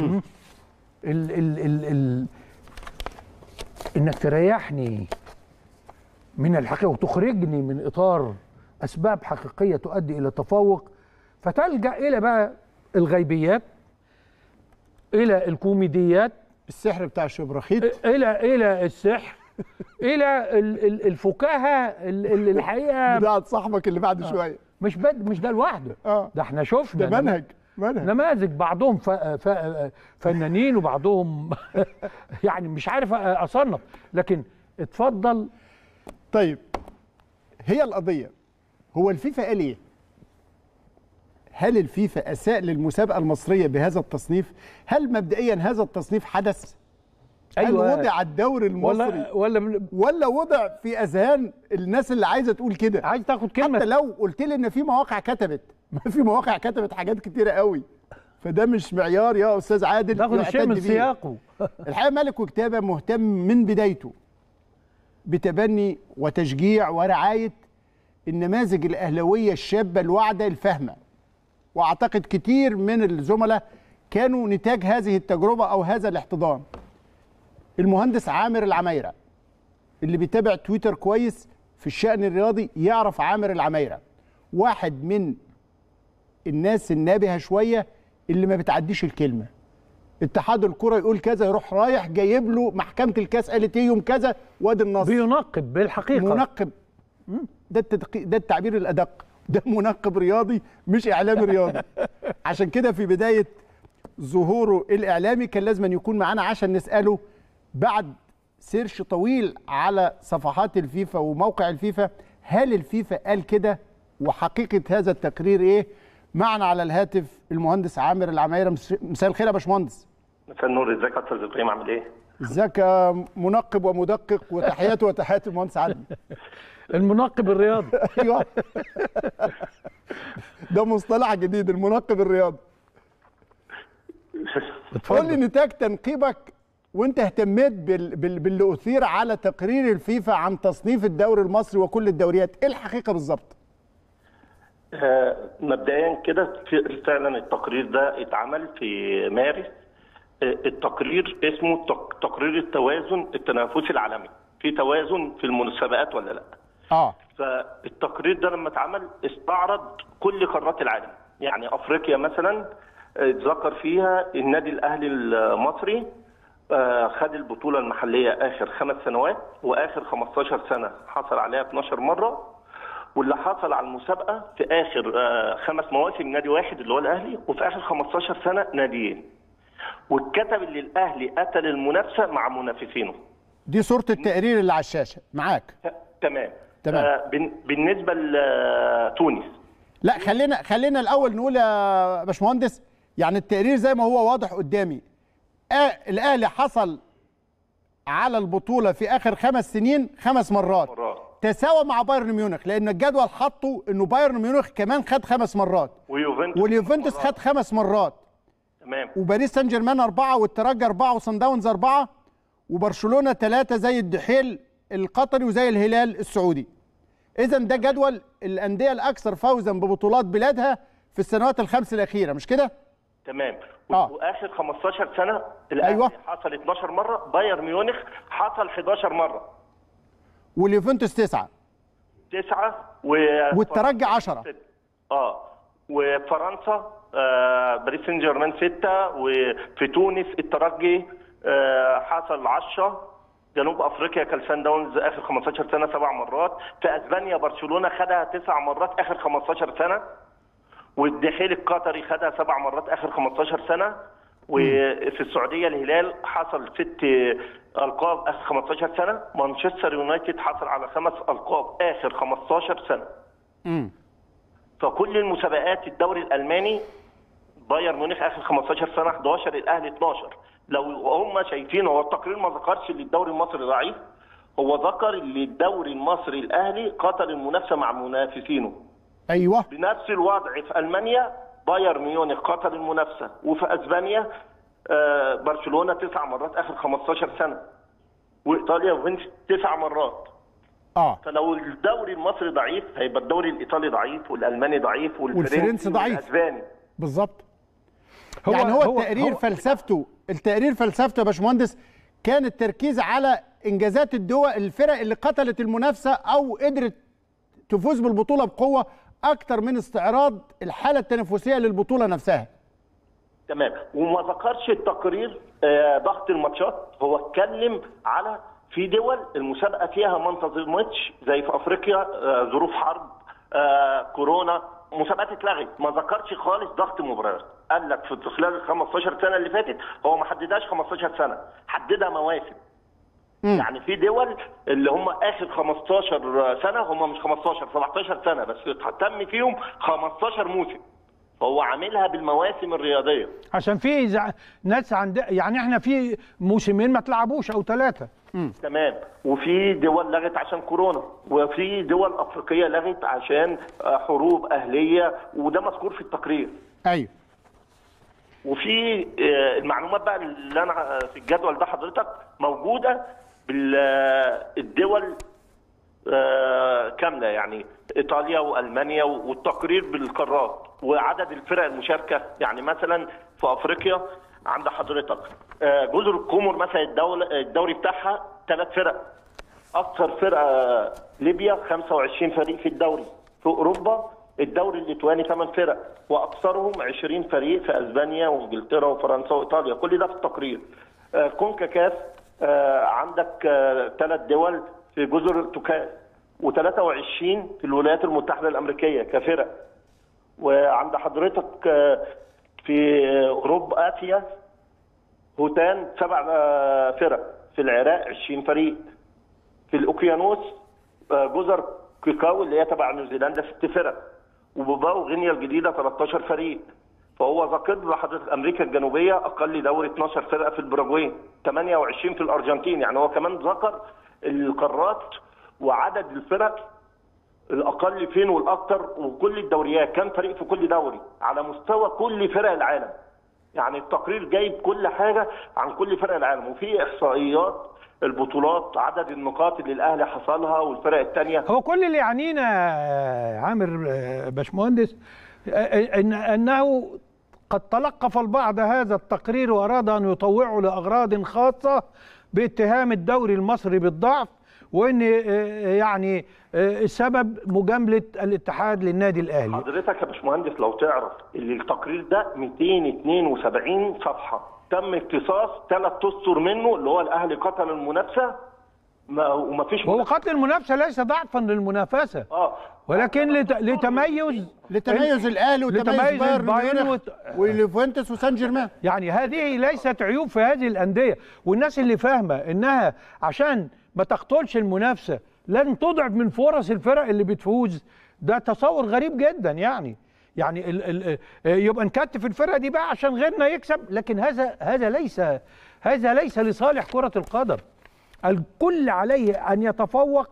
انك تريحني من الحقيقه وتخرجني من اطار اسباب حقيقيه تؤدي الى تفوق، فتلجأ الى بقى الغيبيات، الى الكوميديات، السحر بتاع الشبرخيت، الى السحر، الى الفكاهه اللي الحقيقه بتاعت صاحبك اللي بعد شويه. مش ده لوحده، ده احنا شفنا ده منهج نماذج، بعضهم فنانين وبعضهم يعني مش عارف اصنف، لكن اتفضل. طيب هي القضيه، هو الفيفا قال ايه؟ هل الفيفا اساء للمسابقه المصريه بهذا التصنيف؟ هل مبدئيا هذا التصنيف حدث؟ أيوة. هل وضع الدوري المصري ولا وضع في اذهان الناس اللي عايزه تقول كده؟ عايز تاخد كلمه. حتى لو قلت لي ان في مواقع كتبت، ما في مواقع كتبت حاجات كتيره قوي، فده مش معيار يا استاذ عادل تاخد الشيء من سياقه. الحقيقه ملك وكتابه مهتم من بدايته بتبني وتشجيع ورعايه النماذج الاهلاويه الشابه الواعده الفاهمه، واعتقد كتير من الزملاء كانوا نتاج هذه التجربه او هذا الاحتضان. المهندس عامر العمايره اللي بيتابع تويتر كويس في الشأن الرياضي يعرف عامر العمايره، واحد من الناس النابهه شويه اللي ما بتعديش الكلمه. اتحاد الكره يقول كذا يروح رايح جايب له محكمه الكاس قالت ايه يوم كذا وادي النصر. بينقب بالحقيقه. منقب. ده التعبير الادق، ده منقب رياضي مش اعلامي رياضي. عشان كده في بدايه ظهوره الاعلامي كان لازم أن يكون معانا عشان نساله بعد سيرش طويل على صفحات الفيفا وموقع الفيفا، هل الفيفا قال كده وحقيقه هذا التقرير ايه؟ معنا على الهاتف المهندس عامر العمايره. مساء الخير يا باشمهندس. مساء النور، ازيك يا استاذ ابراهيم، عامل ايه؟ ازيك يا منقب ومدقق، وتحياتي وتحيات المهندس عادل المنقب الرياضي. ايوه ده مصطلح جديد، المنقب الرياضي. قول لي نتاج تنقيبك وانت اهتميت باللي اثير على تقرير الفيفا عن تصنيف الدوري المصري وكل الدوريات، ايه الحقيقه بالظبط؟ مبدئيا كده فعلا التقرير ده اتعمل في مارس. التقرير اسمه تقرير التوازن التنافسي العالمي، في توازن في المسابقات ولا لا؟ فالتقرير ده لما اتعمل استعرض كل قارات العالم، يعني افريقيا مثلا اتذكر فيها النادي الاهلي المصري خد البطوله المحليه اخر 5 سنوات، واخر 15 سنه حصل عليها 12 مره، واللي حصل على المسابقه في اخر 5 مواسم نادي واحد اللي هو الاهلي، وفي اخر 15 سنه ناديين. والكتب اللي الاهلي قتل المنافسه مع منافسينه. دي صوره التقرير اللي على الشاشه معاك. تمام. بالنسبه لتونس، لا خلينا الاول نقول يا باشمهندس، يعني التقرير زي ما هو واضح قدامي، الاهلي حصل على البطوله في اخر 5 سنين 5 مرات، تساوى مع بايرن ميونخ، لان الجدول حطوا انه بايرن ميونخ كمان خد 5 مرات، واليوفنتوس خد 5 مرات، تمام، وباريس سان جيرمان 4، والترجي 4، وصن داونز 4، وبرشلونه 3 زي الدحيل القطري وزي الهلال السعودي. اذا ده جدول الانديه الاكثر فوزا ببطولات بلادها في السنوات ال5 الاخيره، مش كده؟ تمام. واخر 15 سنه الاهلي حصل 12 مره، بايرن ميونخ حصل 11 مره، واليوفنتوس 9 والترجي 10. وفرنسا باريس سان جيرمان 6، وفي تونس الترجي حصل 10، جنوب افريقيا كالسان داونز اخر 15 سنه 7 مرات، في اسبانيا برشلونه خدها 9 مرات اخر 15 سنه، والدحيل القطري خدها 7 مرات اخر 15 سنه، وفي السعوديه الهلال حصل 6 القاب اخر 15 سنه، مانشستر يونايتد حصل على 5 القاب اخر 15 سنه. فكل المسابقات الدوري الالماني بايرن ميونخ اخر 15 سنه 11، الاهلي 12. لو هم شايفين، هو التقرير ما ذكرش ان الدوري المصري ضعيف، هو ذكر ان الدوري المصري الاهلي قتل المنافسه مع منافسينه. ايوه. بنفس الوضع في المانيا بايرن ميونخ قتل المنافسه، وفي اسبانيا برشلونه 9 مرات اخر 15 سنه، وايطاليا يوفنتوس 9 مرات. فلو الدوري المصري ضعيف هيبقى الدوري الايطالي ضعيف، والالماني ضعيف، والفرنسي ضعيف، والاسباني. بالظبط. يعني هو التقرير فلسفته يا باشمهندس كان التركيز على انجازات الفرق اللي قتلت المنافسه او قدرت تفوز بالبطوله بقوه اكتر من استعراض الحاله التنافسيه للبطوله نفسها. تمام. وما ذكرش التقرير ضغط الماتشات، هو اتكلم على في دول المسابقه فيها ما انتظمتش زي في افريقيا، ظروف حرب، كورونا، مسابقات اتلغت، ما ذكرش خالص ضغط مباريات. قال لك في خلال ال 15 سنه اللي فاتت، هو ما حددهاش 15 سنه، حددها مواسم. يعني في دول اللي هم اخر 15 سنه، هم مش 15 17 سنه بس تم فيهم 15 موسم. هو عاملها بالمواسم الرياضيه عشان في ناس يعني احنا في موسمين ما تلعبوش او 3. تمام. وفي دول لغت عشان كورونا، وفي دول افريقيه لغت عشان حروب اهليه، وده مذكور في التقرير. ايوه. وفي المعلومات بقى اللي انا في الجدول ده حضرتك موجوده بالدول كامله، يعني ايطاليا والمانيا، والتقرير بالقارات وعدد الفرق المشاركه. يعني مثلا في افريقيا عند حضرتك جزر القمر مثلا الدوري بتاعها 3 فرق. اكثر فرقه ليبيا 25 فريق في الدوري. في اوروبا الدوري الليتواني 8 فرق، واكثرهم 20 فريق في اسبانيا وانجلترا وفرنسا وايطاليا. كل ده في التقرير. كونكاكاف عندك 3 دول في جزر التوكاس، و23 في الولايات المتحده الامريكيه كفرق. وعند حضرتك في اوروبا اسيا هوتان 7 فرق، في العراق 20 فريق، في الاوقيانوس جزر كيكاو اللي هي تبع نيوزيلندا 6 فرق، وبوباو غينيا الجديده 13 فريق. فهو ذكر لحضرتك امريكا الجنوبيه اقل دوري 12 فرقه في الباراجواي، 28 في الارجنتين. يعني هو كمان ذكر القارات وعدد الفرق الاقل فين والاكثر، وكل الدوريات كم فريق في كل دوري على مستوى كل فرق العالم. يعني التقرير جايب كل حاجه عن كل فرق العالم، وفي احصائيات البطولات، عدد النقاط اللي الاهلي حصلها والفرق الثانيه. هو كل اللي يعنينا عامر باشمهندس انه قد تلقف البعض هذا التقرير واراد ان يطوعه لاغراض خاصه باتهام الدوري المصري بالضعف، وان يعني السبب مجامله الاتحاد للنادي الاهلي. حضرتك يا باشمهندس لو تعرف ان التقرير ده 272 صفحه، تم اقتصاص 3 اسطر منه اللي هو الاهلي قتل المنافسه، وما فيش هو قتل المنافسه ليس ضعفا للمنافسه، ولكن لتميز الاهلي وتميز بايرن وليفنتوس وسان جيرمان. يعني هذه ليست عيوب في هذه الانديه، والناس اللي فاهمه انها عشان ما تقتلش المنافسه لن تضعف من فرص الفرق اللي بتفوز، ده تصور غريب جدا. يعني يبقى نكتف الفرقه دي بقى عشان غيرنا يكسب، لكن هذا ليس لصالح كره القدم. الكل عليه ان يتفوق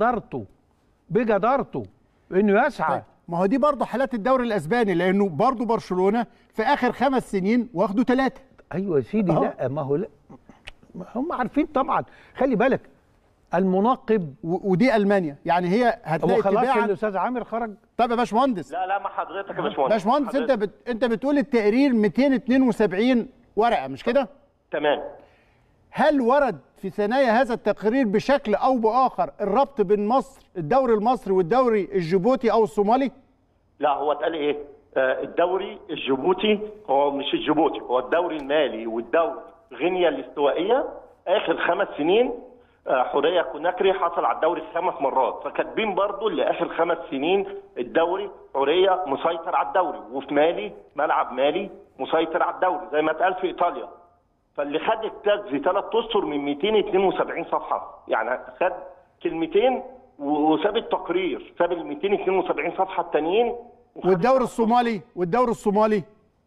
بجدارته انه يسعى. ما هو دي برضه حالات الدوري الاسباني، لانه برضه برشلونه في اخر 5 سنين واخدوا 3. ايوه يا سيدي. لا ما هو لا، هم عارفين طبعا. خلي بالك المنقب ودي المانيا، يعني هي هتلاقي خلاص الاستاذ عامر خرج. طب يا باشمهندس، لا ما حضرتك يا باشمهندس. باشمهندس انت بتقول التقرير 272 ورقه مش كده؟ تمام. هل ورد في ثنايا هذا التقرير بشكل او باخر الربط بين مصر الدوري المصري والدوري الجيبوتي او الصومالي؟ لا، هو اتقال ايه؟ الدوري الجيبوتي هو مش الجيبوتي، هو الدوري المالي والدوري غينيا الاستوائيه اخر 5 سنين. حوريه كوناكري حصل على الدوري 5 مرات، فكاتبين برضو اللي اخر 5 سنين الدوري حوريه مسيطر على الدوري، وفي مالي ملعب مالي مسيطر على الدوري زي ما اتقال في ايطاليا. فاللي خد التاج في 3 اسطر من 272 صفحه، يعني خد كلمتين وساب التقرير، ساب ال 272 صفحه التانيين. والدوري الصومالي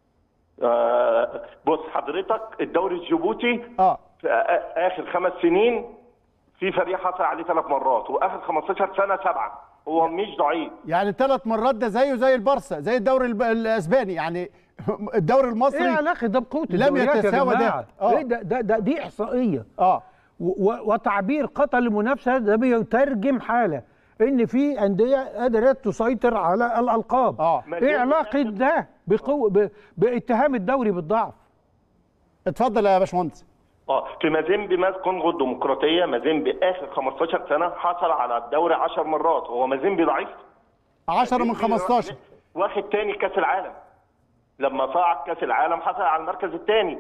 بص حضرتك، الدوري الجيبوتي في اخر 5 سنين في فريق حصل عليه 3 مرات، واخر 15 سنه 7. هو مش ضعيف، يعني 3 مرات ده زيه زي البارسا، زي الدوري الاسباني. يعني الدوري المصري ايه علاقه ده بقوه لم يتساوى ده. ايه ده دي احصائيه وتعبير قتل المنافسه. ده بيترجم حاله ان في انديه قادره تسيطر على الالقاب. ايه علاقه ده باتهام الدوري بالضعف؟ اتفضل يا باشمهندس. في مازيمبي كونغو الديمقراطيه، مازيمبي اخر 15 سنه حصل على الدوري 10 مرات. هو مازيمبي ضعيف؟ 10 من 15. واخد تاني كاس العالم، لما صعد كاس العالم حصل على المركز الثاني.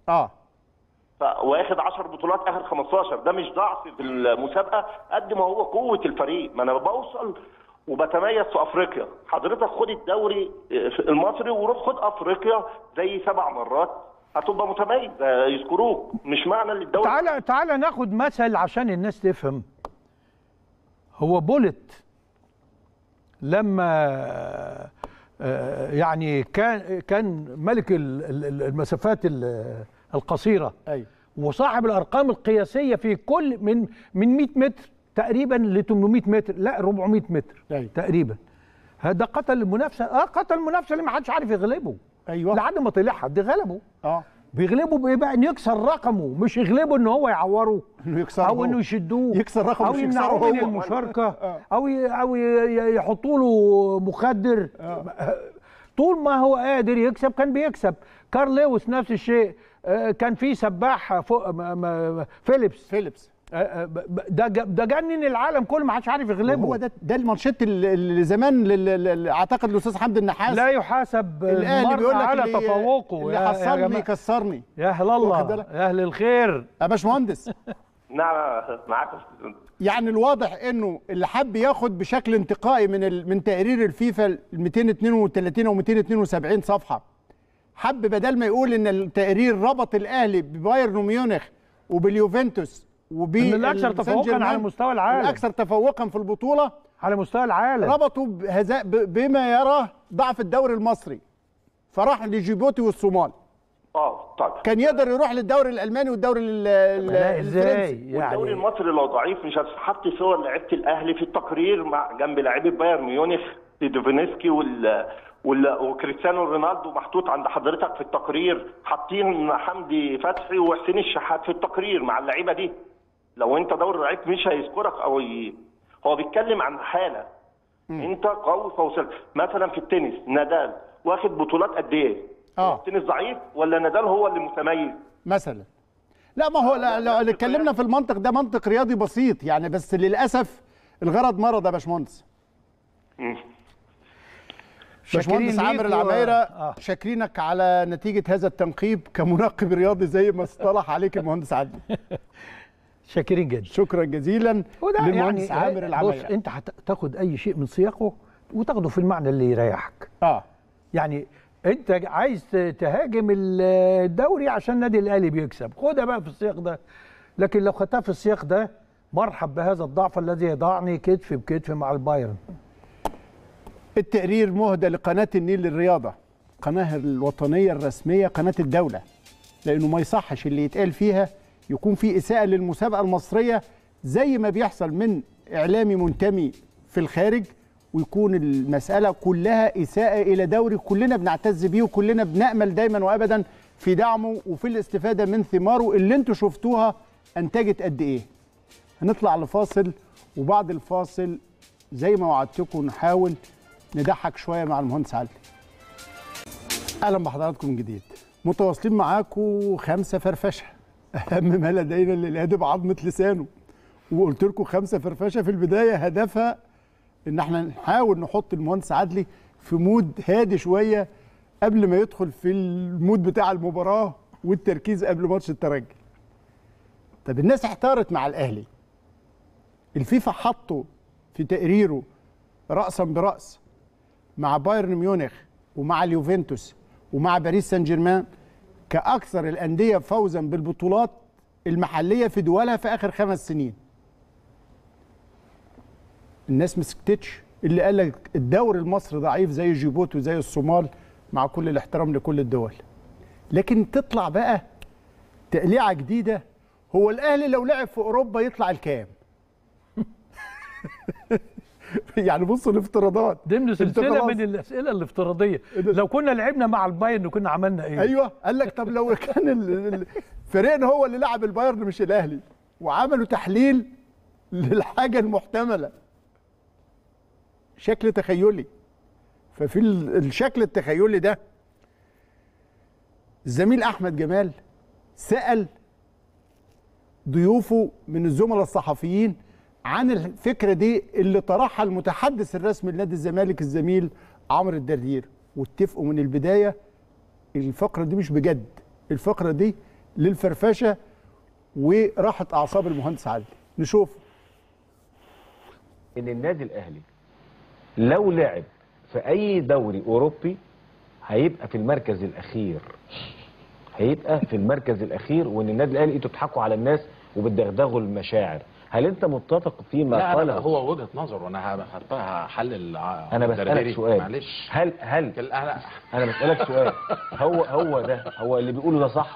واخد 10 بطولات اخر 15. ده مش ضعف في المسابقه قد ما هو قوه الفريق. ما انا بوصل وبتميز في افريقيا. حضرتك خد الدوري المصري وروح خد افريقيا زي 7 مرات هتبقى متميز، يذكروك. مش معنى ان الدوري تعالى ناخد مثل عشان الناس تفهم. هو بولت لما يعني كان ملك المسافات القصيره، ايوه، وصاحب الارقام القياسيه في كل من 100 متر تقريبا ل 800 متر، لا 400 متر أيوة. تقريبا. هذا قتل المنافسه، قتل المنافسه اللي ما حدش عارف يغلبه. ايوه، لحد ما طلع حد غلبه. بيغلبه بايه بقى؟ انه يكسر رقمه، مش يغلبه ان هو يعوره، انه يكسر او انه يشدوه، يكسر رقمه، او يمنعوه من المشاركه، او يحطوا له مخدر. طول ما هو قادر يكسب كان بيكسب. كارل لويس نفس الشيء، كان في سباح فيليبس ده جنن العالم كله، ما حدش عارف يغلبه. هو ده المانشيت اللي زمان اعتقد الاستاذ حمدي النحاس لا يحاسب الاهلي بيقول لك على تفوقه، اللي حصلني يكسرني. يا اهل الله، يا اهل الخير يا باشمهندس. نعم معاك. يعني الواضح انه اللي حب ياخد بشكل انتقائي من تقرير الفيفا ال 232 او 272 صفحه، حب بدل ما يقول ان التقرير ربط الاهلي ببايرن ميونخ وباليوفنتوس الاكثر تفوقا على مستوى العالم، الاكثر تفوقا في البطوله على مستوى العالم، ربطوا بما يراه ضعف الدوري المصري، فراح لجيبوتي والصومال. طيب كان يقدر يروح للدوري الالماني والدوري الفرنسي. والدوري المصري لو ضعيف مش هتحط صور لعيبه الاهلي في التقرير مع جنب لاعيبه بايرن ميونخ ديفينسكي وكريستيانو رونالدو محطوط عند حضرتك في التقرير، حاطين حمدي فتحي وحسين الشحات في التقرير مع اللعيبه دي. لو انت دوري ضعيف مش هيذكرك هو بيتكلم عن حاله. انت قوي فوصلت مثلا في التنس، نادال واخد بطولات قد ايه؟ التنس ضعيف ولا نادال هو اللي متميز مثلا؟ لا، ما هو لو اتكلمنا في المنطق ده منطق رياضي بسيط يعني، بس للاسف الغرض مرض يا باشمهندس. باشمهندس عامر العمايره، شاكرينك على نتيجه هذا التنقيب كمنقب رياضي زي ما اصطلح عليك المهندس عادل. شاكرين جدا، شكرا جزيلا للمهندس يعني عامر العمايره. بص، انت هتاخد اي شيء من سياقه وتاخده في المعنى اللي يريحك. يعني انت عايز تهاجم الدوري عشان النادي الاهلي بيكسب، خدها بقى في السياق ده. لكن لو خدتها في السياق ده، مرحب بهذا الضعف الذي يضعني كتف بكتف مع البايرن. التقرير مهدى لقناه النيل للرياضه، قناه الوطنيه الرسميه، قناه الدوله، لانه ما يصحش اللي يتقال فيها يكون في اساءه للمسابقه المصريه زي ما بيحصل من اعلامي منتمي في الخارج، ويكون المسألة كلها إساءة إلى دوري كلنا بنعتز بيه وكلنا بنأمل دايما وأبدا في دعمه وفي الاستفادة من ثماره اللي انتوا شفتوها أنتجت قد إيه. هنطلع لفاصل، وبعد الفاصل زي ما وعدتكم نحاول نضحك شوية مع المهندس عادل. أهلا بحضراتكم من جديد، متواصلين معاكم 5 فرفشة، أهم ما لدينا للهادب عظمة لسانه. وقلت لكم 5 فرفشة في البداية هدفها ان احنا نحاول نحط المهندس عدلي في مود هادي شويه قبل ما يدخل في المود بتاع المباراه والتركيز قبل ماتش الترجي. طب الناس احتارت مع الاهلي. الفيفا حطه في تقريره راسا براس مع بايرن ميونخ ومع اليوفنتوس ومع باريس سان جيرمان كاكثر الانديه فوزا بالبطولات المحليه في دولها في اخر 5 سنين. الناس ما سكتتش، اللي قال لك الدوري المصري ضعيف زي جيبوتي وزي الصومال، مع كل الاحترام لكل الدول. لكن تطلع بقى تقليعه جديده، هو الاهلي لو لعب في اوروبا يطلع الكام؟ يعني بصوا الافتراضات ضمن سلسله من الاسئله الافتراضيه. لو كنا لعبنا مع البايرن كنا عملنا ايه؟ ايوه، قال لك طب لو كان فريقنا هو اللي لعب البايرن مش الاهلي، وعملوا تحليل للحاجه المحتمله، شكل تخيلي. ففي الشكل التخيلي ده الزميل احمد جمال سأل ضيوفه من الزملاء الصحفيين عن الفكره دي اللي طرحها المتحدث الرسمي لنادي الزمالك الزميل عمرو الدردير، واتفقوا من البدايه الفقره دي مش بجد، الفقره دي للفرفشه وراحه اعصاب المهندس عادل. نشوف. ان النادي الاهلي لو لعب في اي دوري اوروبي هيبقى في المركز الاخير، هيبقى في المركز الاخير. وان النادي الاهلي انتوا بتضحكوا على الناس وبتدغدغوا المشاعر. هل انت متفق فيما لا قاله؟ هو وجهه نظر وانا هحلل. انا بسالك سؤال، معلش. هل انا بسالك سؤال، هو اللي بيقوله ده صح؟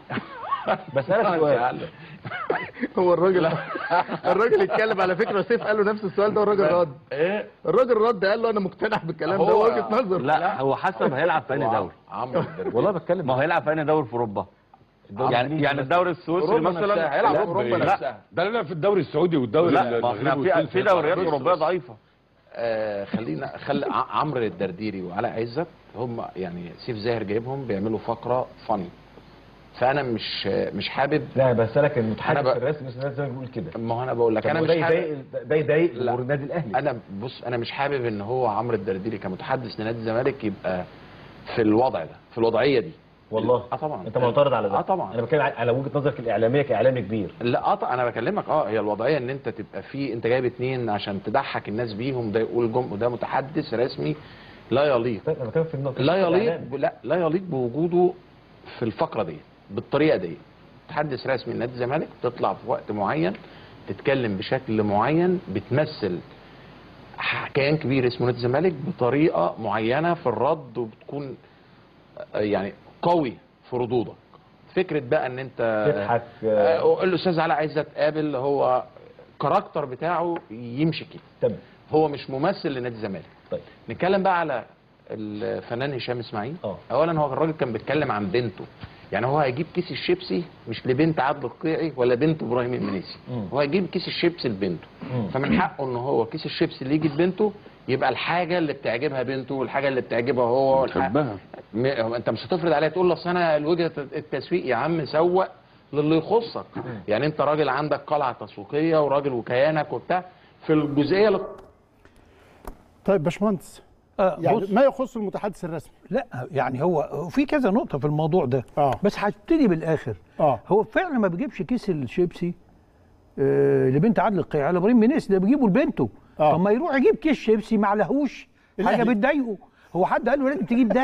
بسالك سؤال. هو الراجل اتكلم على فكره، سيف قال له نفس السؤال ده والراجل رد. ايه الراجل رد قال له انا مقتنع بالكلام ده، وجهه نظر. لا هو حسب هيلعب في انهي دوري. والله بتكلم، ما هو هيلعب في انهي دوري في اوروبا؟ يعني الدوري السويسري مثلا هيلعب في اوروبا نفسها. ده لا في الدوري السعودي والدوري لا في دوريات اوروبيه ضعيفه. خلينا عمرو الدرديري وعلاء عزت هم يعني سيف زاهر جايبهم بيعملوا فقره فني، فانا مش حابب. لا بسالك المتحدث الرسمي النادي الزمالك بيقول كده. ما هو انا بقول لك انا مش حابب ده يضايق جمهور النادي الاهلي. انا بص انا مش حابب ان هو عمرو الدرديري كمتحدث لنادي الزمالك يبقى في الوضع ده، في الوضعيه دي. والله طبعا انت معترض على ده؟ طبعا. انا بتكلم على وجهه نظرك الاعلاميه كاعلامي كبير. لا انا بكلمك هي الوضعيه ان انت تبقى في انت جايب 2 عشان تضحك الناس بيهم، ده يقول وده متحدث رسمي لا يليق. انا بتكلم في النقطه لا يليق بوجوده في الفقره دي بالطريقه دي. متحدث رسمي لنادي الزمالك بتطلع في وقت معين تتكلم بشكل معين، بتمثل كيان كبير اسمه نادي الزمالك بطريقه معينه في الرد، وبتكون يعني قوي في ردودك. فكره بقى ان انت تضحك الاستاذ علاء عزت قابل هو كاركتر بتاعه يمشي كده. هو مش ممثل لنادي الزمالك. طيب نتكلم بقى على الفنان هشام اسماعيل. اولا هو الراجل كان بيتكلم عن بنته، يعني هو هيجيب كيس الشيبسي مش لبنت عبد القيعي ولا بنت ابراهيم المنيسي، هو هيجيب كيس الشيبسي لبنته، فمن حقه ان هو كيس الشيبسي اللي يجي لبنته يبقى الحاجه اللي بتعجبها بنته والحاجه اللي بتعجبها هو بتحبها. انت مش هتفرض عليها تقول له اصل انا الوجهه التسويق يا عم، سوق للي يخصك. يعني انت راجل عندك قلعه تسويقيه وراجل وكيانك وبتاع في الجزئيه. طيب باشمهندس، يعني ما يخص المتحدث الرسمي. لا يعني هو في كذا نقطه في الموضوع ده. بس هبتدي بالاخر. هو فعلا ما بيجيبش كيس الشيبسي لبنت عادل القيعي على ابراهيم منيسي، ده بيجيبه لبنته. طب ما يروح يجيب كيس شيبسي ما عليهوش حاجه بتضايقه. هو حد قال له لازم تجيب ده؟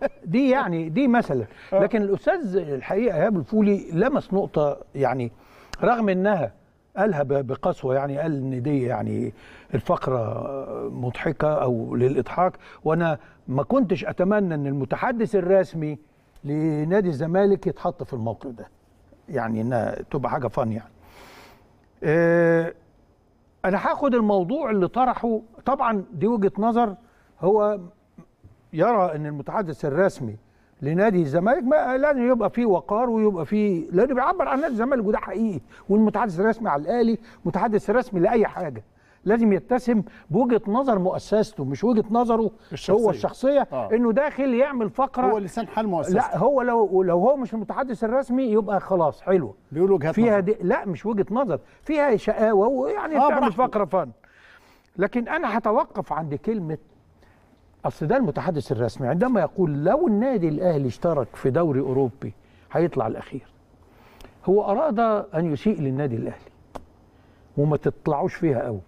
دي مثلا. لكن الاستاذ الحقيقه ايهاب الفولي لمس نقطه، يعني رغم انها قالها بقسوه، يعني قال ان دي يعني الفقره مضحكه او للاضحاك، وانا ما كنتش اتمنى ان المتحدث الرسمي لنادي الزمالك يتحط في الموقف ده، يعني انها تبقى حاجه فن يعني. انا هاخد الموضوع اللي طرحه، طبعا دي وجهه نظر، هو يرى ان المتحدث الرسمي لنادي الزمالك ما لازم يبقى فيه وقار ويبقى فيه، لانه بيعبر عن نادي الزمالك وده حقيقي، والمتحدث الرسمي على الاهلي متحدث رسمي لاي حاجه، لازم يتسم بوجهه نظر مؤسسته مش وجهه نظره هو الشخصيه. انه داخل يعمل فقره هو لسان حال مؤسسته. لا هو لو هو مش المتحدث الرسمي يبقى خلاص حلوه، بيقولوا وجهه فيها نظر. لا مش وجهه نظر، فيها شقاوه ويعني بتعمل فقره فن. لكن انا هتوقف عند كلمه اصل ده المتحدث الرسمي عندما يقول لو النادي الاهلي اشترك في دوري اوروبي هيطلع الاخير. هو اراد ان يسيء للنادي الاهلي وما تطلعوش فيها قوي،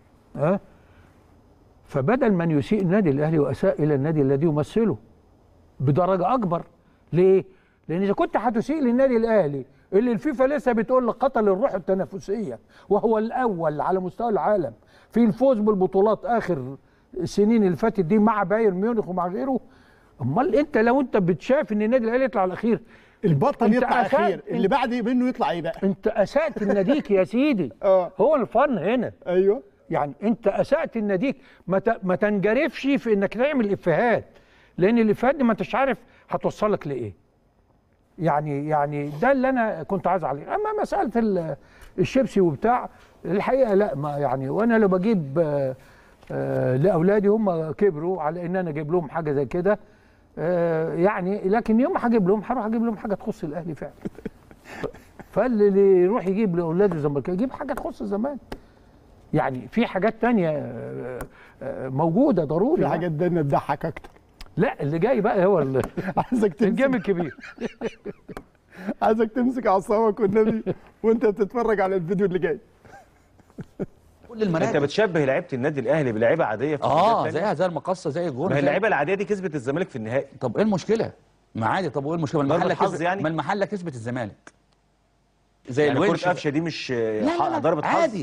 فبدل من يسيء النادي الاهلي واساء الى النادي الذي يمثله بدرجه اكبر. ليه؟ لان اذا كنت هتسيء للنادي الاهلي اللي الفيفا لسه بتقول لك قتل الروح التنافسيه وهو الاول على مستوى العالم في الفوز بالبطولات اخر السنين اللي فاتت دي مع بايرن ميونخ ومع غيره، امال انت لو انت بتشاف ان النادي الاهلي يطلع الاخير، البطل يطلع اخير، اللي بعد منه يطلع ايه بقى؟ انت اسأت لناديك يا سيدي. هو الفن هنا. ايوه يعني انت اسأت لناديك، ما تنجرفش في انك تعمل افيهات، لان الافيهات دي ما انتش عارف هتوصلك لايه. يعني ده اللي انا كنت عايز عليه. اما مساله الشيبسي وبتاع الحقيقه لا، ما يعني وانا لو بجيب لاولادي هم كبروا على ان انا اجيب لهم حاجه زي كده، يعني لكن يوم هجيب لهم هروح اجيب لهم حاجه تخص الاهلي فعلا. فاللي يروح يجيب لاولاده الزمالك يجيب حاجه تخص الزمالك. يعني في حاجات تانية موجوده ضروري، في حاجات تانية تضحك اكتر. لا اللي جاي بقى هو عايزك الجيم الكبير. عايزك تمسك اعصابك والنبي وانت بتتفرج على الفيديو اللي جاي. انت بتشبه لعيبه النادي الاهلي بلعيبه عاديه في زيها زي المقصه زي الجون. ما هي اللعيبه العاديه دي كسبت الزمالك في النهائي. طب ايه المشكله؟ ما عادي. طب وايه المشكله؟ ما المحله كسبت الزمالك زي يعني كرة قفشه دي مش ضربه حظ؟ عادي.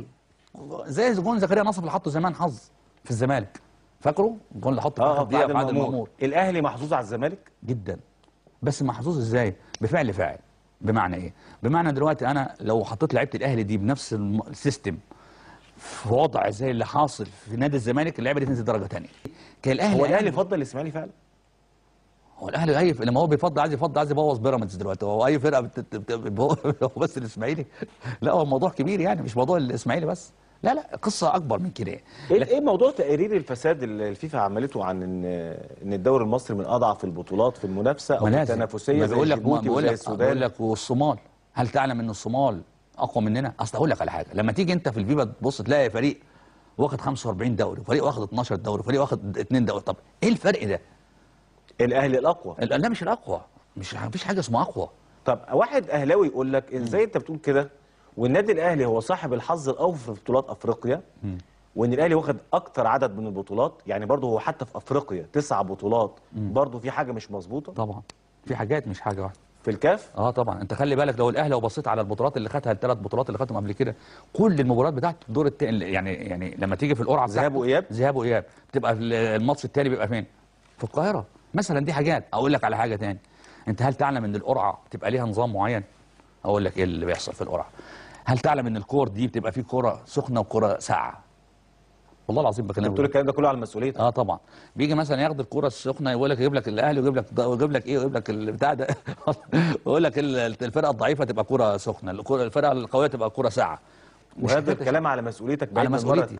زي جون زكريا نصف اللي حطه زمان حظ في الزمالك، فاكره؟ الجون اللي حطه في اخر دقيقه بعد المأمور. الاهلي محظوظ على الزمالك جدا، بس محظوظ ازاي؟ بفعل فاعل. بمعنى ايه؟ بمعنى دلوقتي انا لو حطيت لعيبه الاهلي دي بنفس السيستم في وضع زي اللي حاصل في نادي الزمالك، اللعيبه دي تنزل درجه ثانيه. هو الاهلي فضل الاسماعيلي فعلا؟ هو الاهلي اي لما هو بيفضل عايز يبوظ بيراميدز دلوقتي، هو اي فرقه هو بس الاسماعيلي؟ لا، هو الموضوع كبير يعني، مش موضوع الاسماعيلي بس، لا قصه اكبر من كده. ايه موضوع تقرير الفساد اللي الفيفا عملته عن ان الدوري المصري من اضعف البطولات في المنافسه او التنافسيه زي جيبوتي وزي السودان؟ بقول لك والصومال، هل تعلم ان الصومال اقوى مننا؟ اصل اقول لك على حاجه، لما تيجي انت في الفيفا تبص تلاقي فريق واخد 45 دوري وفريق واخد 12 دوري وفريق واخد 2 دوري، طب ايه الفرق ده؟ الاهلي الاقوى. لا مش الاقوى، مفيش حاجه اسمها اقوى. طب واحد اهلاوي يقول لك ازاي انت بتقول كده والنادي الاهلي هو صاحب الحظ الاوفر في بطولات افريقيا، وان الاهلي واخد اكتر عدد من البطولات، يعني برضه هو حتى في افريقيا 9 بطولات، برضه في حاجه مش مظبوطه؟ طبعا في حاجات، مش حاجه واحده في الكاف. طبعا انت خلي بالك، لو الاهلي لو بصيت على البطولات اللي خدها، ال3 بطولات اللي خدتهم قبل كده، كل المباريات بتاعته الدور الثاني، يعني لما تيجي في القرعه ذهاب واياب، ذهاب واياب، بتبقى الماتش الثاني بيبقى فين؟ في القاهره مثلا. دي حاجات. اقول لك على حاجه ثاني، انت هل تعلم ان القرعه بتبقى ليها نظام معين؟ اقول لك ايه اللي بيحصل في القرعه. هل تعلم ان الكور دي بتبقى فيه كوره سخنه وكوره ساقعه؟ والله العظيم بكلمك. بتقول الكلام ده كله على مسؤوليتك؟ طبعا. بيجي مثلا ياخد الكوره السخنه يقول لك، يجيب لك الاهلي ويجيب لك ايه، ويجيب لك البتاع ده ويقول لك الفرقه الضعيفه تبقى كوره سخنه، الفرقه القويه تبقى كوره ساقعه. وهذا الكلام على مسؤوليتك؟ على مسؤوليتي.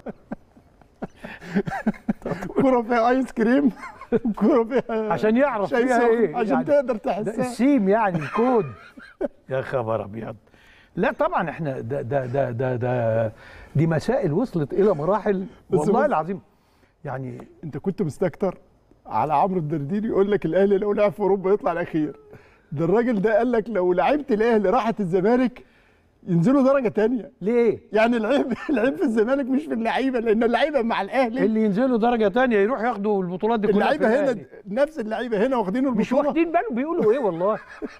كوره فيها ايس كريم، كوره فيها عشان يعرف فيها ايه، عشان يعني تقدر تحسها السيم يعني الكود. يا خبر ابيض. لا طبعا احنا ده دي مسائل وصلت الى مراحل والله العظيم. يعني انت كنت مستكتر على عمرو الدرديري يقول لك الاهلي لو لعب في اوروبا يطلع الاخير. ده الراجل ده قال لك لو لعيبه الاهلي راحت الزمالك ينزلوا درجه ثانيه. ليه؟ يعني العيب في الزمالك مش في اللعيبه، لان اللعيبه مع الاهلي اللي ينزلوا درجه ثانيه يروح ياخدوا البطولات دي كلها. اللعيبه هنا نفس اللعيبه هنا واخدين البطوله، مش واخدين بالهم بيقولوا ايه والله.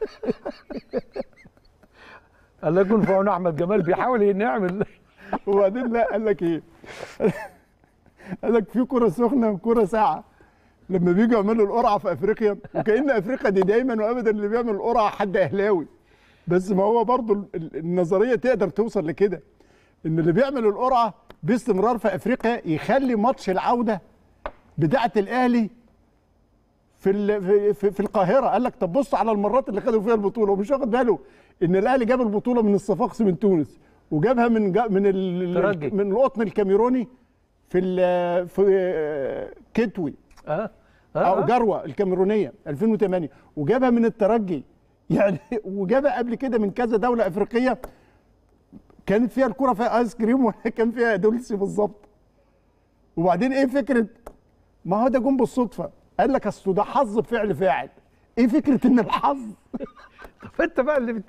الله يكون في عون احمد جمال بيحاول نعمل. وبعدين لا قال لك ايه؟ قال لك في كره سخنه وكره ساقعه. لما بيجوا يعملوا القرعه في افريقيا، وكأن افريقيا دي دايما وابدا اللي بيعمل القرعه حد اهلاوي. بس ما هو برضه النظريه تقدر توصل لكده، ان اللي بيعمل القرعه باستمرار في افريقيا يخلي ماتش العوده بتاعه الاهلي في القاهره. قال لك طب بص على المرات اللي خدوا فيها البطوله، ومش واخد باله ان الاهلي جاب البطوله من الصفاقسي من تونس، وجابها من القطن الكاميروني في كتوي او جروه الكاميرونيه 2008، وجابها من الترجي يعني، وجابها قبل كده من كذا دوله افريقيه كانت فيها الكره فيها ايس كريم وكان فيها دولسي بالظبط. وبعدين ايه فكره؟ ما هو ده جون بالصدفه. قال لك اصل ده حظ بفعل فاعل. ايه فكره ان الحظ؟ طب انت بقى اللي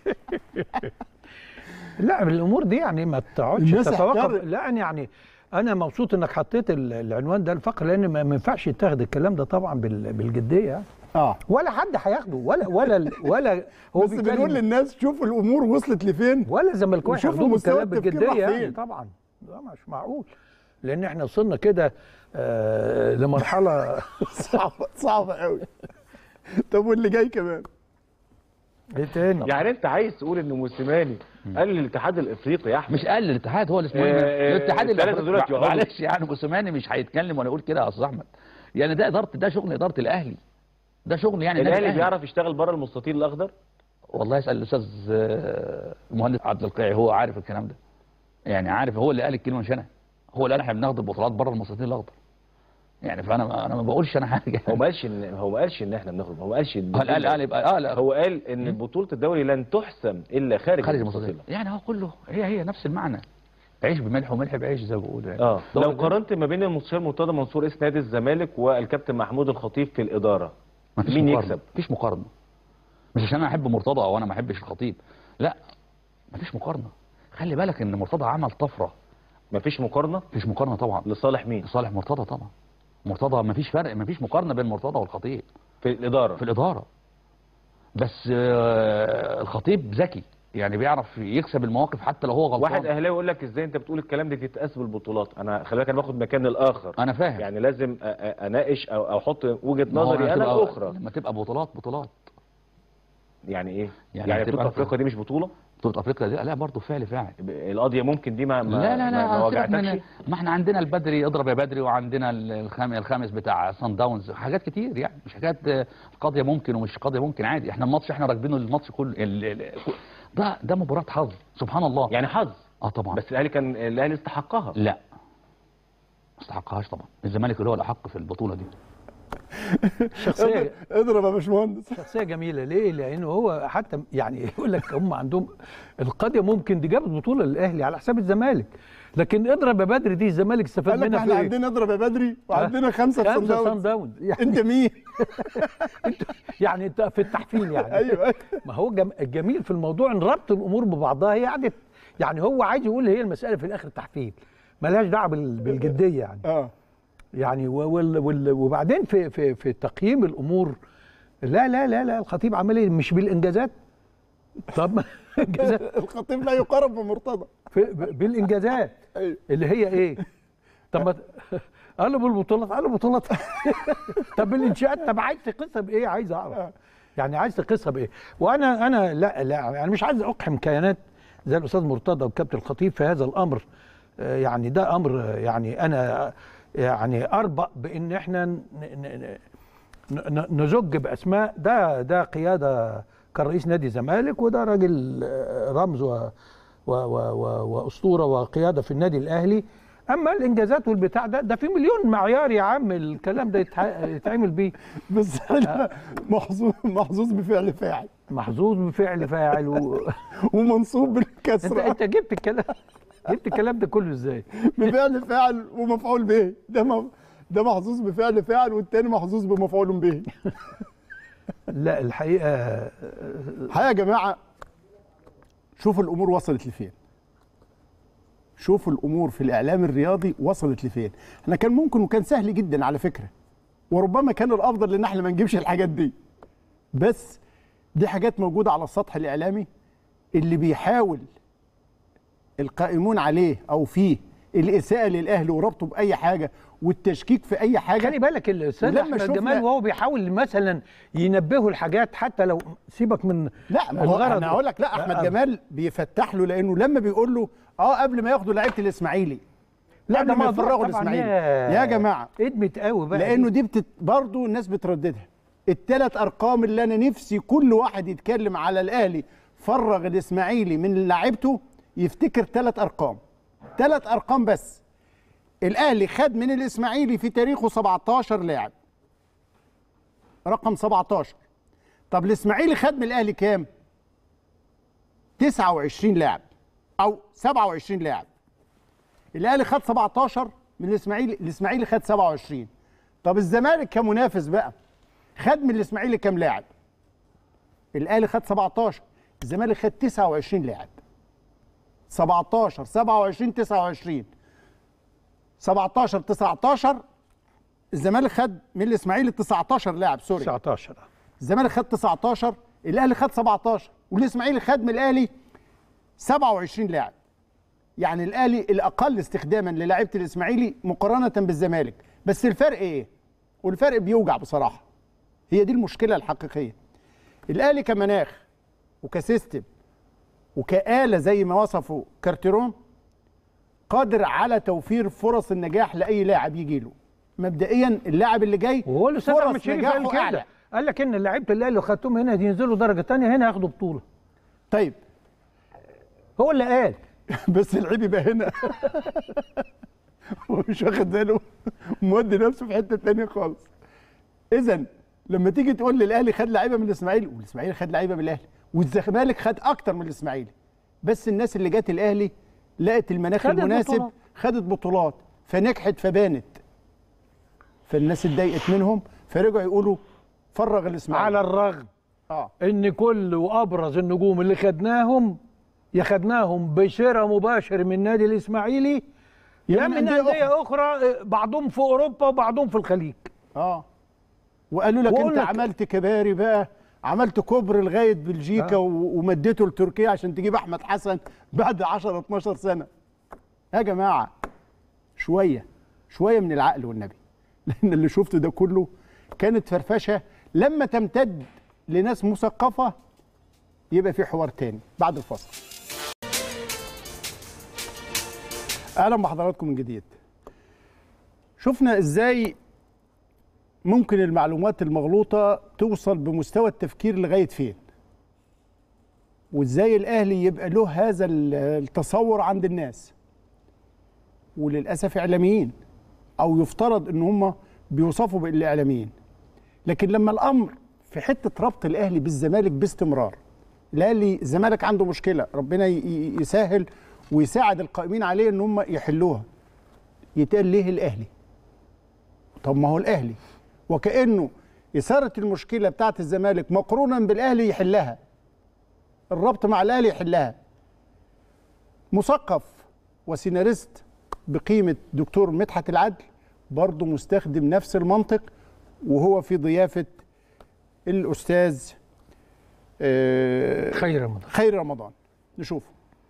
لا الامور دي يعني ما تقعدش تتوقف. لا يعني انا مبسوط انك حطيت العنوان ده الفقره، لان ما ينفعش يتاخد الكلام ده طبعا بالجديه يعني. ولا حد هياخده ولا هو بس بنقول للناس شوفوا الامور وصلت لفين، ولا الزملكاويه هياخدوا الكلام بالجديه يعني. طبعا ده مش معقول، لان احنا وصلنا كده لمرحله صعبه قوي. طب واللي جاي كمان ايه تاني؟ يعني انت عايز تقول ان موسيماني قال للاتحاد الافريقي يا احمد؟ مش قال للاتحاد، هو اللي اسمه الاتحاد الافريقي. معلش يعني موسيماني مش هيتكلم ولا يقول كده يا استاذ احمد. يعني ده شغل اداره الاهلي، ده شغل يعني الاهلي بيعرف يشتغل بره المستطيل الاخضر. والله اسال الاستاذ المهندس عبد القيعي، هو عارف الكلام ده، يعني عارف، هو اللي قال الكلمه مش انا، هو اللي قال احنا بناخد البطولات بره المستطيل الاخضر. يعني فانا ما بقولش انا حاجه. هو ما قالش ان احنا بنخرج، هو ما قالش ان قال يبقى لا هو قال ان بطوله الدوري لن تحسم الا خارج المستطيل. يعني هو كله هي نفس المعنى، عيش بملح وملح بعيش زي ما بيقولوا يعني. لو قارنت ما بين المستشار مرتضى منصور رئيس نادي الزمالك والكابتن محمود الخطيب في الاداره، مين يكسب؟ مفيش مقارنه. مش عشان انا احب مرتضى او انا ما احبش الخطيب، لا مفيش مقارنه. خلي بالك ان مرتضى عمل طفره. مفيش مقارنه؟ مفيش مقارنه طبعا. لصالح مين؟ لصالح مرتضى طبعا. مرتضى مفيش فرق، مفيش مقارنه بين مرتضى والخطيب في الاداره. في الاداره. بس الخطيب ذكي، يعني بيعرف يكسب المواقف حتى لو هو غلطان. واحد اهلاوي يقول لك ازاي انت بتقول الكلام ده تتقاس بالبطولات؟ انا خلي بالك انا باخد مكان الاخر. انا فاهم، يعني لازم اناقش او احط وجهه نظري انا الاخرى. لما تبقى بطولات يعني ايه؟ يعني بطوله افريقيا دي مش بطوله؟ بطوله افريقيا دي لا برضه فعل القضيه ممكن دي ما لا وجعتكش؟ ما احنا عندنا البدري اضرب يا بدري، وعندنا الخامس بتاع صن داونز، حاجات كتير يعني، مش حاجات قضيه ممكن ومش قضيه ممكن، عادي. احنا الماتش احنا راكبينه الماتش كله ده مباراه حظ سبحان الله. يعني حظ طبعا، بس الاهلي استحقها. لا ما استحقهاش طبعا، الزمالك اللي هو الاحق في البطوله دي. شخصيه اضرب يا باشمهندس. شخصيه جميله ليه؟ لانه هو حتى يعني يقول لك هم عندهم القضيه ممكن دي جابت بطوله للاهلي على حساب الزمالك، لكن اضرب يا بدري دي الزمالك استفاد منها. احنا عندنا اضرب يا بدري وعندنا 5 صن داونز. يعني انت مين؟ يعني انت في التحفيل يعني. ايوه ما هو الجميل في الموضوع ان ربط الامور ببعضها هي قعدت، يعني هو عايز يقول هي المساله في الاخر تحفيل مالهاش دعوه بالجديه يعني. يعني وبعدين في تقييم الامور لا الخطيب عمل ايه؟ مش بالانجازات. طب الانجازات الخطيب لا يقارن بمرتضى بالانجازات اللي هي ايه؟ طب قال له بالبطولات، قال له بطولات. طب بالانشاءات، طب عايز تقيسها بايه؟ عايز اعرف يعني عايز تقيسها بايه؟ وانا لا يعني مش عايز اقحم كيانات زي الاستاذ مرتضى والكابتن الخطيب في هذا الامر. يعني ده امر يعني انا يعني اربأ بان احنا نزج باسماء. ده قياده كرئيس نادي الزمالك، وده راجل رمز واسطوره وقياده في النادي الاهلي. اما الانجازات والبتاع ده في مليون معيار يا عم الكلام ده يتعمل بيه. بس انا محظوظ بفعل فاعل. محظوظ بفعل فاعل ومنصوب بالكسره. انت جبت الكلام ده كله ازاي؟ بفعل فاعل ومفعول به. ده محظوظ بفعل فاعل، والتاني محظوظ بمفعول به. لا الحقيقه يا جماعه شوفوا الامور وصلت لفين. شوفوا الامور في الاعلام الرياضي وصلت لفين. احنا كان ممكن وكان سهل جدا على فكره، وربما كان الافضل ان احنا ما نجيبش الحاجات دي، بس دي حاجات موجوده على السطح الاعلامي اللي بيحاول القائمون عليه او فيه الاساءه للاهلي وربطه باي حاجه والتشكيك في اي حاجه. خلي بالك الاستاذ احمد جمال وهو بيحاول مثلا ينبهه الحاجات حتى لو سيبك من لا ما هو انا هقول لك لا احمد جمال بيفتح له، لانه لما بيقول له قبل ما ياخدوا لعيبه الاسماعيلي، لا ده ما يفرغوا الاسماعيلي يا جماعه ادمت قوي بقى، لانه دي برضه الناس بترددها. الثلاث ارقام اللي انا نفسي كل واحد يتكلم على الاهلي فرغ الاسماعيلي من لعيبته يفتكر 3 ارقام. 3 ارقام بس. الاهلي خد من الاسماعيلي في تاريخه 17 لاعب، رقم 17. طب الاسماعيلي خد من الاهلي كام؟ 29 لاعب او 27 لاعب. الاهلي خد 17 من الاسماعيلي خد 27. طب الزمالك كمنافس بقى خد من الاسماعيلي كام لاعب؟ الاهلي خد 17، الزمالك خد 29 لاعب. 17 27 29 17 19. الزمالك خد من الاسماعيلي 19 لاعب، سوري 19. الزمالك خد 19، الاهلي خد 17، والاسماعيلي خد من الاهلي 27 لاعب. يعني الاهلي الاقل استخداما للاعيبه الاسماعيلي مقارنه بالزمالك. بس الفرق ايه؟ والفرق بيوجع بصراحه. هي دي المشكله الحقيقيه. الاهلي كمناخ وكسيستم وكآلة زي ما وصفوا كارتيرون قادر على توفير فرص النجاح لاي لاعب يجي له. مبدئيا اللاعب اللي جاي وهو الاستاذ احمد شريف قال كده، قال لك ان لعيبه الاهلي اللي خدتهم هنا ينزلوا درجه ثانيه هنا ياخدوا بطوله. طيب هو اللي قال بس اللعيب يبقى هنا هو مش واخد باله، مودي نفسه في حته ثانيه خالص. اذا لما تيجي تقول لي الاهلي خد لعيبه من الاسماعيلي والاسماعيلي خد لعيبه من الاهلي والزمالك خد اكتر من الاسماعيلي، بس الناس اللي جت الاهلي لقت المناخ المناسب، خدت بطولات فنجحت فبانت، فالناس اتضايقت منهم فرجعوا يقولوا فرغ الاسماعيلي. على الرغم ان كل وابرز النجوم اللي خدناهم خدناهم بشراء مباشر من نادي الاسماعيلي يا من انديه اخرى، بعضهم في اوروبا وبعضهم في الخليج. وقالوا لك انت عملت كباري بقى عملت كوبري لغايه بلجيكا ومديته لتركيا عشان تجيب احمد حسن بعد 10 12 سنه. يا جماعه شويه من العقل والنبي، لان اللي شفته ده كله كانت فرفشه. لما تمتد لناس مثقفه يبقى في حوار تاني بعد الفاصل. اهلا بحضراتكم من جديد. شفنا ازاي ممكن المعلومات المغلوطه توصل بمستوى التفكير لغايه فين، وازاي الاهلي يبقى له هذا التصور عند الناس، وللاسف اعلاميين او يفترض ان هم بيوصفوا بالاعلاميين. لكن لما الامر في حته ربط الاهلي بالزمالك باستمرار، الاهلي الزمالك عنده مشكله، ربنا يسهل ويساعد القائمين عليه ان هم يحلوها، يتقال ليه الاهلي؟ طب ما هو الاهلي، وكانه اثاره المشكله بتاعت الزمالك مقرونا بالاهلي يحلها، الربط مع الاهلي يحلها. مثقف وسيناريست بقيمه دكتور مدحت العدل برضه مستخدم نفس المنطق، وهو في ضيافه الاستاذ خير رمضان. نشوفه.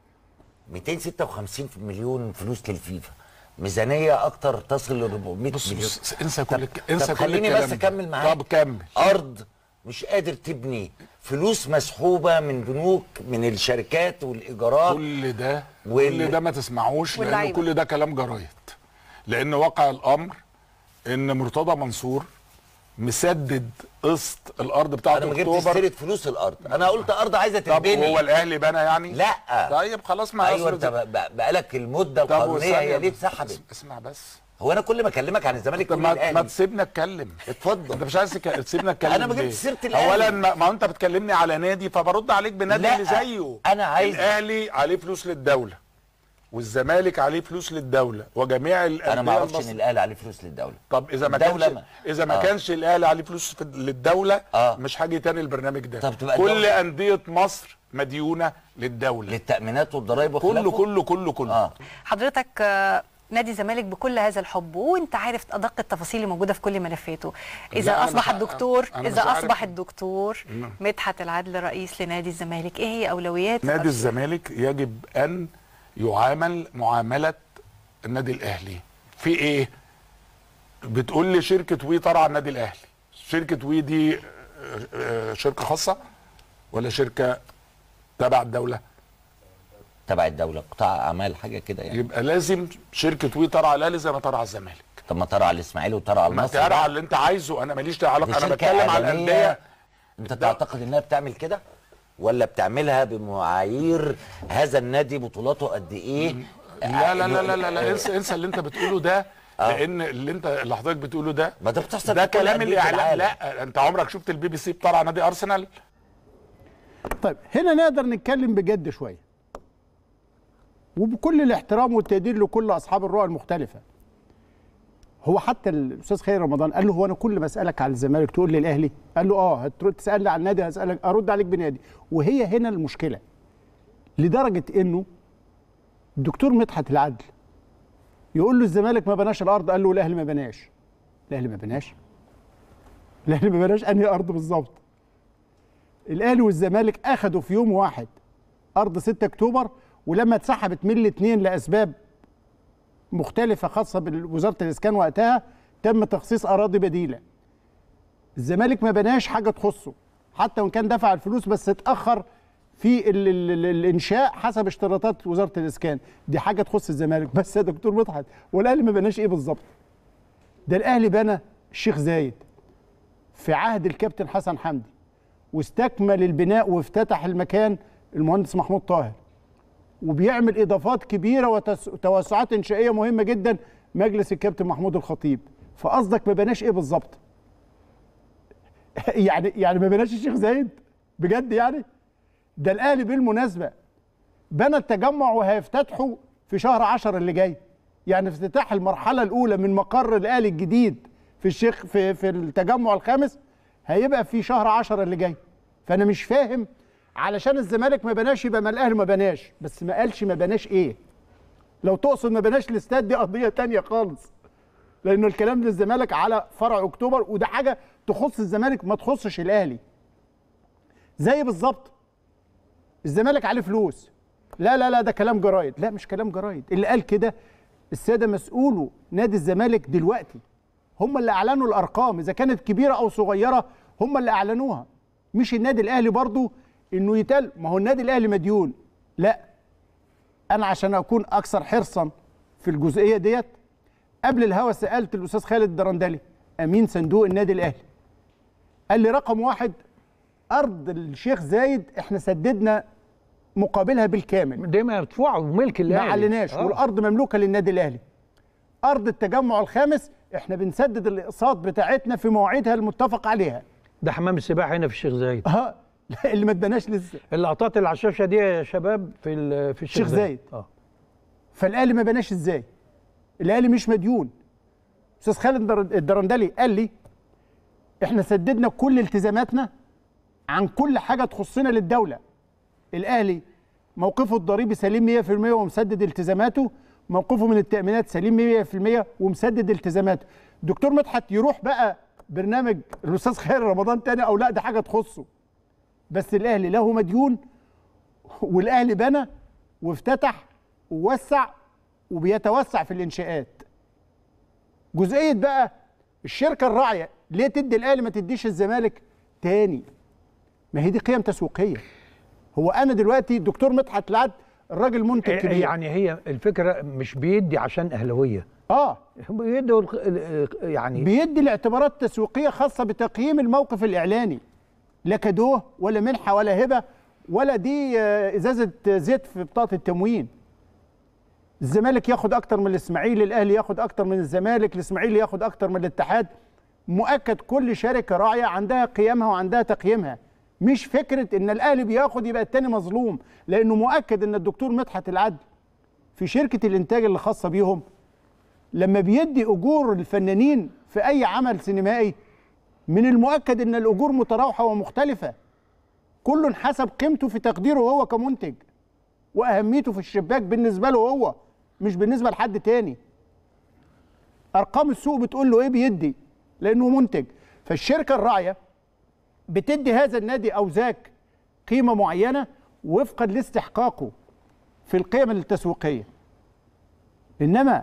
256 مليون فلوس للفيفا، ميزانيه اكتر تصل ل 400 مليون. انسى كل انسى كل خليني الكلام بس ده. اكمل معاك. طب كمل. ارض مش قادر تبني، فلوس مسحوبه من بنوك، من الشركات والايجارات. كل ده ما تسمعوش، لان كل ده كلام جرايد. لان واقع الامر ان مرتضى منصور مسدد قسط الارض بتاعته. انا ما جبتش سيره فلوس الارض، انا قلت ارض عايزه تتبني. طب هو الاهلي بنى يعني؟ لا. طيب خلاص، ما ايوه انت بقالك المده القانونيه هي ليه اتسحبت؟ اسمع بس. هو انا كل ما اكلمك عن الزمالك تقول الاهلي. ما تسيبنا اتكلم. اتفضل. انت مش عايز تسيبنا اتكلم. انا ما جبتش سيره الاهلي. اولا ما انت بتكلمني على نادي فبرد عليك بنادي اللي زيه. انا عايز الاهلي عليه فلوس للدوله، والزمالك عليه فلوس للدوله، وجميع الانديه. انا ما اعرفش ان الاهلي عليه فلوس للدوله. طب اذا ما كانش الاهلي عليه فلوس للدوله مش هاجي تاني البرنامج ده. كل انديه مصر مديونه للدوله، للتامينات والضرائب وخلافه. كله. حضرتك نادي الزمالك بكل هذا الحب، وانت عارف ادق التفاصيل اللي موجوده في كل ملفاته. اذا اصبح الدكتور مدحت العدل رئيس لنادي الزمالك، ايه هي اولويات نادي الزمالك؟ يجب ان يعامل معامله النادي الاهلي. في ايه؟ بتقول لي شركه وي ترعى النادي الاهلي. شركه وي دي شركه خاصه ولا شركه تبع الدوله؟ تبع الدوله، قطاع اعمال حاجه كده يعني. يبقى لازم شركه وي ترعى الاهلي زي ما ترعى الزمالك. طب ما ترعى الاسماعيلي وترعى المصري. ما ترعى اللي انت عايزه، انا ماليش علاقه، انا بتكلم على الانديه. انت تعتقد انها بتعمل كده؟ ولا بتعملها بمعايير هذا النادي بطولاته قد ايه؟ لا لا لا لا لا انسى اللي انت بتقوله ده. لان اللي حضرتك بتقوله ده ما ده بتحصل ده كلام الاعلام. لا انت عمرك شفت البي بي سي بترعى نادي ارسنال؟ طيب هنا نقدر نتكلم بجد شويه، وبكل الاحترام والتقدير لكل اصحاب الرؤى المختلفه. هو حتى الاستاذ خير رمضان قال له هو انا كل ما اسالك على الزمالك تقول لي الاهلي؟ قال له هترد تسالني عن النادي هسالك ارد عليك بنادي. وهي هنا المشكله، لدرجه انه الدكتور مدحت العدل يقول له الزمالك ما بناش الارض، قال له الاهلي ما بناش. الاهلي ما بناش؟ الاهلي ما بناش انهي ارض بالظبط؟ الاهلي والزمالك اخذوا في يوم واحد ارض 6 اكتوبر، ولما اتسحبت من الاثنين لاسباب مختلفه خاصه بوزاره الاسكان وقتها تم تخصيص اراضي بديله. الزمالك ما بناش حاجه تخصه، حتى وان كان دفع الفلوس بس اتاخر في الانشاء حسب اشتراطات وزاره الاسكان، دي حاجه تخص الزمالك. بس يا دكتور مدحت، والاهلي ما بناش ايه بالظبط؟ ده الاهلي بنى الشيخ زايد في عهد الكابتن حسن حمدي، واستكمل البناء وافتتح المكان المهندس محمود طاهر، وبيعمل اضافات كبيره وتوسعات انشائيه مهمه جدا مجلس الكابتن محمود الخطيب. فقصدك ما بناش ايه بالظبط؟ يعني ما بناش الشيخ زايد بجد يعني؟ ده الاهلي بالمناسبه بنى التجمع وهيفتتحه في شهر 10 اللي جاي، يعني افتتاح المرحله الاولى من مقر الاهلي الجديد في الشيخ في التجمع الخامس هيبقى في شهر 10 اللي جاي. فانا مش فاهم، علشان الزمالك ما بناش يبقى ما الاهلي ما بناش، بس ما قالش ما بناش ايه. لو تقصد ما بناش الاستاد دي قضيه ثانيه خالص، لانه الكلام للزمالك على فرع اكتوبر، وده حاجه تخص الزمالك ما تخصش الاهلي. زي بالظبط الزمالك عليه فلوس. لا لا لا ده كلام جرايد. لا مش كلام جرايد، اللي قال كده الساده مسؤولو نادي الزمالك دلوقتي، هم اللي اعلنوا الارقام اذا كانت كبيره او صغيره، هم اللي اعلنوها، مش النادي الاهلي برضو انه يتقال ما هو النادي الاهلي مديون. لا، انا عشان اكون اكثر حرصا في الجزئيه ديت قبل الهوا سالت الاستاذ خالد الدرندلي امين صندوق النادي الاهلي، قال لي رقم واحد ارض الشيخ زايد احنا سددنا مقابلها بالكامل، دي مرفوعه وملك الاهلي، ما اعلناش والارض مملوكه للنادي الاهلي. ارض التجمع الخامس احنا بنسدد الاقساط بتاعتنا في مواعيدها المتفق عليها. ده حمام السباحه هنا في الشيخ زايد. لا اللي ما اتبناش لسه. اللقطات اللي على الشاشه دي يا شباب في الشيخ زايد. فالاهلي ما بناش ازاي؟ الاهلي مش مديون. استاذ خالد الدرندلي قال لي احنا سددنا كل التزاماتنا عن كل حاجه تخصنا للدوله. الاهلي موقفه الضريبي سليم 100% ومسدد التزاماته، موقفه من التامينات سليم 100% ومسدد التزاماته. دكتور مدحت يروح بقى برنامج الاستاذ خير رمضان تاني او لا، ده حاجه تخصه. بس الاهلي له مديون، والاهلي بنى وافتتح ووسع وبيتوسع في الانشاءات. جزئيه بقى الشركه الراعيه ليه تدي الاهلي ما تديش الزمالك تاني؟ ما هي دي قيم تسويقيه. هو انا دلوقتي الدكتور مدحت العدل الراجل منتج كبير، يعني هي الفكره مش بيدي عشان اهلاويه، بيدي يعني بيدي لاعتبارات تسويقيه خاصه بتقييم الموقف الاعلاني، لا كادوه ولا منحه ولا هبه ولا دي ازازه زيت في بطاقه التموين. الزمالك ياخد اكتر من الاسماعيلي، الاهلي ياخد اكتر من الزمالك، الاسماعيلي ياخد اكتر من الاتحاد. مؤكد كل شركه راعيه عندها قيمها وعندها تقييمها، مش فكره ان الاهلي بياخد يبقى التاني مظلوم، لانه مؤكد ان الدكتور مدحت العدل في شركه الانتاج اللي خاصه بيهم لما بيدي اجور الفنانين في اي عمل سينمائي من المؤكد ان الاجور متراوحه ومختلفه، كل حسب قيمته في تقديره هو كمنتج واهميته في الشباك بالنسبه له هو، مش بالنسبه لحد تاني. ارقام السوق بتقول له ايه بيدي لانه منتج. فالشركه الراعيه بتدي هذا النادي او ذاك قيمه معينه وفقا لاستحقاقه في القيم التسويقيه. انما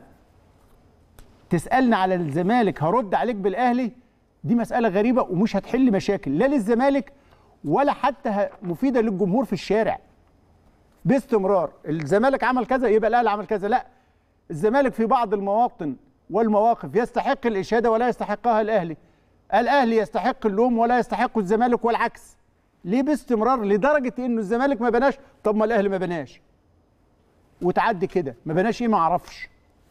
تسالني على الزمالك هرد عليك بالاهلي، دي مساله غريبه ومش هتحل مشاكل لا للزمالك ولا حتى مفيده للجمهور في الشارع. باستمرار الزمالك عمل كذا يبقى الاهلي عمل كذا، لا، الزمالك في بعض المواطن والمواقف يستحق الاشاده ولا يستحقها الاهلي، الاهلي يستحق اللوم ولا يستحق الزمالك والعكس. ليه باستمرار؟ لدرجه انه الزمالك ما بناش، طب ما الاهلي ما بناش وتعدي كده، ما بناش ايه ما اعرفش.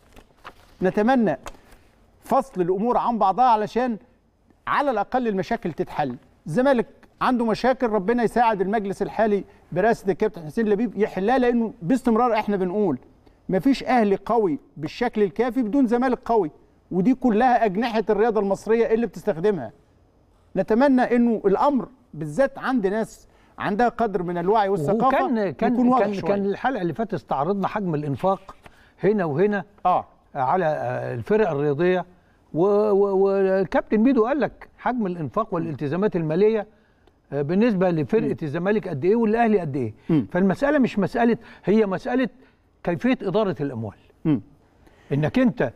نتمنى فصل الامور عن بعضها علشان على الاقل المشاكل تتحل. الزمالك عنده مشاكل، ربنا يساعد المجلس الحالي برئاسه الكابتن حسين لبيب يحلها، لانه باستمرار احنا بنقول مفيش اهلي قوي بالشكل الكافي بدون زمالك قوي، ودي كلها اجنحه الرياضه المصريه اللي بتستخدمها. نتمنى انه الامر بالذات عند ناس عندها قدر من الوعي والثقافه يكون واضح شويه. كان الحلقه اللي فاتت استعرضنا حجم الانفاق هنا وهنا على الفرق الرياضيه، والكابتن ميدو قال لك حجم الانفاق والالتزامات الماليه بالنسبه لفرقه الزمالك قد ايه والاهلي قد ايه. فالمساله مش مساله، هي مساله كيفيه اداره الاموال. انك انت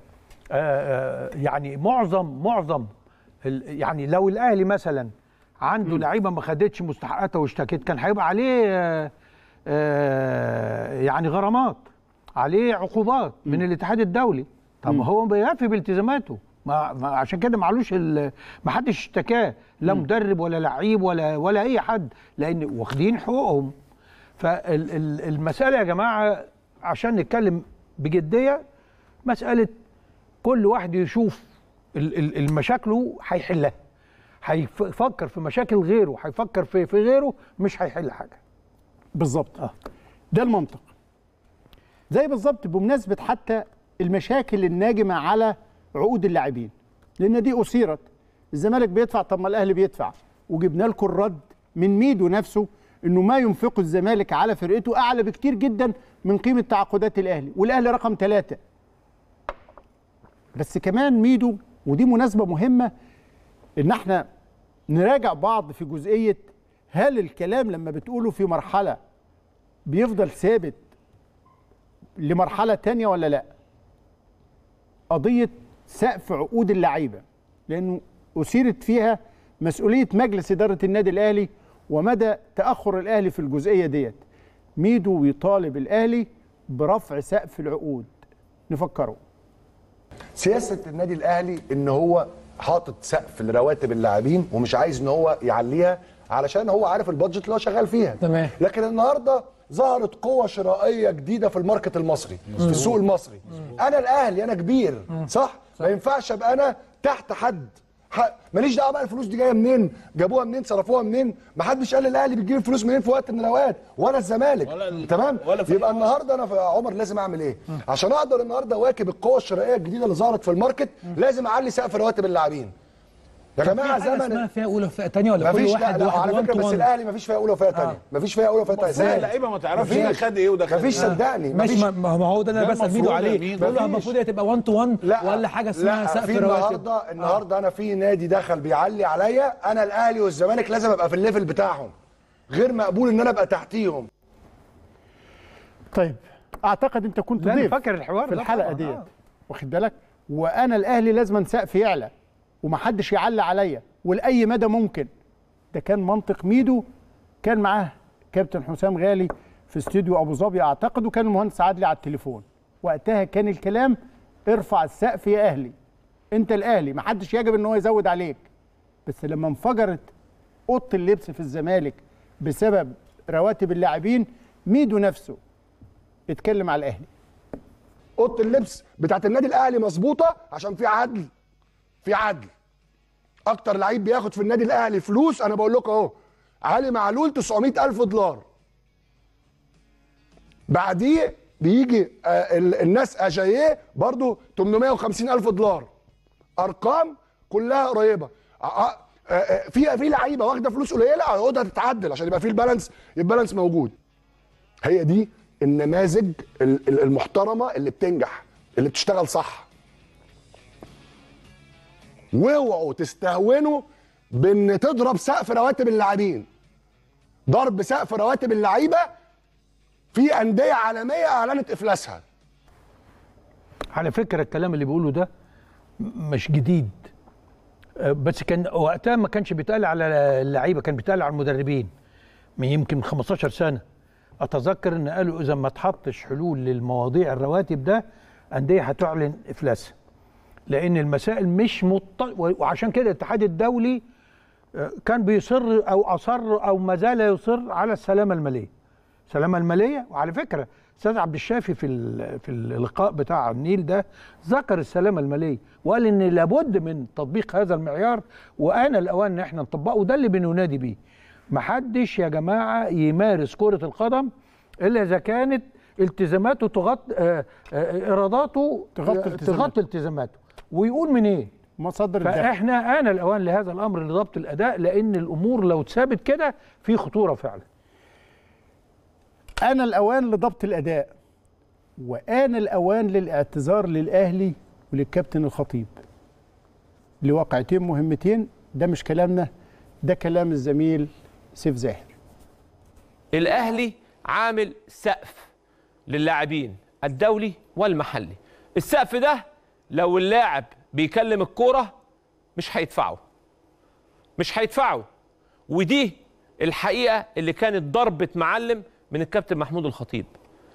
يعني معظم يعني لو الاهلي مثلا عنده لعيبه ما خدتش مستحقاتها واشتكت كان هيبقى عليه يعني غرامات، عليه عقوبات من الاتحاد الدولي. طب هو بيوفي بالتزاماته، عشان كده معلوش ما حدش اشتكاه، لا مدرب ولا لعيب ولا اي حد، لان واخدين حقوقهم. فالمساله يا جماعه عشان نتكلم بجديه، مساله كل واحد يشوف المشاكله هيحلها، هيفكر في مشاكل غيره، هيفكر في غيره، مش هيحل حاجه. بالظبط ده المنطق. زي بالظبط بمناسبه حتى المشاكل الناجمه على عقود اللاعبين، لان دي اثيرت. الزمالك بيدفع، طب ما الاهلي بيدفع، وجبنا لكم الرد من ميدو نفسه انه ما ينفقه الزمالك على فرقته اعلى بكتير جدا من قيمه تعاقدات الاهلي، والاهلي رقم 3. بس كمان ميدو، ودي مناسبه مهمه ان احنا نراجع بعض في جزئيه هل الكلام لما بتقوله في مرحله بيفضل ثابت لمرحله تانية ولا لا؟ قضيه سقف عقود اللعيبه، لانه اثيرت فيها مسؤوليه مجلس اداره النادي الاهلي ومدى تاخر الاهلي في الجزئيه ديت. ميدو بيطالب الاهلي برفع سقف العقود. نفكره. سياسه النادي الاهلي ان هو حاطط سقف لرواتب اللاعبين ومش عايز ان هو يعليها علشان هو عارف البادجت اللي هو شغال فيها. تمام. لكن النهارده ظهرت قوه شرائيه جديده في الماركت المصري، في السوق المصري. انا الاهلي، انا كبير، صح؟ ما ينفعش ابقى انا تحت حد. ماليش دعوه بقى الفلوس دي جايه منين، جابوها منين، صرفوها منين. ما حدش قال الاهلي بتجيب الفلوس منين في وقت من الاوقات، ولا الزمالك. تمام؟ يبقى النهارده انا في عمر لازم اعمل ايه؟ عشان اقدر النهارده اواكب القوه الشرائيه الجديده اللي ظهرت في الماركت، لازم اعلي سقف رواتب اللاعبين. يا جماعه زمن فيها اولى وفئه ثانيه ولا كل واحد لا على فكره، بس الاهلي ما فيش فيها اولى وفئه ثانيه، ما فيش فيها اولى وفئه ثانيه. ازاي اللعيبه ما تعرفش ده خد ايه وده خد ايه؟ ما فيش، صدقني ماشي. ما هو ده اللي انا بسال ميدو عليه، بقول له المفروض هي تبقى 1 تو 1 ولا حاجه اسمها سقف رواتب. النهارده انا في نادي دخل بيعلي عليا، انا الاهلي والزمالك لازم ابقى في الليفل بتاعهم، غير مقبول ان انا ابقى تحتيهم. طيب اعتقد انت كنت ضيف فاكر الحوار في الحلقه ديت، واخد بالك؟ وانا الاهلي لازم سقف يعلى ومحدش يعلى عليا ولاي مدى ممكن. ده كان منطق ميدو، كان معاه كابتن حسام غالي في استوديو ابو ظبي اعتقد، وكان المهندس عادلي على التليفون. وقتها كان الكلام ارفع السقف يا اهلي، انت الاهلي محدش يجب ان هو يزود عليك. بس لما انفجرت اوضه اللبس في الزمالك بسبب رواتب اللاعبين، ميدو نفسه اتكلم على الاهلي. اوضه اللبس بتاعت النادي الاهلي مظبوطه عشان في عدل، في عدل. اكتر لعيب بياخد في النادي الاهلي فلوس انا بقول لكم اهو، علي معلول $900,000. بعديه بيجي الناس اجاييه برضو $850,000. ارقام كلها قريبه. في لعيبه واخده فلوس قليله عقودها تتعدل عشان يبقى في البالانس موجود. هي دي النماذج المحترمه اللي بتنجح، اللي بتشتغل صح. واوعوا تستهونوا بان تضرب سقف رواتب اللاعبين. ضرب سقف رواتب اللعيبه في انديه عالميه اعلنت افلاسها. على فكره الكلام اللي بيقوله ده مش جديد، بس كان وقتها ما كانش بيتقال على اللعيبه، كان بيتقال على المدربين من يمكن 15 سنه. اتذكر ان قالوا اذا ما اتحطش حلول للمواضيع الرواتب ده انديه هتعلن افلاسها، لان المسائل مش وعشان كده الاتحاد الدولي كان بيصر او اصر او ما زال يصر على السلامه الماليه. السلامه الماليه، وعلى فكره استاذ عبد الشافي في اللقاء بتاع النيل ده ذكر السلامه الماليه وقال ان لابد من تطبيق هذا المعيار، وانا الاوان ان احنا نطبقه، وده اللي بننادي بيه. محدش يا جماعه يمارس كره القدم الا اذا كانت التزاماته ايراداته تغطي التزاماته، ويقول من ايه مصادر الدخل. فاحنا انا الاوان لهذا الامر لضبط الاداء، لان الامور لو اتثابت كده في خطوره فعلا. انا الاوان لضبط الاداء، وآن الاوان للاعتذار للاهلي وللكابتن الخطيب لواقعتين مهمتين. ده مش كلامنا، ده كلام الزميل سيف زاهر. الاهلي عامل سقف للاعبين الدولي والمحلي. السقف ده لو اللاعب بيكلم الكوره مش هيدفعه، ودي الحقيقه اللي كانت ضربه معلم من الكابتن محمود الخطيب.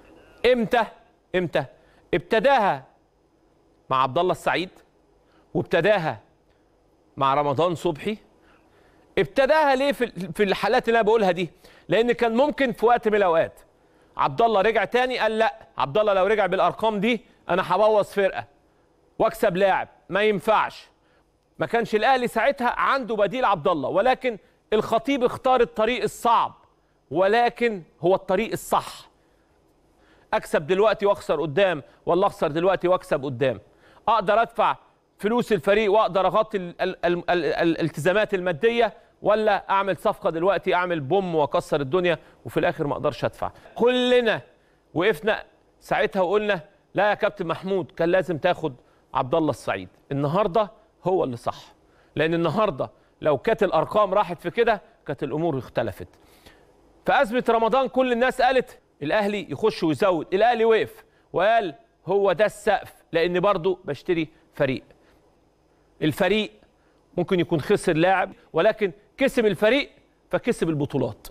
امتى ابتداها مع عبد الله السعيد، وابتداها مع رمضان صبحي. ابتداها ليه في الحالات اللي انا بقولها دي؟ لان كان ممكن في وقت من الاوقات عبد الله رجع تاني قال لا، عبد الله لو رجع بالارقام دي انا هبوظ فرقه واكسب لاعب، ما ينفعش. ما كانش الاهلي ساعتها عنده بديل عبد الله، ولكن الخطيب اختار الطريق الصعب ولكن هو الطريق الصح. اكسب دلوقتي واخسر قدام، ولا اخسر دلوقتي واكسب قدام. اقدر ادفع فلوس الفريق واقدر اغطي الالتزامات الماديه، ولا اعمل صفقه دلوقتي اعمل بوم واكسر الدنيا وفي الاخر ما اقدرش ادفع. كلنا وقفنا ساعتها وقلنا لا يا كابتن محمود، كان لازم تاخد عبد الله السعيد. النهارده هو اللي صح، لان النهارده لو كانت الارقام راحت في كده كانت الامور اختلفت. في ازمه رمضان كل الناس قالت الاهلي يخش ويزود، الاهلي وقف وقال هو ده السقف، لان برضو بشتري فريق. الفريق ممكن يكون خسر لاعب ولكن كسب الفريق فكسب البطولات.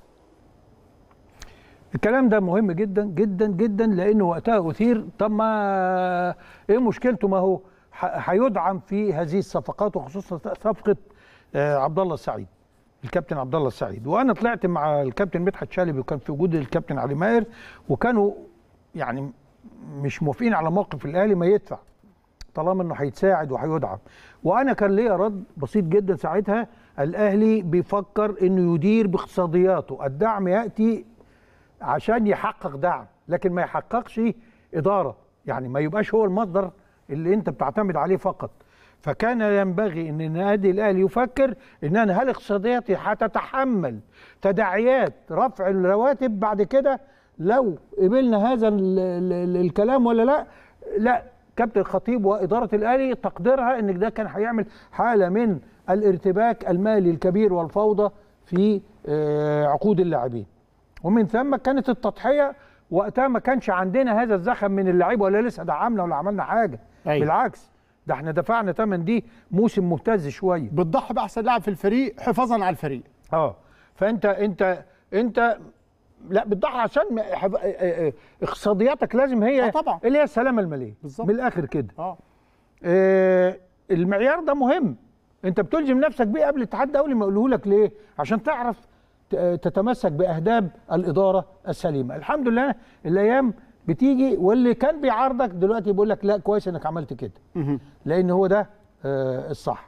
الكلام ده مهم جدا جدا جدا، لانه وقتها اثير طب ما ايه مشكلته؟ ما هو هيدعم في هذه الصفقات، وخصوصا صفقه عبد الله السعيد، الكابتن عبد الله السعيد. وانا طلعت مع الكابتن مدحت شلبي وكان في وجود الكابتن علي ماهر، وكانوا يعني مش موافقين على موقف الاهلي ما يدفع طالما انه هيتساعد وهيدعم. وانا كان ليا رد بسيط جدا ساعتها، الاهلي بيفكر انه يدير باقتصادياته، الدعم ياتي عشان يحقق دعم لكن ما يحققش اداره، يعني ما يبقاش هو المصدر اللي انت بتعتمد عليه فقط. فكان ينبغي ان النادي الاهلي يفكر ان انا هل اقتصادياتي هتتحمل تداعيات رفع الرواتب بعد كده لو قبلنا هذا الكلام ولا لا؟ لا، كابتن الخطيب واداره الاهلي تقديرها ان ده كان هيعمل حاله من الارتباك المالي الكبير والفوضى في عقود اللاعبين، ومن ثم كانت التضحيه وقتها ما كانش عندنا هذا الزخم من اللعيبه ولا لسه دعمنا ولا عملنا حاجه. أيوة. بالعكس ده احنا دفعنا ثمن دي موسم مهتز شويه. بتضحي باحسن لاعب في الفريق حفاظا على الفريق. فانت لا بتضحي عشان اقتصادياتك لازم هي طبعا اللي هي السلامه الماليه بالظبط من الاخر كده. المعيار ده مهم، انت بتلزم نفسك بيه قبل الاتحاد الدولي ما يقوله لك ليه؟ عشان تعرف تتمسك باهداب الاداره السليمه. الحمد لله الايام بتيجي واللي كان بيعارضك دلوقتي بيقول لك لا كويس انك عملت كده، لان هو ده الصح.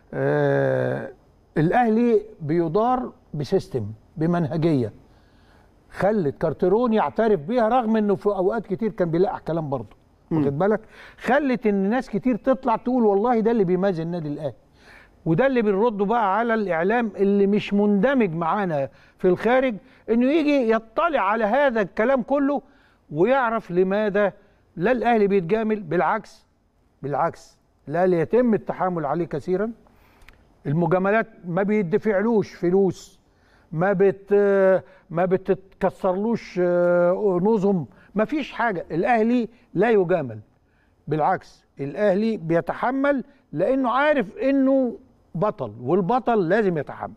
الاهلي بيدار بسيستم بمنهجيه خلت كارتيرون يعترف بيها رغم انه في اوقات كتير كان بيلقح كلام برضه، واخد بالك؟ خلت ان ناس كتير تطلع تقول والله ده اللي بيميز النادي الاهلي، وده اللي بنرده بقى على الاعلام اللي مش مندمج معانا في الخارج، انه يجي يطلع على هذا الكلام كله ويعرف لماذا لا الاهلي بيتجامل، بالعكس لا ليتم التحامل عليه كثيرا. المجاملات ما بيدفعلوش فلوس، ما بتتكسرلوش نظم، ما فيش حاجه. الاهلي لا يجامل، بالعكس الاهلي بيتحمل لانه عارف انه بطل، والبطل لازم يتحمل.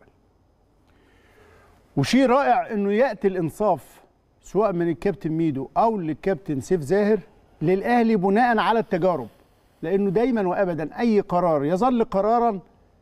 وشيء رائع انه ياتي الانصاف سواء من الكابتن ميدو او للكابتن سيف زاهر للاهلي بناء على التجارب، لانه دايما وابدا اي قرار يظل قرارا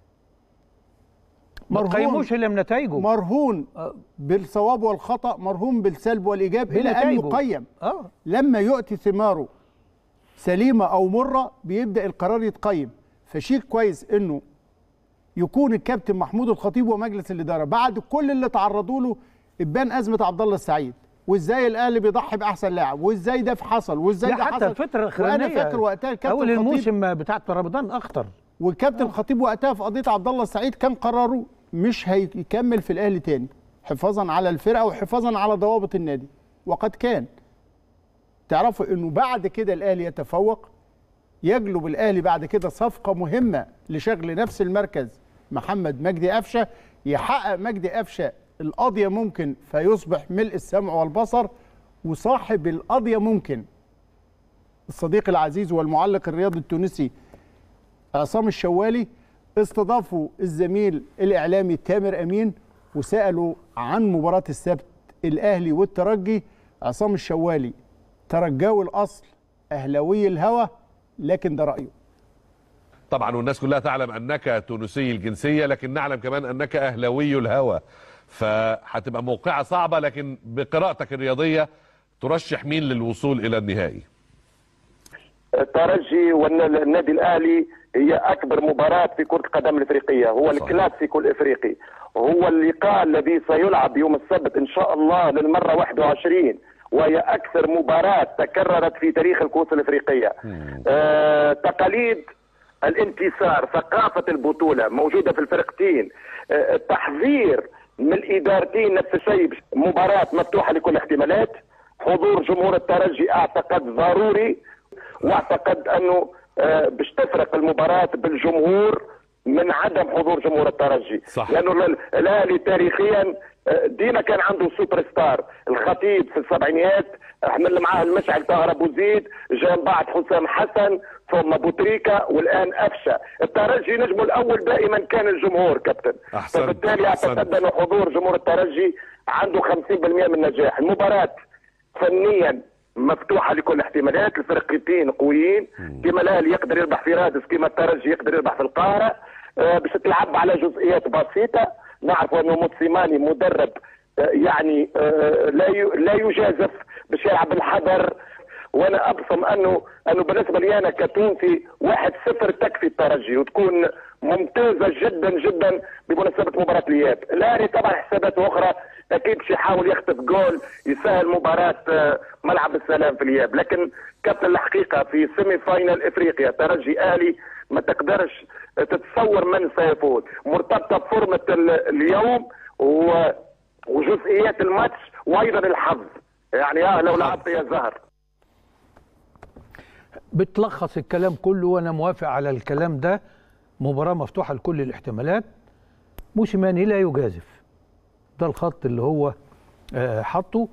ما تقيموش الا بنتائجه، مرهون بالصواب والخطا، مرهون بالسلب والايجاب الى ان يقيم. لما يؤتي ثماره سليمه او مره بيبدا القرار يتقيم. فشيء كويس انه يكون الكابتن محمود الخطيب ومجلس الاداره بعد كل اللي تعرضوا له ابان ازمه عبد الله السعيد، وازاي الاهلي بيضحي باحسن لاعب، وازاي ده حصل، وازاي ده حصل. حتى الفتره الاخرانيه وانا فاكر وقتها الكابتن اول الموسم بتاعت رمضان اخطر، والكابتن الخطيب وقتها في قضيه عبد الله السعيد كان قراره مش هيكمل في الاهلي تاني حفاظا على الفرقه وحفاظا على ضوابط النادي، وقد كان. تعرفوا انه بعد كده الاهلي يتفوق، يجلب الاهلي بعد كده صفقه مهمه لشغل نفس المركز محمد مجدي قفشه، يحقق مجدي قفشه القضيه ممكن فيصبح ملء السمع والبصر، وصاحب القضيه ممكن الصديق العزيز والمعلق الرياضي التونسي عصام الشوالي استضافوا الزميل الاعلامي تامر امين وسالوا عن مباراه السبت الاهلي والترجي. عصام الشوالي ترجاوي الاصل اهلاوي الهوى، لكن ده رايه. طبعا والناس كلها تعلم انك تونسي الجنسيه، لكن نعلم كمان انك اهلاوي الهوى، فهتبقى موقعه صعبه، لكن بقراءتك الرياضيه ترشح مين للوصول الى النهائي؟ الترجي والنادي الاهلي هي اكبر مباراه في كره القدم الافريقيه، هو صحيح. الكلاسيكو الافريقي، هو اللقاء الذي سيلعب يوم السبت ان شاء الله للمره 21، وهي اكثر مباراه تكررت في تاريخ الكؤوس الافريقيه. تقاليد الانتصار، ثقافه البطوله موجوده في الفرقتين، التحذير من الادارتين نفس الشيء، مباراه مفتوحه لكل الاحتمالات. حضور جمهور الترجي اعتقد ضروري، واعتقد انه باش تفرق المباراه بالجمهور من عدم حضور جمهور الترجي. صح. لانه الاهلي تاريخيا ديما كان عنده سوبر ستار. الخطيب في السبعينيات حمل معاه المشعل طاهر ابو زيد، جاء من بعد حسام حسن، ثم بوتريكا، والان افشا. الترجي نجمه الاول دائما كان الجمهور كابتن. فبالتالي اعتقد انه حضور جمهور الترجي عنده 50% من النجاح. المباراه فنيا مفتوحه لكل الاحتمالات، الفرقتين قويين، كما الاهلي يقدر يربح في رادس كما الترجي يقدر يربح في القاهره. باش تلعب على جزئيات بسيطه. نعرف انه موتسيماني مدرب يعني لا يجازف، باش يلعب بالحذر. وانا ابصم انه بالنسبه لي انا كتونسي 1-0 تكفي الترجي وتكون ممتازه جدا جدا بمناسبه مباراه الاياب. الاهلي طبعا حسابات اخرى، اكيد باش يحاول يخطف جول يسهل مباراه ملعب السلام في الاياب. لكن كابتن الحقيقه في سيمي فاينل افريقيا ترجي اهلي ما تقدرش تتصور من سيفوز، مرتبطه بفورمه اليوم وجزئيات الماتش وايضا الحظ. يعني لو لعبت يا زهر. بتلخص الكلام كله وانا موافق على الكلام ده. مباراه مفتوحه لكل الاحتمالات. موسيماني لا يجازف، ده الخط اللي هو حطه.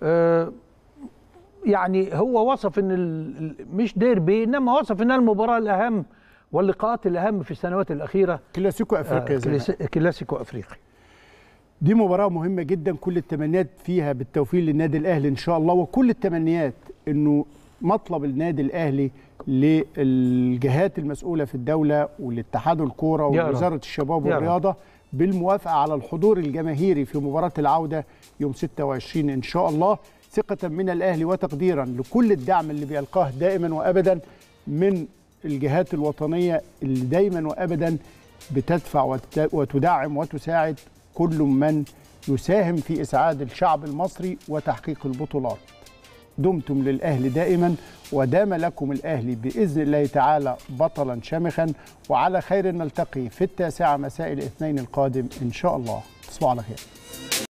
يعني هو وصف ان مش ديربي، انما وصف انها المباراه الاهم واللقاءات الاهم في السنوات الاخيره. كلاسيكو افريقيا. كلاسيكو افريقيا دي مباراه مهمه جدا، كل التمنيات فيها بالتوفيق للنادي الاهلي ان شاء الله، وكل التمنيات انه مطلب النادي الاهلي للجهات المسؤوله في الدوله والاتحاد الكوره ووزاره الشباب والرياضه بالموافقه على الحضور الجماهيري في مباراه العوده يوم 26 ان شاء الله، ثقه من الاهلي وتقديرا لكل الدعم اللي بيلقاه دائما وابدا من الجهات الوطنيه اللي دايما وابدا بتدفع وتدعم وتساعد كل من يساهم في اسعاد الشعب المصري وتحقيق البطولات. دمتم للأهلي دائما، ودام لكم الأهلي بإذن الله تعالى بطلا شامخا، وعلى خير نلتقي في 9 مساء الاثنين القادم إن شاء الله. تصبحوا على خير.